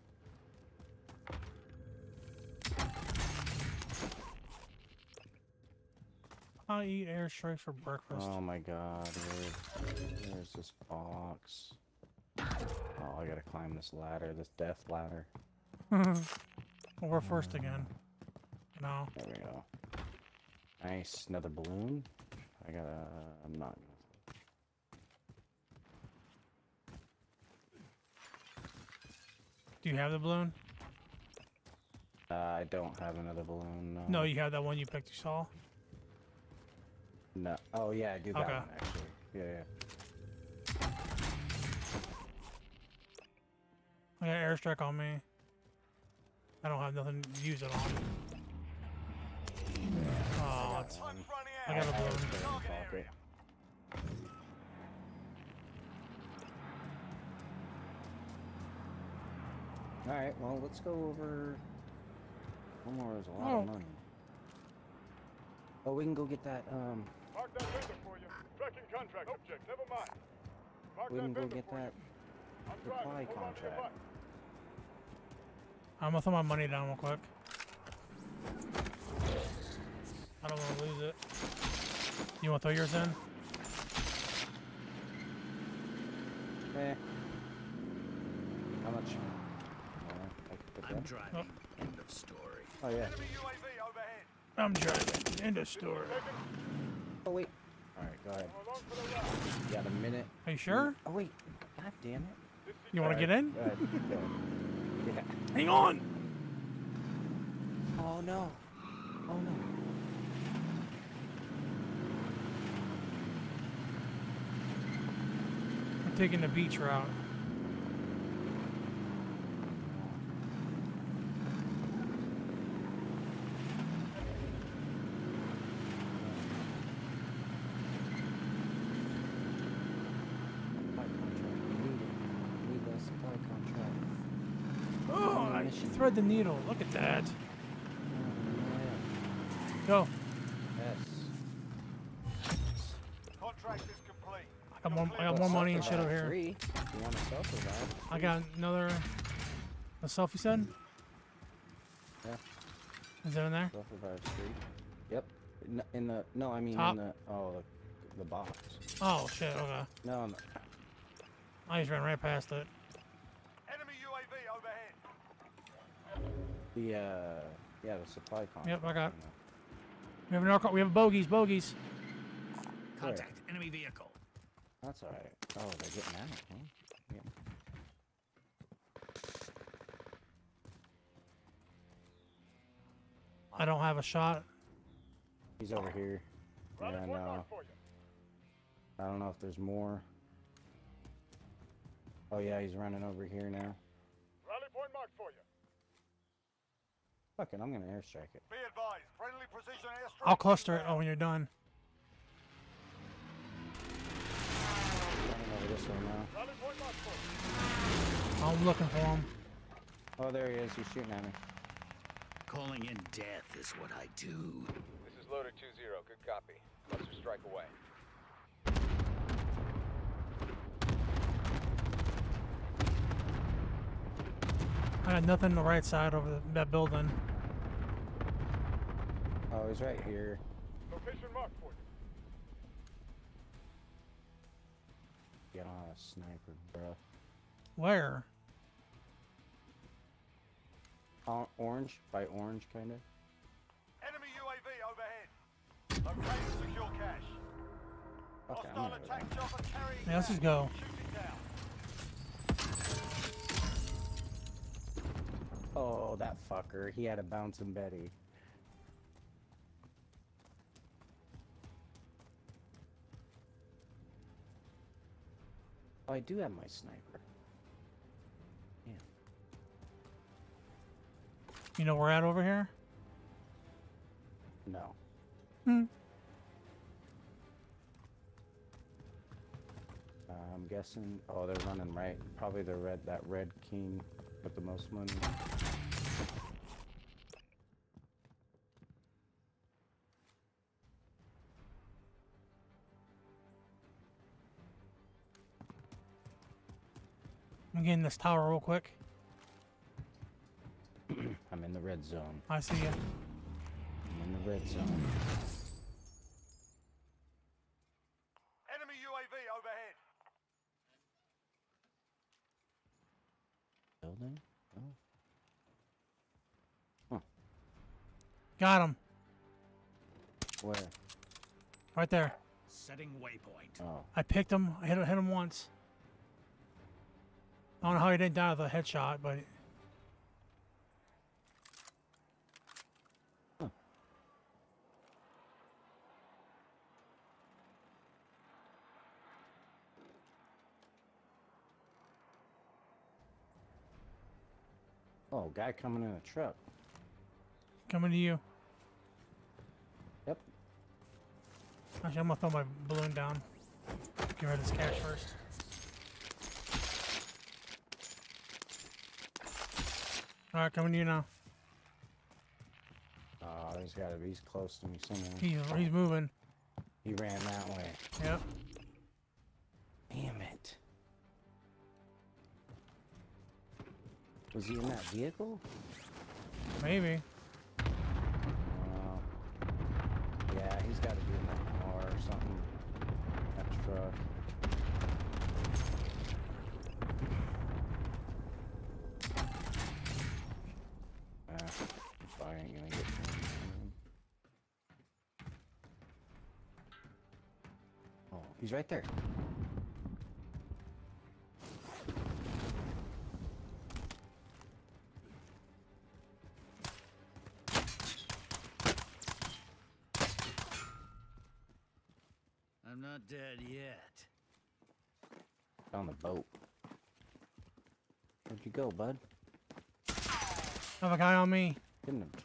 I eat airstrikes for breakfast. Oh my god, where, where's this box? Oh, Oh, I gotta climb this ladder, this death ladder. Well, we're first again. No. There we go. Nice, another balloon. I gotta. I'm not. Do you have the balloon? Uh, I don't have another balloon. No. No, you have that one you picked. You saw. No. Oh yeah, I do that Okay. one actually. Yeah, yeah. I got airstrike on me. I don't have nothing to use it on. Oh, it's, Time's running I out. got a balloon. Target area. All right. Well, let's go over. One more is a lot Oh. of money. Oh, we can go get that. Um, Mark that vendor for you. Tracking contract object. Never mind. Mark we that can go vendor get for that you. I'm supply driving. Hold on to your contract. butt. I'm gonna throw my money down real quick. I don't want to lose it. You want to throw yours in? Eh. How much? Uh, I could put I'm that. driving. End of story. Oh yeah. Enemy U A V overhead. I'm driving. End of story. Oh wait. All right, go ahead. Along for the ride. You got a minute. Are you sure? Oh wait. God damn it. You want to get in? Go ahead. Go ahead. Yeah. Hang on. Oh no. Oh no. I'm taking the beach route. Supply contract. Need it. Need that supply contract. Oh, I Mission. thread the needle. Look at that. Oh, Go. yeah. Yes. Contract is complete. I got more. I got more money and shit over here. Three. If you want to self-revive. I got another. A selfie said? Yeah. Is it in there? Self-revive three. Yep. In, in the no, I mean Top? in the oh the, the box. Oh shit. Okay. No, no. I just ran right past it. Enemy U A V overhead. The uh yeah the supply contract. Yep, I got- and the- We have an arc. We have bogeys. Bogeys. Contact enemy vehicle. That's all right. Oh, they're getting out. Huh? Yeah. I don't have a shot. He's over here. Rally Yeah, point no. mark for you. I don't know if there's more. Oh yeah, he's running over here now. Rally point mark for you. Fuck it, I'm gonna airstrike it. Be advised. Friendly precision airstrike. I'll cluster it. Oh, when you're done. Running over this way now. Rally point mark for you. I'm looking for him. Oh, there he is. He's shooting at me. Calling in death is what I do. This is Loader two zero. Good copy. Cluster strike away. I got nothing on the right side over the, that building. Oh, he's right here. Location mark for you. Get on a sniper, bro. Where? O- orange by orange, kind of. Enemy U A V overhead. Locate and secure cache. Okay, I'm Hostile over attack there. chopper carrying Yeah, let's gas. just go. Shoot it down. Oh, that fucker. He had a bouncing Betty. Oh, I do have my sniper. Yeah. You know where we're at over here? No. Hmm. Uh, I'm guessing. Oh, they're running right. Probably the red. That red king with the most money. I'm getting this tower real quick. I'm in the red zone. I see you. I'm in the red zone. Enemy U A V overhead. Got him. Where? Right there. Setting waypoint. Oh. I picked him. I hit, hit him once. I don't know how he didn't die with a headshot, but... Huh. Oh, guy coming in a truck. Coming to you. Yep. Actually, I'm gonna throw my balloon down. Get rid of this cash first. Alright, coming to you now. Oh, he's gotta be he's close to me somewhere. He's, he's moving. He ran that way. Yep. Damn it. Was he in that vehicle? Maybe. Uh, yeah, he's gotta be in that car or something. That truck. Ah, I ain't gonna get him. Oh, he's right there. I'm not dead yet. On the boat. Where'd you go, bud? I have a guy on me. Didn't him?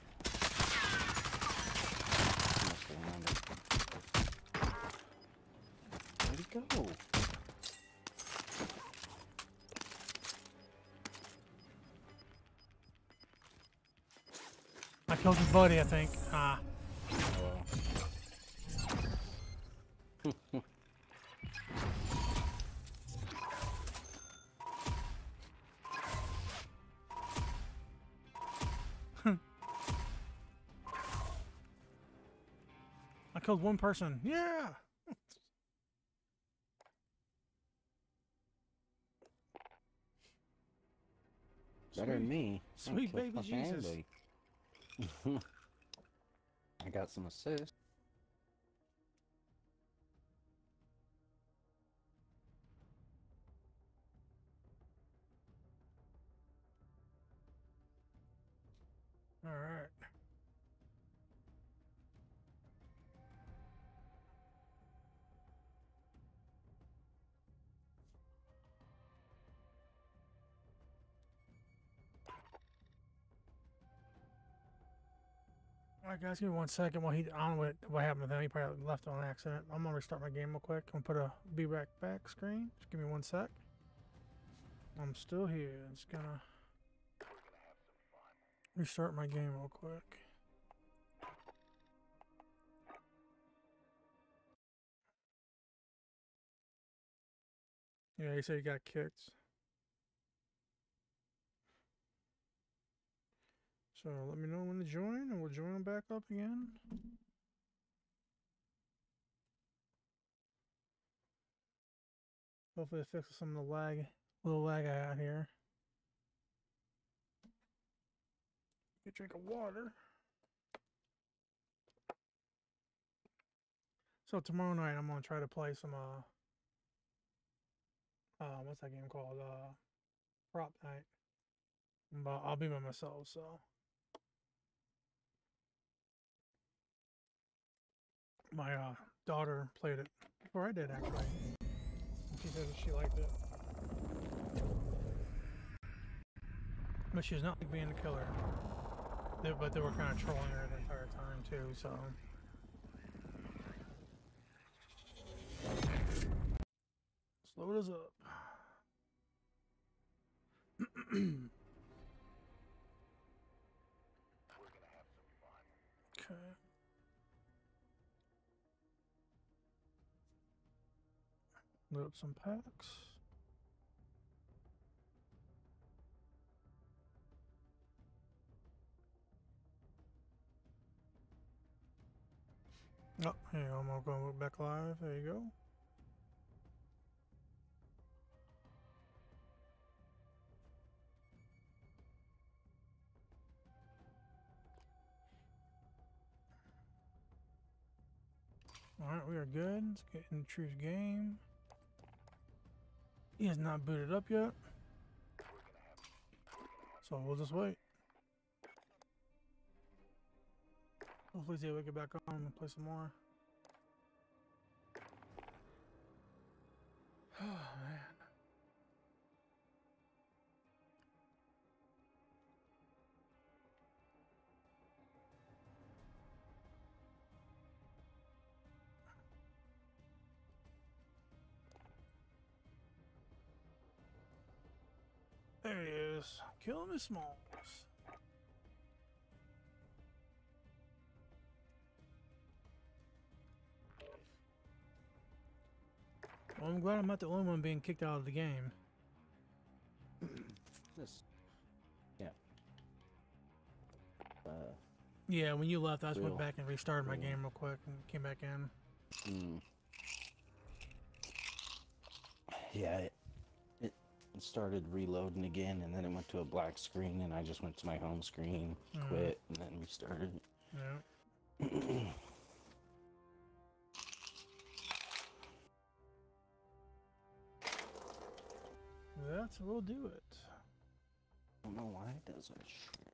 Must have landed. Where'd he go? I killed his buddy, I think. Ah. I killed one person. Yeah. Better than me. I Sweet killed baby fucking Jesus. anybody. I got some assists. All right. Alright guys, give me one second while he, I don't know what, what happened with him. He probably left on accident. I'm gonna restart my game real quick. I'm gonna put a be back back screen. Just give me one sec. I'm still here. It's gonna restart my game real quick. Yeah, he said he got kicked. So let me know when to join, and we'll join them back up again. Hopefully it fixes some of the lag, little lag I got here. Get a drink of water. So tomorrow night I'm gonna try to play some uh uh what's that game called? Uh Prop Night. But I'll be by myself, so my uh, daughter played it before I did, actually. She said that she liked it. But she's not being a killer. They, but they were kind of trolling her the entire time, too, so. Let's load us up. Okay. Load up some packs. Oh, here you go. I'm gonna go back live. There you go. Alright, we are good. Let's get in True's game. He has not booted up yet. So we'll just wait. Hopefully they will get back on and play some more. Oh man. There he is. Kill him in smalls. Well, I'm glad I'm not the only one being kicked out of the game. This. Yeah. Uh. Yeah, when you left, I just Real. went back and restarted my Real. game real quick and came back in. Mm. Yeah. It, it started reloading again, and then it went to a black screen, and I just went to my home screen, Mm. quit, and then restarted. Yeah. That's we'll do it. I don't know why it does that shit.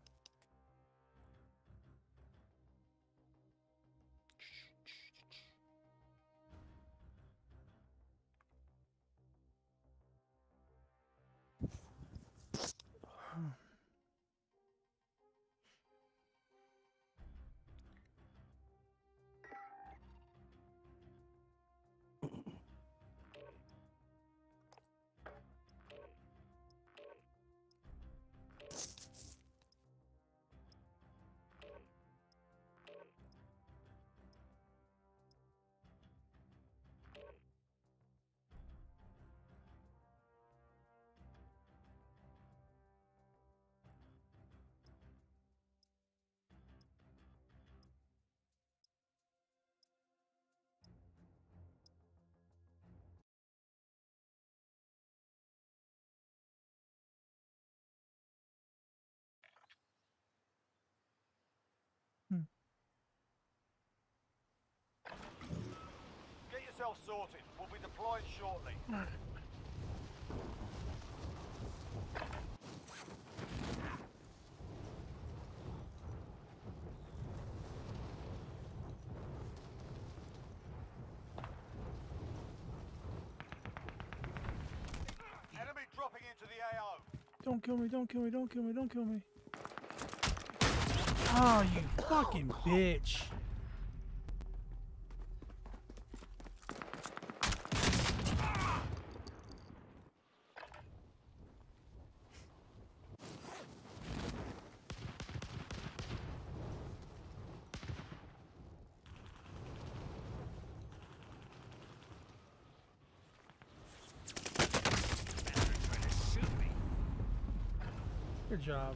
Get yourself sorted. We'll be deployed shortly. Enemy dropping into the A O. Don't kill me, don't kill me, don't kill me, don't kill me. Oh, you fucking bitch. Good job.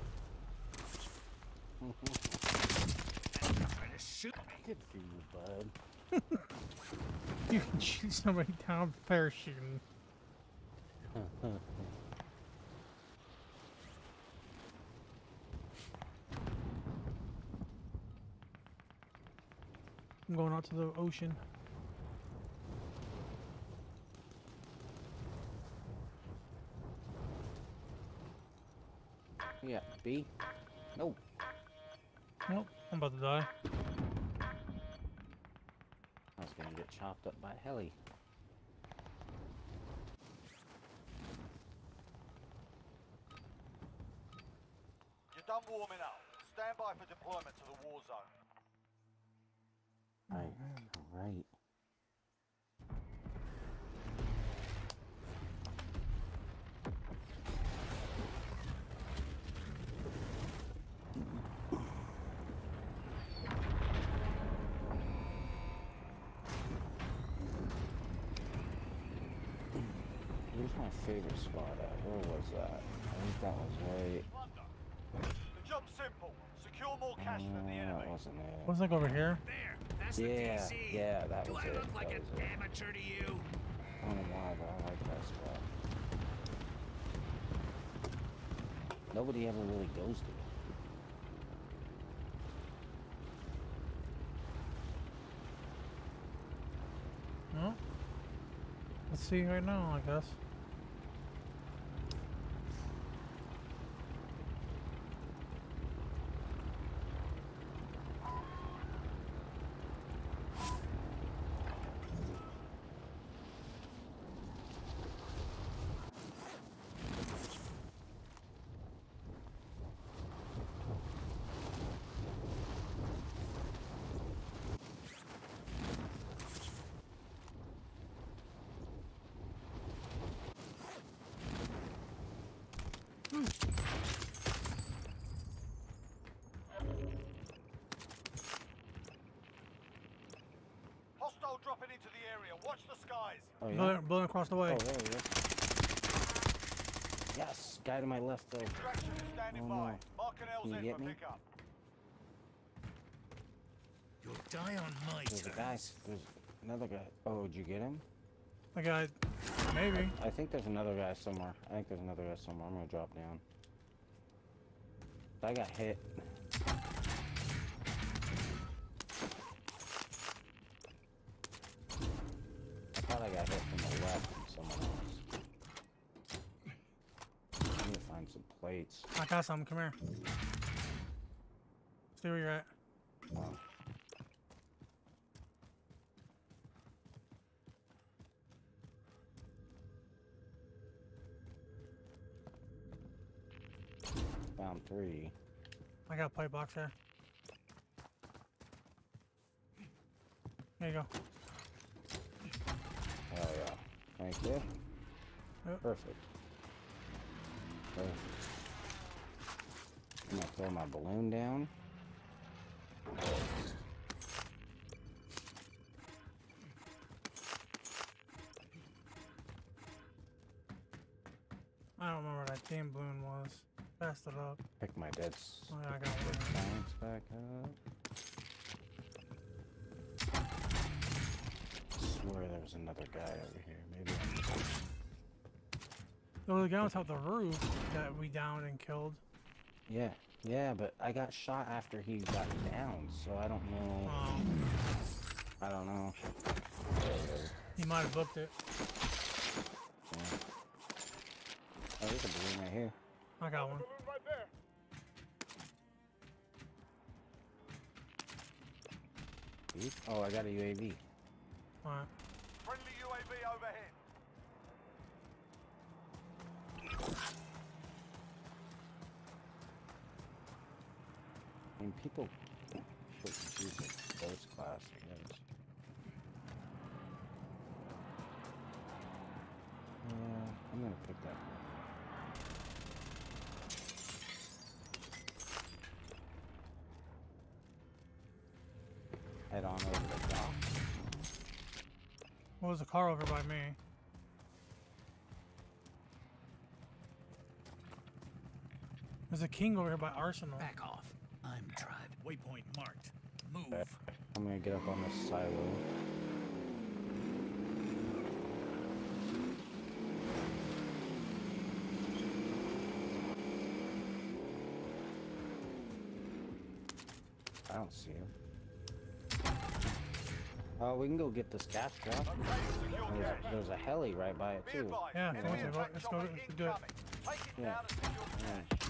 Trying to shoot me. Good for you, bud. You can shoot somebody down parachuting. I'm going out to the ocean. Yeah, B. No. Nope, I'm about to die. I was gonna get chopped up by a heli. You're done warming up. Stand by for deployment to the war zone. Right. Right. Where's my favorite spot at? Where was that? I think that was right. The job's simple. Secure more cash from the Uh, enemy. that wasn't it. What's like over here? There, that's Yeah, the D Z. yeah, that Do was I it. look like That an was it. amateur to you? I don't know why, but I like that spot. Nobody ever really goes to it. Well, let's see right now, I guess. Hostile dropping into the area. Watch the skies. Oh, yeah? Building, building across the way. Oh, there he is. Yes, guy to my left, though. Extraction is standing Oh, by. no. Mark an Can you L Z get for me? pickup. You'll die on my There's a terms. guy. There's another guy. Oh, did you get him? The guy, maybe. I think there's another guy somewhere. I think there's another guy somewhere. I'm gonna drop down. I got hit. I thought I got hit from the left from someone else. I need to find some plates. I got something. Come here. Stay where you're at. Oh. Found three. I got a pipe box there. There you go. Hell yeah. Thank you. Yep. Perfect. Perfect. I'm gonna throw my balloon down. I don't remember what that team balloon was. Fast it up. Pick my dead s- Oh, yeah, I got dead one. science back up. I swear there was another guy over here. Maybe I'm Oh, the guy on top of the roof that we downed and killed. Yeah, yeah, but I got shot after he got down, so I don't know. Um, I don't know. he might have booked it. Yeah. Oh, there's a balloon right here. I got one. Balloon right there. Beep. Oh, I got a U A V. Alright. Friendly U A V overhead. I mean, people should use a first class, I guess. Yeah, I'm gonna pick that one. Head on over the dock. What was the car over by me? There's a king over here by Arsenal. Back off. I'm driving. Waypoint marked. Move. Okay. I'm gonna get up on this silo. I don't see him. Oh, we can go get this gas drop. Okay, secure There's cash. a, there's a heli right by it Be too. advised, Yeah, enemy let's go- attack let's go- chopper let's do it. incoming. Take it Yeah. down and secure the Yeah. cash.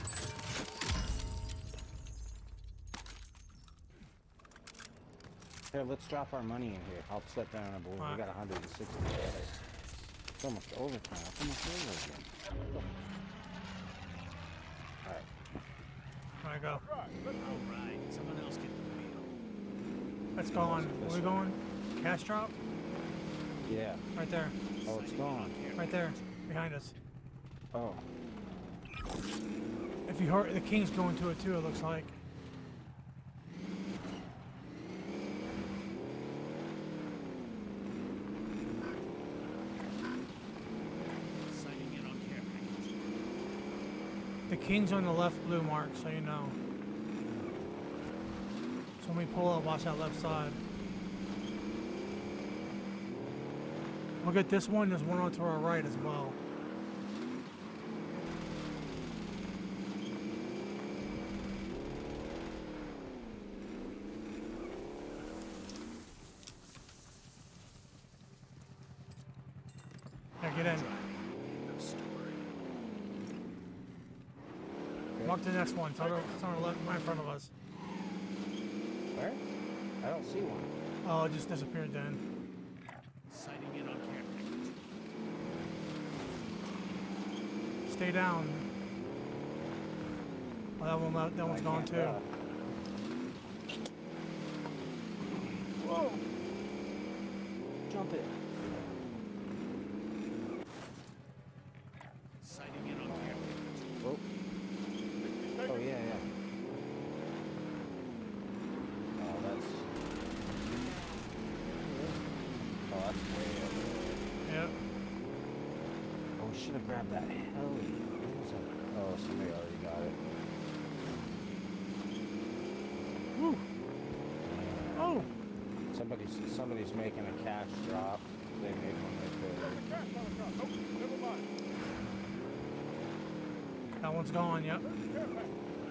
Here, let's drop our money in here. I'll set down a board. We Alright. got one hundred sixty dollars. It's almost overtime. It's almost over again. Alright. Alright, go. Right, let's go. All right. Someone else get the wheel. Let's go on. Where we going? Cash drop? Yeah. Right there. Oh, it's gone. Right there. Behind us. Oh. If you heard, the king's going to it too, it looks like. Sighting in on care package. The king's on the left blue mark, so you know. So when we pull up, watch that left side. Look at this one, there's one on to our right as well. Get in. End of story. Mark the next one. It's on the, it's on the left, right in front of us. Where? I don't see one. Oh, it just disappeared then. Sighting in on care package. Stay down. Oh, that one, that, that one's I gone can't too. tell. Whoa! Jump it. Sighting in on care package. Oh. Oh yeah, yeah. Oh, that's. Oh, that's way over there. Yep. Oh, we should have grabbed that heli. What was that? Oh, somebody already got it. Woo! Oh! Somebody's somebody's making a cash drop. They made one right there. Cash helicopter. Nope, never mind. That one's gone, yep. Care package.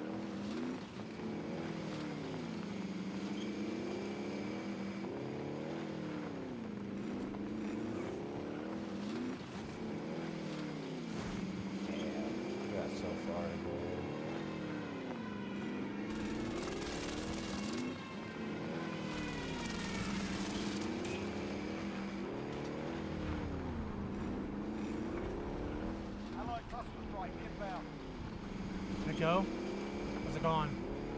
Damn, we got so far to go. Allied cluster strike inbound. Did it go? Was it gone?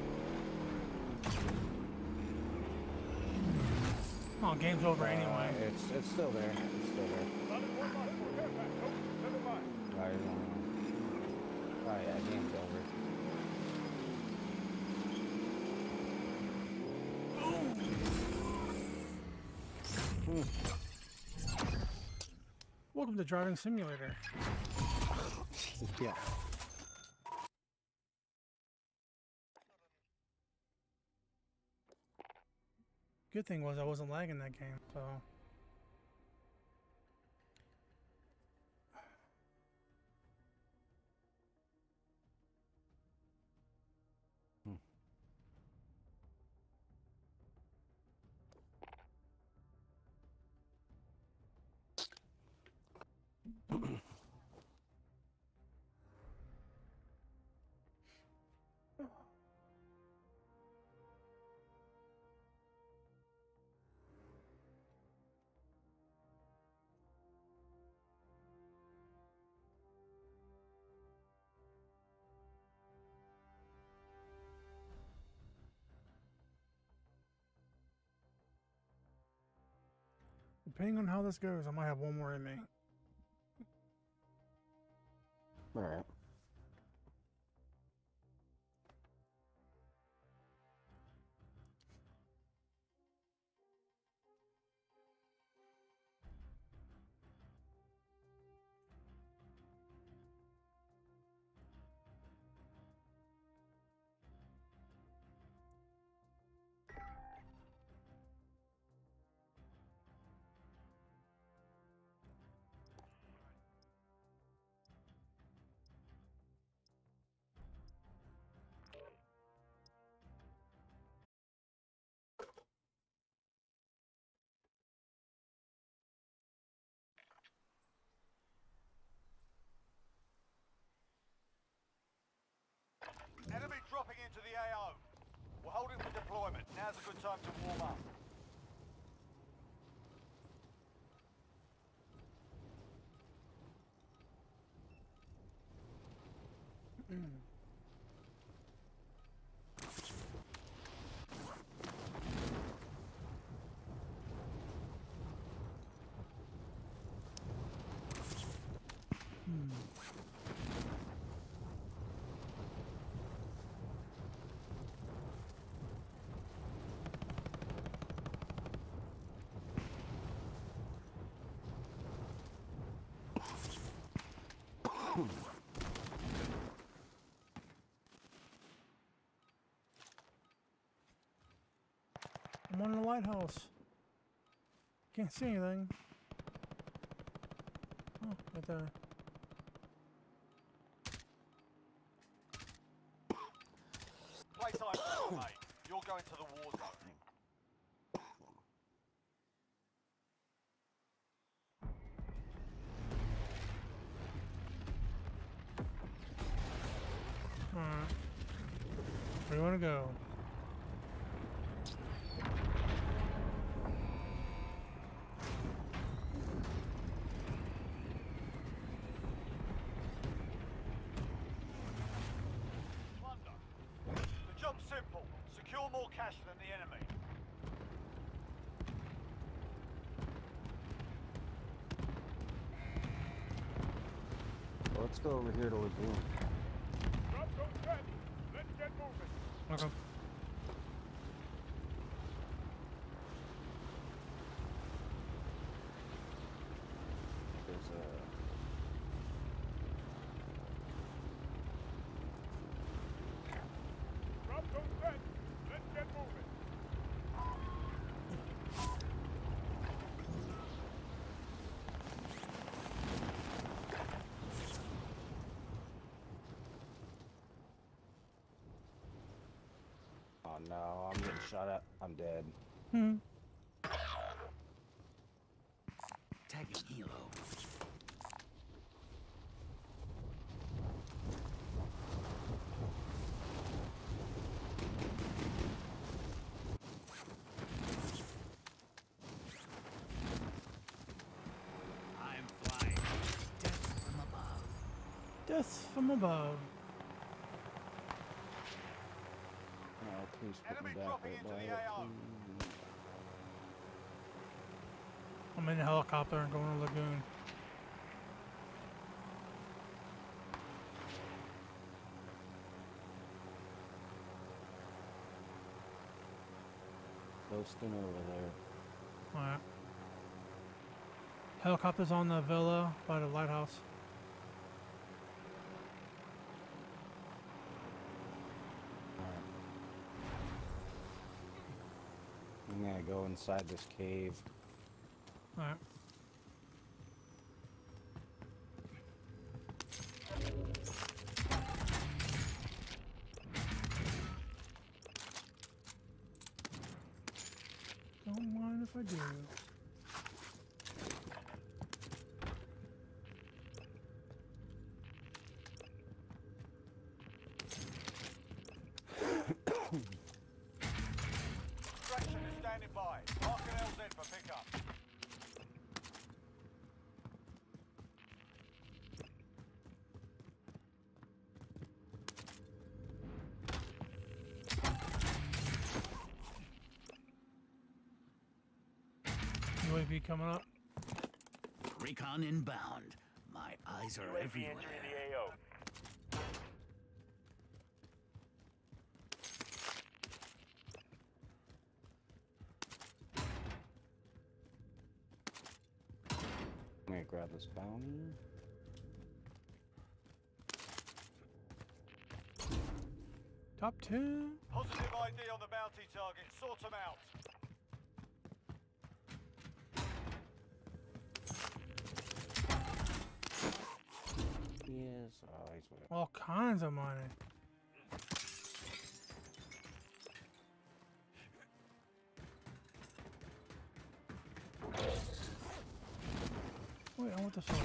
Oh, game's over anyway. Uh, it's it's still there. It's still there. Landed one mark for care package. Nope, never mind. I don't know. Oh yeah, game's over. Welcome to Driving Simulator. Yeah. Good thing was I wasn't lagging that game, so. Depending on how this goes, I might have one more in me. All right. Enemy dropping into the A O. We're holding for deployment. Now's a good time to warm up. I'm on the lighthouse. Can't see anything. Oh, right there. Playtime over, mate. You're going to the war zone. Where do you want to go? Plunder. The job's simple. Secure more cash than the enemy. Well, let's go over here to Lagoon. Drop those guns. Let's get moving. Okay. There's a... Drop those guns. Let's get moving. Oh no, I'm getting shot at. I'm dead. Hmm. Tagging helo. I'm flying. Death from above. Death from above. Oh, please put Enemy me back dropping there, into the boy. A O. Please. I'm in the helicopter and going to Lagoon. Coasting over there. Alright. Helicopter's on the villa by the lighthouse. Alright. I'm gonna go inside this cave. Alright. Don't mind if I do. Extraction is standing by. Mark an L Z for pickup. U A V coming up. Recon inbound. My eyes are U A V everywhere. entering the A O. I'm gonna grab this bounty. Top ten. Positive I D on the bounty target. Sort them out. Yes. Oh, he's with it. All kinds of money. Wait, I want this one.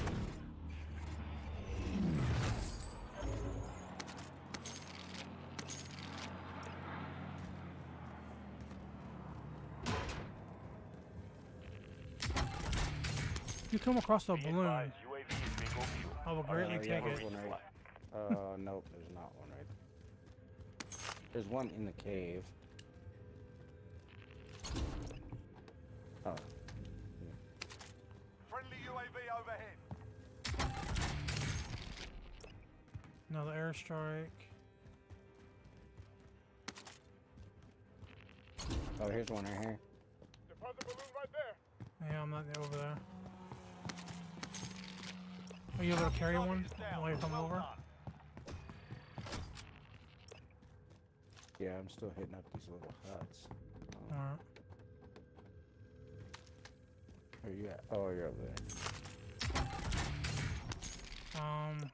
If you come across a Be balloon, advised, U A V is bingo fuel. I will greatly Uh, yeah, take there's it. one right. Uh, nope, there's not one right. There's one in the cave. Oh. Friendly U A V overhead. Another airstrike. Oh, here's one right here. Deposit balloon right there. Yeah, I'm not over there. Are you able to carry Target one is down. while you come Well over? done. Yeah, I'm still hitting up these little huts. Oh, Alright. where you at? Oh, you're over there. Um.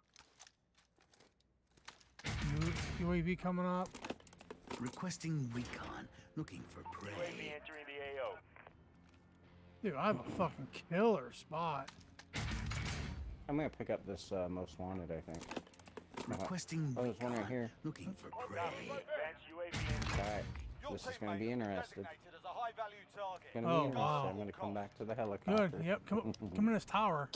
U- UAV coming up. Requesting recon. Looking for U A V prey. entering the A O. Dude, I have a fucking killer spot. I'm gonna pick up this uh, most wanted, I think. Requesting Oh, there's one right recon. here. Looking for prey. Advanced U A V in. Alright, Your this is teammate gonna be has been interesting. designated as a high-value target. Gonna Oh, be interesting. wow. I'm gonna come back to the Good. helicopter. Yep. Come come in this tower.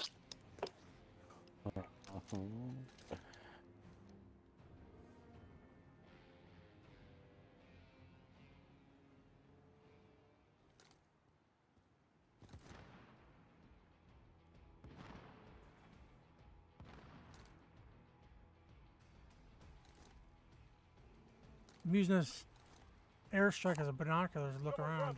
I'm using this airstrike as a binoculars to look around.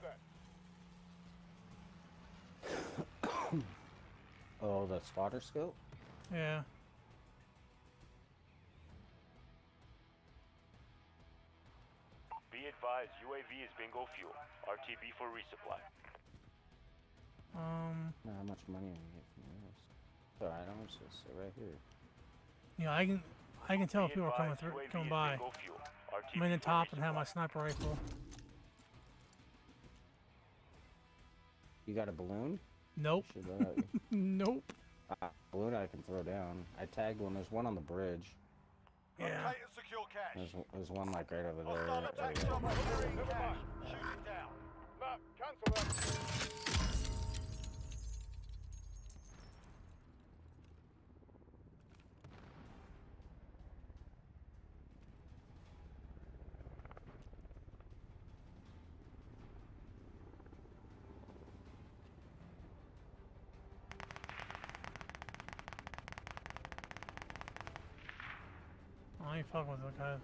Oh, the spotter scope? Yeah. Be advised, U A V is bingo fuel. R T B for resupply. Um. Now, how much money am I get from this? Alright, I'm just gonna sit right here. Yeah, I can I can tell if Be people are coming advised, through, U A V coming is by. bingo fuel. R T B I'm in the for top and have my resupply. sniper rifle. You got a balloon? Nope. Should let you. Nope. Uh, balloon I can throw down. I tagged one. There's one on the bridge. Yeah. Locate and secure cash. There's, there's one like right over there. Hostile right attack there. chopper carrying cash. Shoot it down. Nah, cancel that. I ain't fucking with that guy.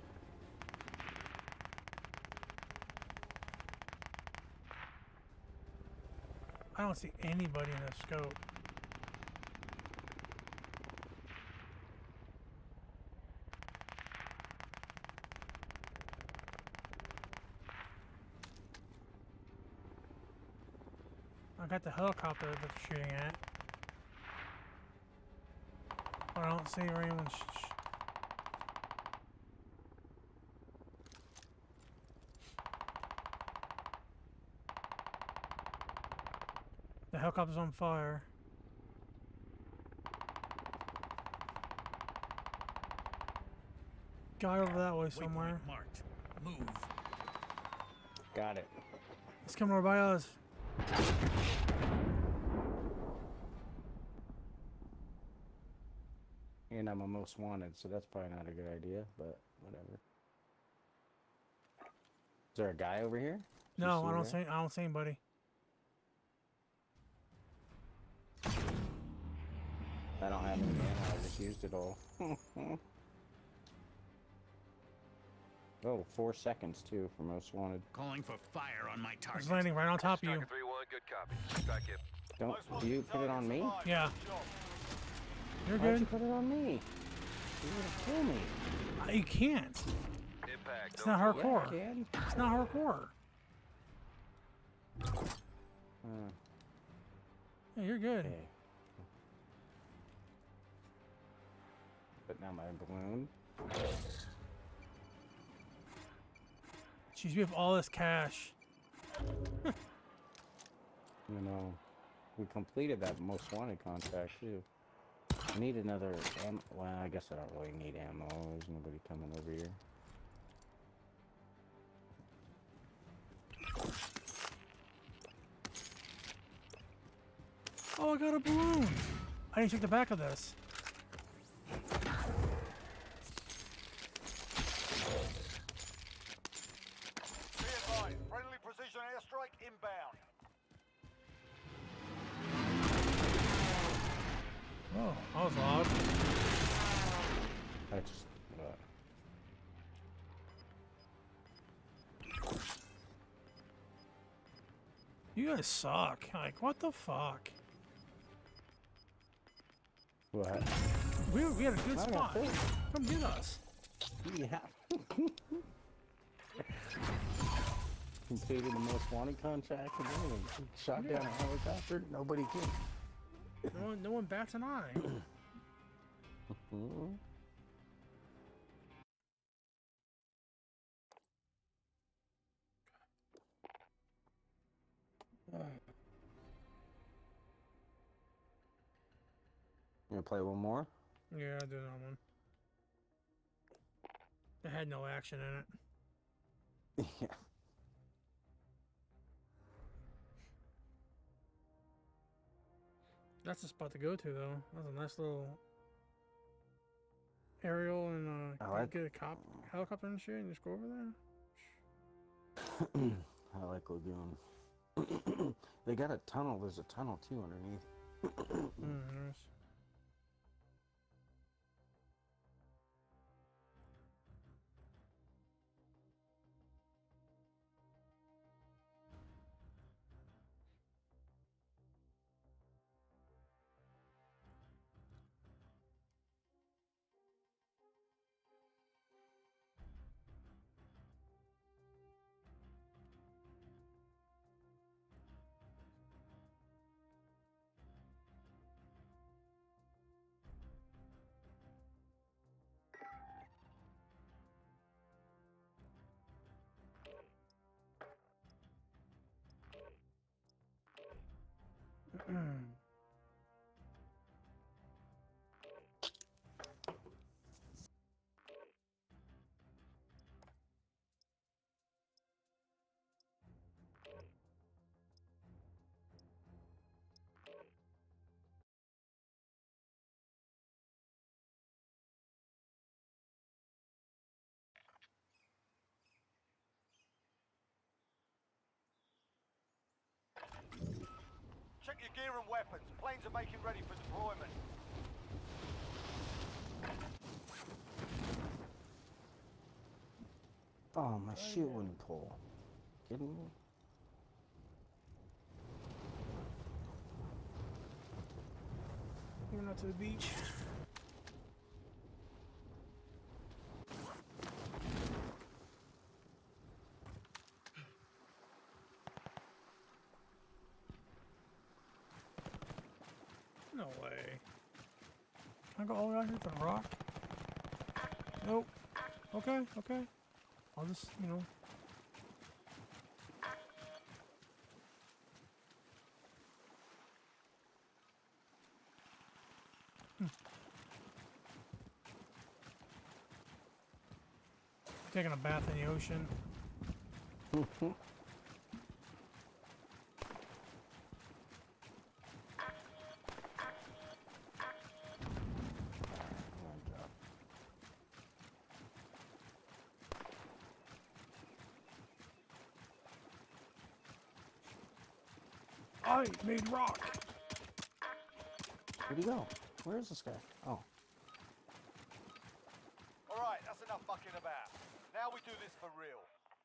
I don't see anybody in the scope. I got the helicopter that they're shooting at. But I don't see where anyone's sh sh The helicopter's on fire. Guy over that way somewhere. Waypoint marked. Move. Got it. He's coming over by us. And I'm a most wanted, so that's probably not a good idea, but whatever. Is there a guy over here? Do you No, I see don't that? see. I don't see anybody. I don't have any ammo. I just used it all. Oh, four seconds too for most wanted. Calling for fire on my target. He's landing right on top of you. Striker three one, good copy. Back in. Don't Most wanted you put it on me? target Yeah. survived. Shot. You're Why'd you good. put it on me? You're gonna kill me. Uh, You can't. Impact. It's no not fuel. hardcore. Yeah, I can. It's not hardcore. Uh, Yeah, you're good. okay. But now my balloon. Jeez, we have all this cash. You know, we completed that most wanted contract too. I need another ammo. Well, I guess I don't really need ammo. There's nobody coming over here. Oh, I got a balloon. I didn't check the back of this. Be advised, friendly precision airstrike inbound. Oh, that was loud. I just. Uh, You guys suck. Like, what the fuck? what? We, we had a good I got spot. this. Come get us. Yeah. Completed the most wanted contract and everything. Shot down a helicopter. Nobody came. No one, no one bats an eye. Mhm. You gonna play one more? Yeah, I did that one. It had no action in it. Yeah. That's the spot to go to, though. That's a nice little aerial, and uh, I you like- get a cop helicopter and shit, and just go over there. I like Lagoon. They got a tunnel. There's a tunnel too underneath. Mm, nice. Check your gear and weapons. Planes are making ready for deployment. Oh, my shit wouldn't pull. Kidding me? We're not to the beach. No way. Can I go all the way out here to the rock? Nope. Okay, okay. I'll just, you know. Hmm. Taking a bath in the ocean. I made rock. Where'd he go? Where is this guy? Oh. Alright, that's enough fucking about. Now we do this for real.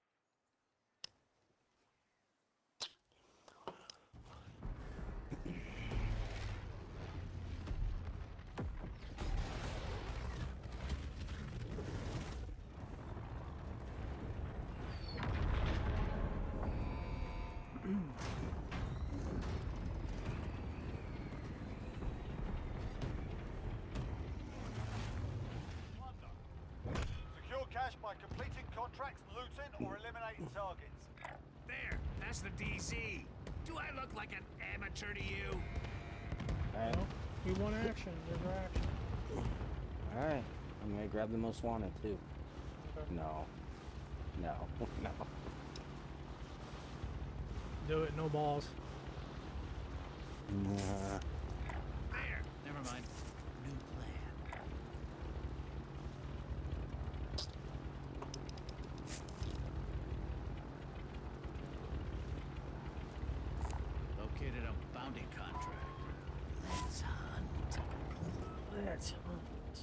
Secure cash by completing contracts, looting, or eliminating targets. There, that's the D Z. Do I look like an amateur to you? Alright. Well, we want action. There's our action. Alright. I'm gonna grab the most wanted too. Okay. No. No. No. Do it. No balls. Nah. There, never mind. New plan. Located a bounty contract. Let's hunt. Let's hunt.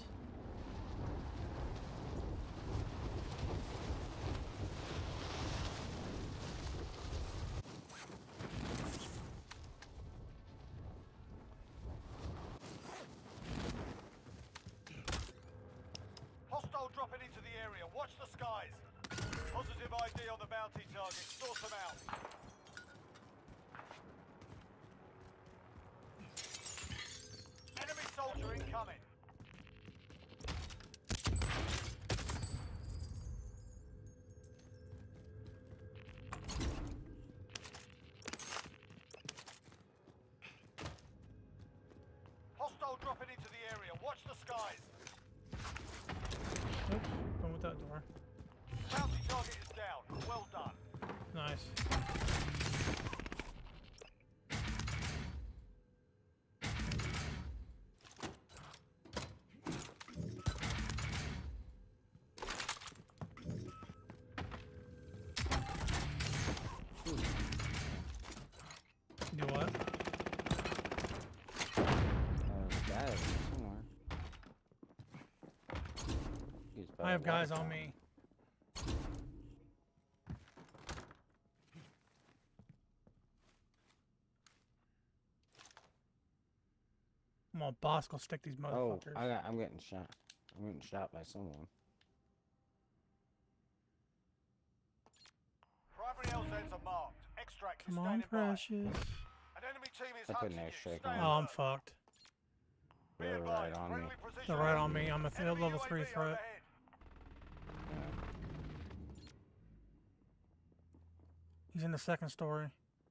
Hostile dropping into the area. Watch the skies. Positive I D on the bounty target. Sort them out. Enemy soldier incoming. Hostile dropping into the area. Watch the skies. Oops. Going with out that door. Bounty target is down. Well done. Nice. Do what? Uh, guy over there somewhere. He's by I have the water guys on fountain. me. Come on, boss, go stick these Oh, motherfuckers. I got, I'm getting shot. I'm getting shot by someone. Primary L Zs are marked. Extract is Come on, standing by. precious. An enemy team is I put an hunting you. airstrike Stay on Oh, I'm alert. fucked. Be They're advised, right on me. friendly precision They're right on rifle. me. I'm a th Enemy level U A V three threat. overhead. Yeah. He's in the second story.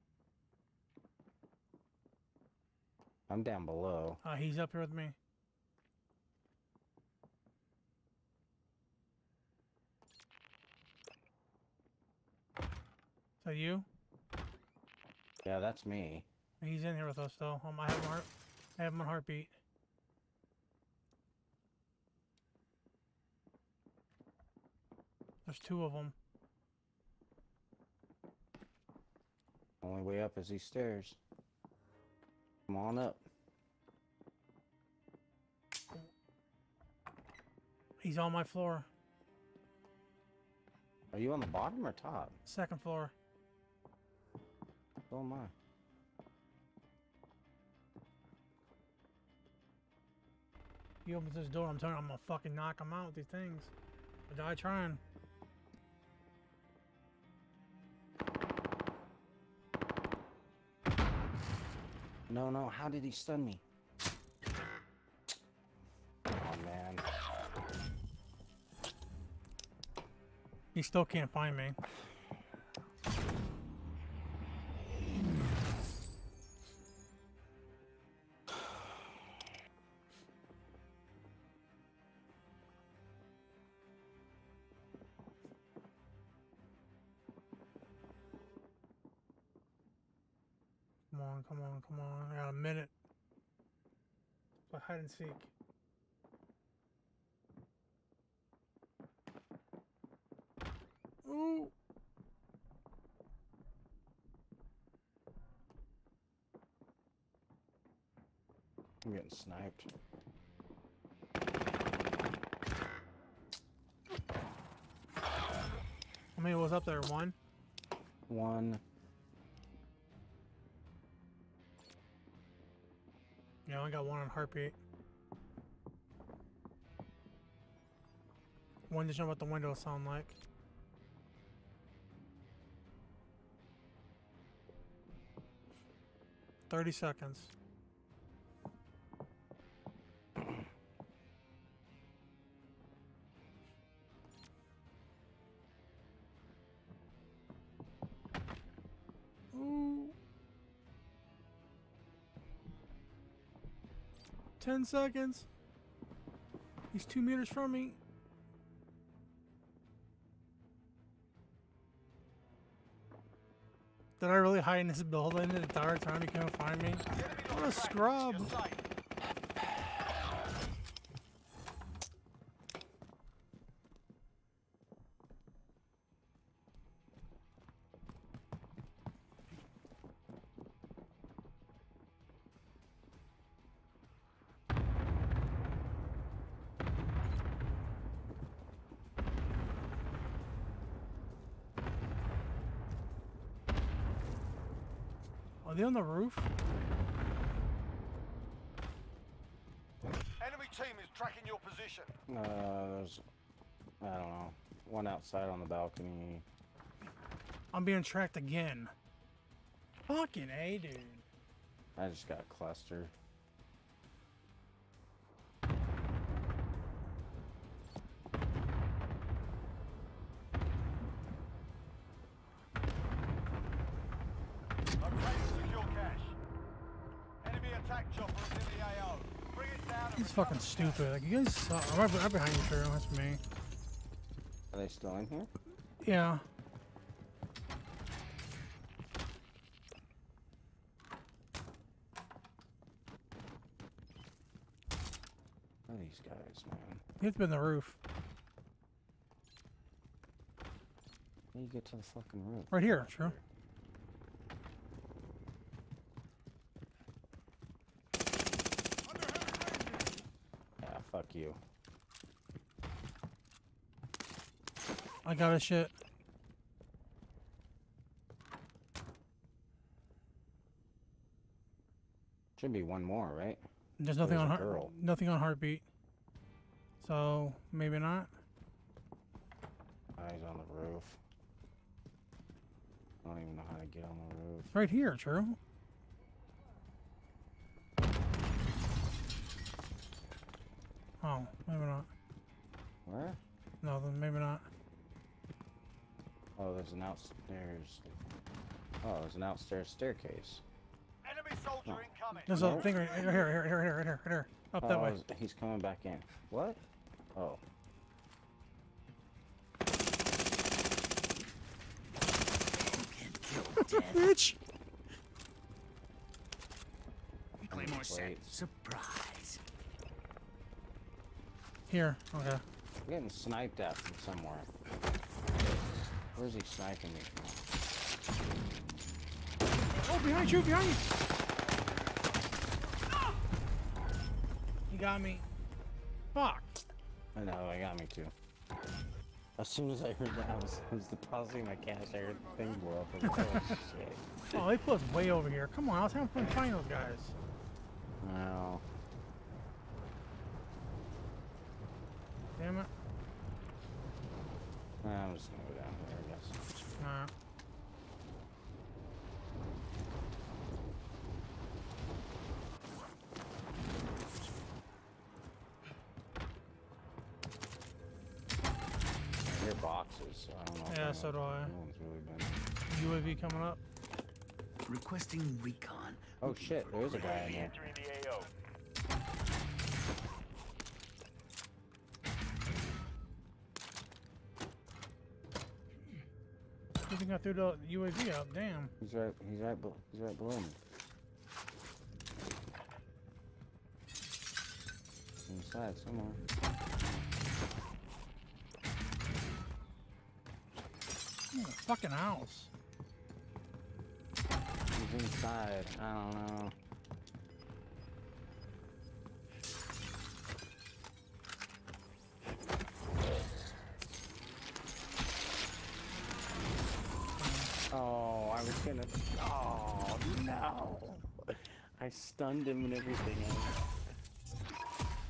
I'm down below. Uh, he's up here with me. Is that you? Yeah, that's me. He's in here with us though. Um, I have him heart. I have him on heartbeat. There's two of them. Only way up is these stairs. Come on up. He's on my floor. Are you on the bottom or top? Second floor. So am I. He opens this door. I'm telling him I'm gonna fucking knock him out with these things. I die trying. No, no, how did he stun me? Oh, man. He still can't find me. Come on, come on, come on. I got a minute. Play hide and seek. Ooh. I'm getting sniped. How many was up there? One? One. Yeah, I got one on heartbeat. One to jump out the window sound like. Thirty seconds. Ooh. Ten seconds. He's two meters from me. Did I really hide in this building the entire time he couldn't find me? What a scrub. You're safe. Are they on the roof? Enemy team is tracking your position. Uh, there's, I don't know, one outside on the balcony. I'm being tracked again. Fucking A, dude. I just got clustered. Locating secure cache. Enemy attack chopper is in the A O. Bring it down and He's recover fucking the cache. stupid. Like, you guys suck. I'm right, right behind you, True. That's me. Are they still in here? Yeah. What are these guys, man? It's been the roof. How do you get to the fucking roof? Right here, true. Yeah, fuck you. I got a shit. Should be one more, right? There's nothing There's on a heart, girl. nothing on heartbeat. So maybe not. Eyes on the roof. I don't even know how to get on the roof. Right here, true. Oh, maybe not. Where? No, then maybe not. Oh, there's an outstairs. Oh, there's an outstairs staircase. Enemy soldier Oh. incoming. There's a thing right here, here, here, here, here, here, here. Up that Oh, way. he's coming back in. What? Oh. Bitch! Claymore set. Wait. Surprise. Here, okay. I'm getting sniped at from somewhere. Where's he sniping me from? Oh, behind you, behind you! You got me. Fuck. I know, I got me too. As soon as I heard that, I was, I was depositing my cash, I heard the thing blow up. I was like, oh shit. Oh, they put us way over here. Come on, I was having fun fighting those guys. Wow. Damn it. I'm just gonna go down here, I guess. Alright. I hear boxes, so I don't know. if Yeah, anyone- so do I. anyone's really been. U A V coming up. Requesting recon. Oh shit, there is a guy in there. Entering the A O. You think I threw the U A V up? Damn. He's right, he's right, be- he's right below me. Inside somewhere. Oh, fucking house. He's inside, I don't know. Oh, I was gonna. Oh no! I stunned him and everything else.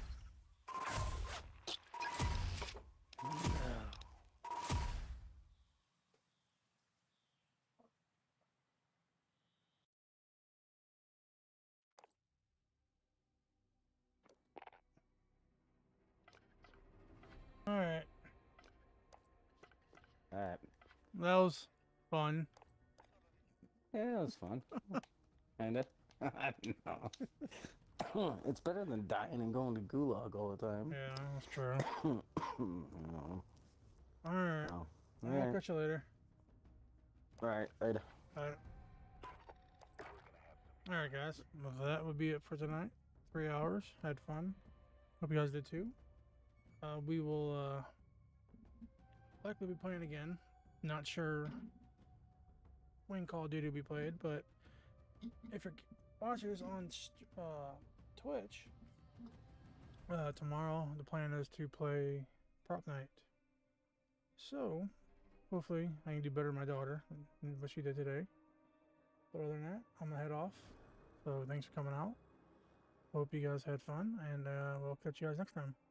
Alright. Alright. That was fun. Yeah, that was fun. Kinda. I don't know. It's better than dying and going to gulag all the time. Yeah, that's true. You know. Alright. Oh. I'll Alright. catch you later. Alright, later. Alright. Alright, guys. Well, that would be it for tonight. Three hours. Had fun. Hope you guys did too. Uh, we will uh, likely be playing again. Not sure when Call of Duty will be played, but if you're watching us on st- uh, Twitch, uh, tomorrow the plan is to play Prop Night. So, hopefully I can do better than my daughter than what she did today. But other than that, I'm gonna head off. So thanks for coming out. Hope you guys had fun, and uh, we'll catch you guys next time.